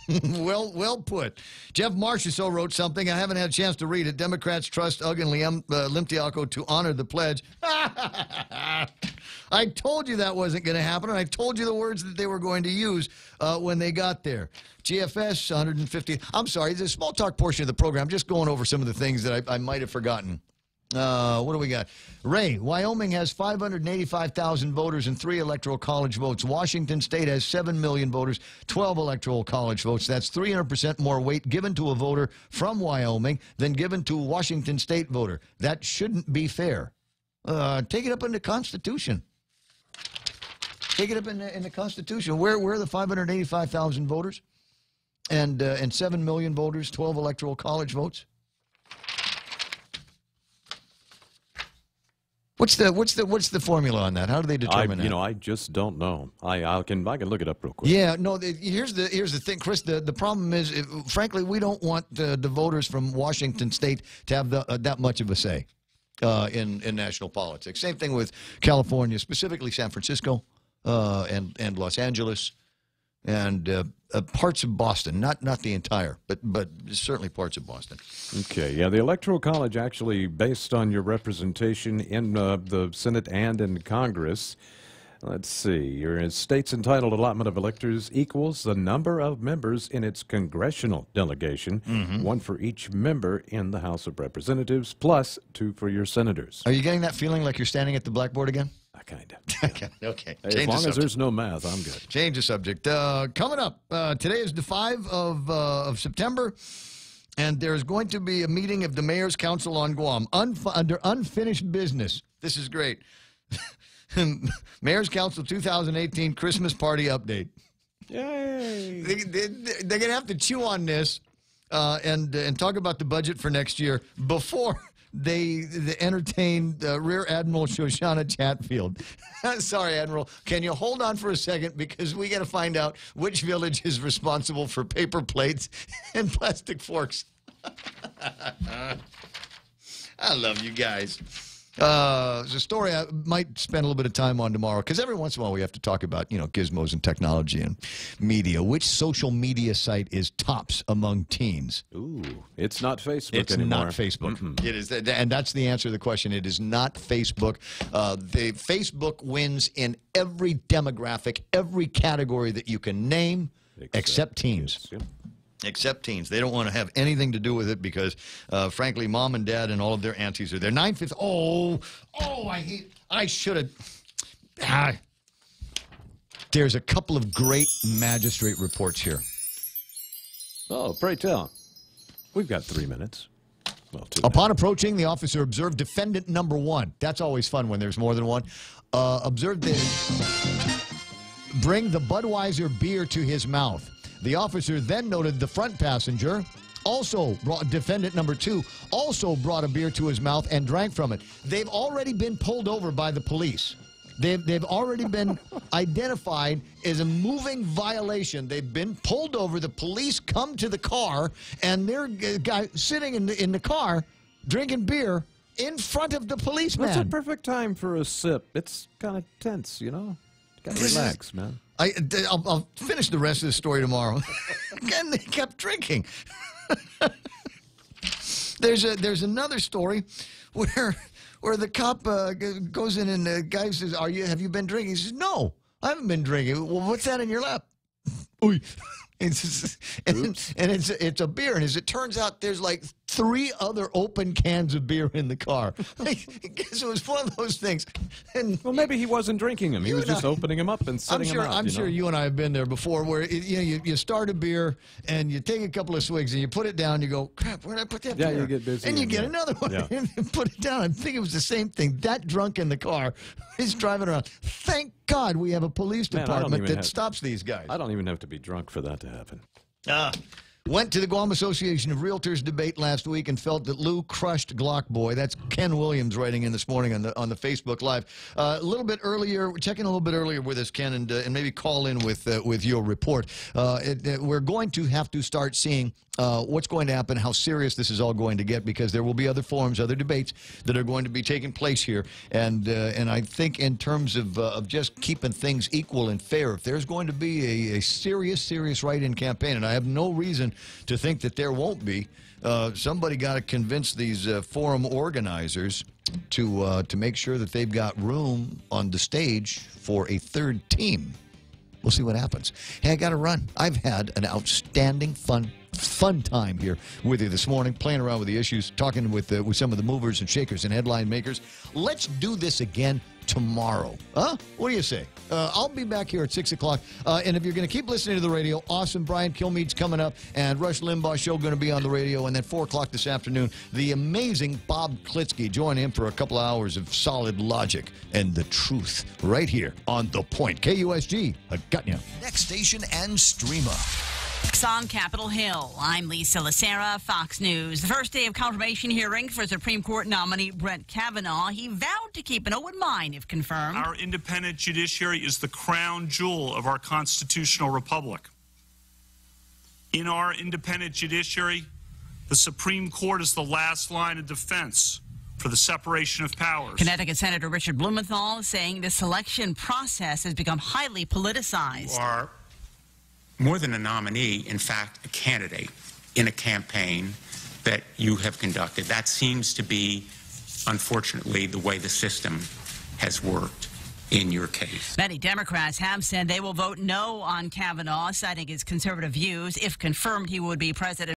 Well put. Jeff Marchessault wrote something. I haven't had a chance to read it. Democrats trust Ugg and Limtiaco to honor the pledge. I told you that wasn't going to happen, and I told you the words that they were going to use when they got there. GFS, 150. I'm sorry, the small talk portion of the program, just going over some of the things that I might have forgotten. What do we got? Ray, Wyoming has 585,000 voters and 3 electoral college votes. Washington State has 7 million voters, 12 electoral college votes. That's 300% more weight given to a voter from Wyoming than given to a Washington State voter. That shouldn't be fair. Take it up in the Constitution. Take it up in the Constitution. Where are the 585,000 voters and 7 million voters, 12 electoral college votes? What's the formula on that? How do they determine that? I just don't know. I can look it up real quick. Yeah, no. Here's the thing, Chris. The problem is, frankly, we don't want the voters from Washington State to have that much of a say in national politics. Same thing with California, specifically San Francisco and Los Angeles and parts of Boston. Not the entire, but certainly parts of Boston. Okay, yeah, the Electoral College actually based on your representation in the Senate and in Congress. Let's see, your state's entitled allotment of electors equals the number of members in its congressional delegation, one for each member in the House of Representatives, plus 2 for your senators. Are you getting that feeling like you're standing at the blackboard again? Kind of. Okay. As long as there's no math, I'm good. Change the subject. Coming up, today is the 5 of September, and there's going to be a meeting of the Mayor's Council on Guam under unfinished business. This is great. Mayor's Council 2018 Christmas Party Update. Yay! They're going to have to chew on this and talk about the budget for next year before they entertain Rear Admiral Shoshana Chatfield. Sorry, Admiral. Can you hold on for a second? Because we got to find out which village is responsible for paper plates and plastic forks. I love you guys. It's a story I might spend a little bit of time on tomorrow, because every once in a while we have to talk about, gizmos and technology and media. Which social media site is tops among teens? Ooh, it's not Facebook anymore. It's not Facebook. It is, and that's the answer to the question. It is not Facebook. The Facebook wins in every demographic, every category that you can name, except teens. Yes, Except teens. They don't want to have anything to do with it because, frankly, mom and dad and all of their aunties are there. 9/5. I should have. There's a couple of great magistrate reports here. Oh, pray tell. We've got 3 minutes. Well, 2 Upon approaching, the officer observed defendant number 1. That's always fun when there's more than one. Observed bring the Budweiser beer to his mouth. The officer then noted the front passenger, defendant number 2, also brought a beer to his mouth and drank from it. They've already been pulled over by the police. They've already been identified as a moving violation. They've been pulled over. The police come to the car, and their guy sitting in the car drinking beer in front of the policeman. That's a perfect time for a sip. It's kind of tense, Got to relax, man. I'll finish the rest of the story tomorrow. Again, they kept drinking. There's another story where the cop goes in and the guy says, have you been drinking? He says, no, I haven't been drinking. Well, what's that in your lap? Oy. It's a beer, and as it turns out, there's like 3 other open cans of beer in the car. I guess it was one of those things. And well, maybe he wasn't drinking them. He was just opening them up and setting them out. I'm sure you and I have been there before, where you start a beer and you take a couple of swigs and you put it down. You go, crap, where did I put that beer? Yeah, you get busy. And you get another one and put it down. I think it was the same thing. That drunk in the car is driving around. Thank God we have a police department that stops these guys. I don't even have to be drunk for that to happen. Went to the Guam Association of Realtors debate last week and felt that Lou crushed Glock Boy. That's Ken Williams writing in this morning on the Facebook Live. A little bit earlier, check in a little bit earlier with us, Ken, and maybe call in with your report. We're going to have to start seeing what's going to happen, how serious this is all going to get, because there will be other forums, other debates that are going to be taking place here. And I think in terms of just keeping things equal and fair, if there's going to be a serious write-in campaign, and I have no reason to think that there won't be, somebody got to convince these forum organizers to make sure that they've got room on the stage for a third team. We'll see what happens. Hey, I got to run. I've had an outstanding, fun time here with you this morning, playing around with the issues, talking with some of the movers and shakers and headline makers. Let's do this again tomorrow. Huh? What do you say? I'll be back here at 6 o'clock. And if you're going to keep listening to the radio, awesome. Brian Kilmeade's coming up, and Rush Limbaugh show going to be on the radio. And then 4 o'clock this afternoon, the amazing Bob Klitsky. Join him for a couple of hours of solid logic and the truth right here on The Point. KUSG, I got you. Next station and streamer. On Capitol Hill, I'm Lisa Lacera, Fox News. The first day of confirmation hearings for Supreme Court nominee Brett Kavanaugh. He vowed to keep an open mind if confirmed. Our independent judiciary is the crown jewel of our constitutional republic. In our independent judiciary, the Supreme Court is the last line of defense for the separation of powers. Connecticut Senator Richard Blumenthal saying the selection process has become highly politicized. You are more than a nominee, in fact, a candidate in a campaign that you have conducted. That seems to be, unfortunately, the way the system has worked in your case. Many Democrats have said they will vote no on Kavanaugh, citing his conservative views. If confirmed, he would be president.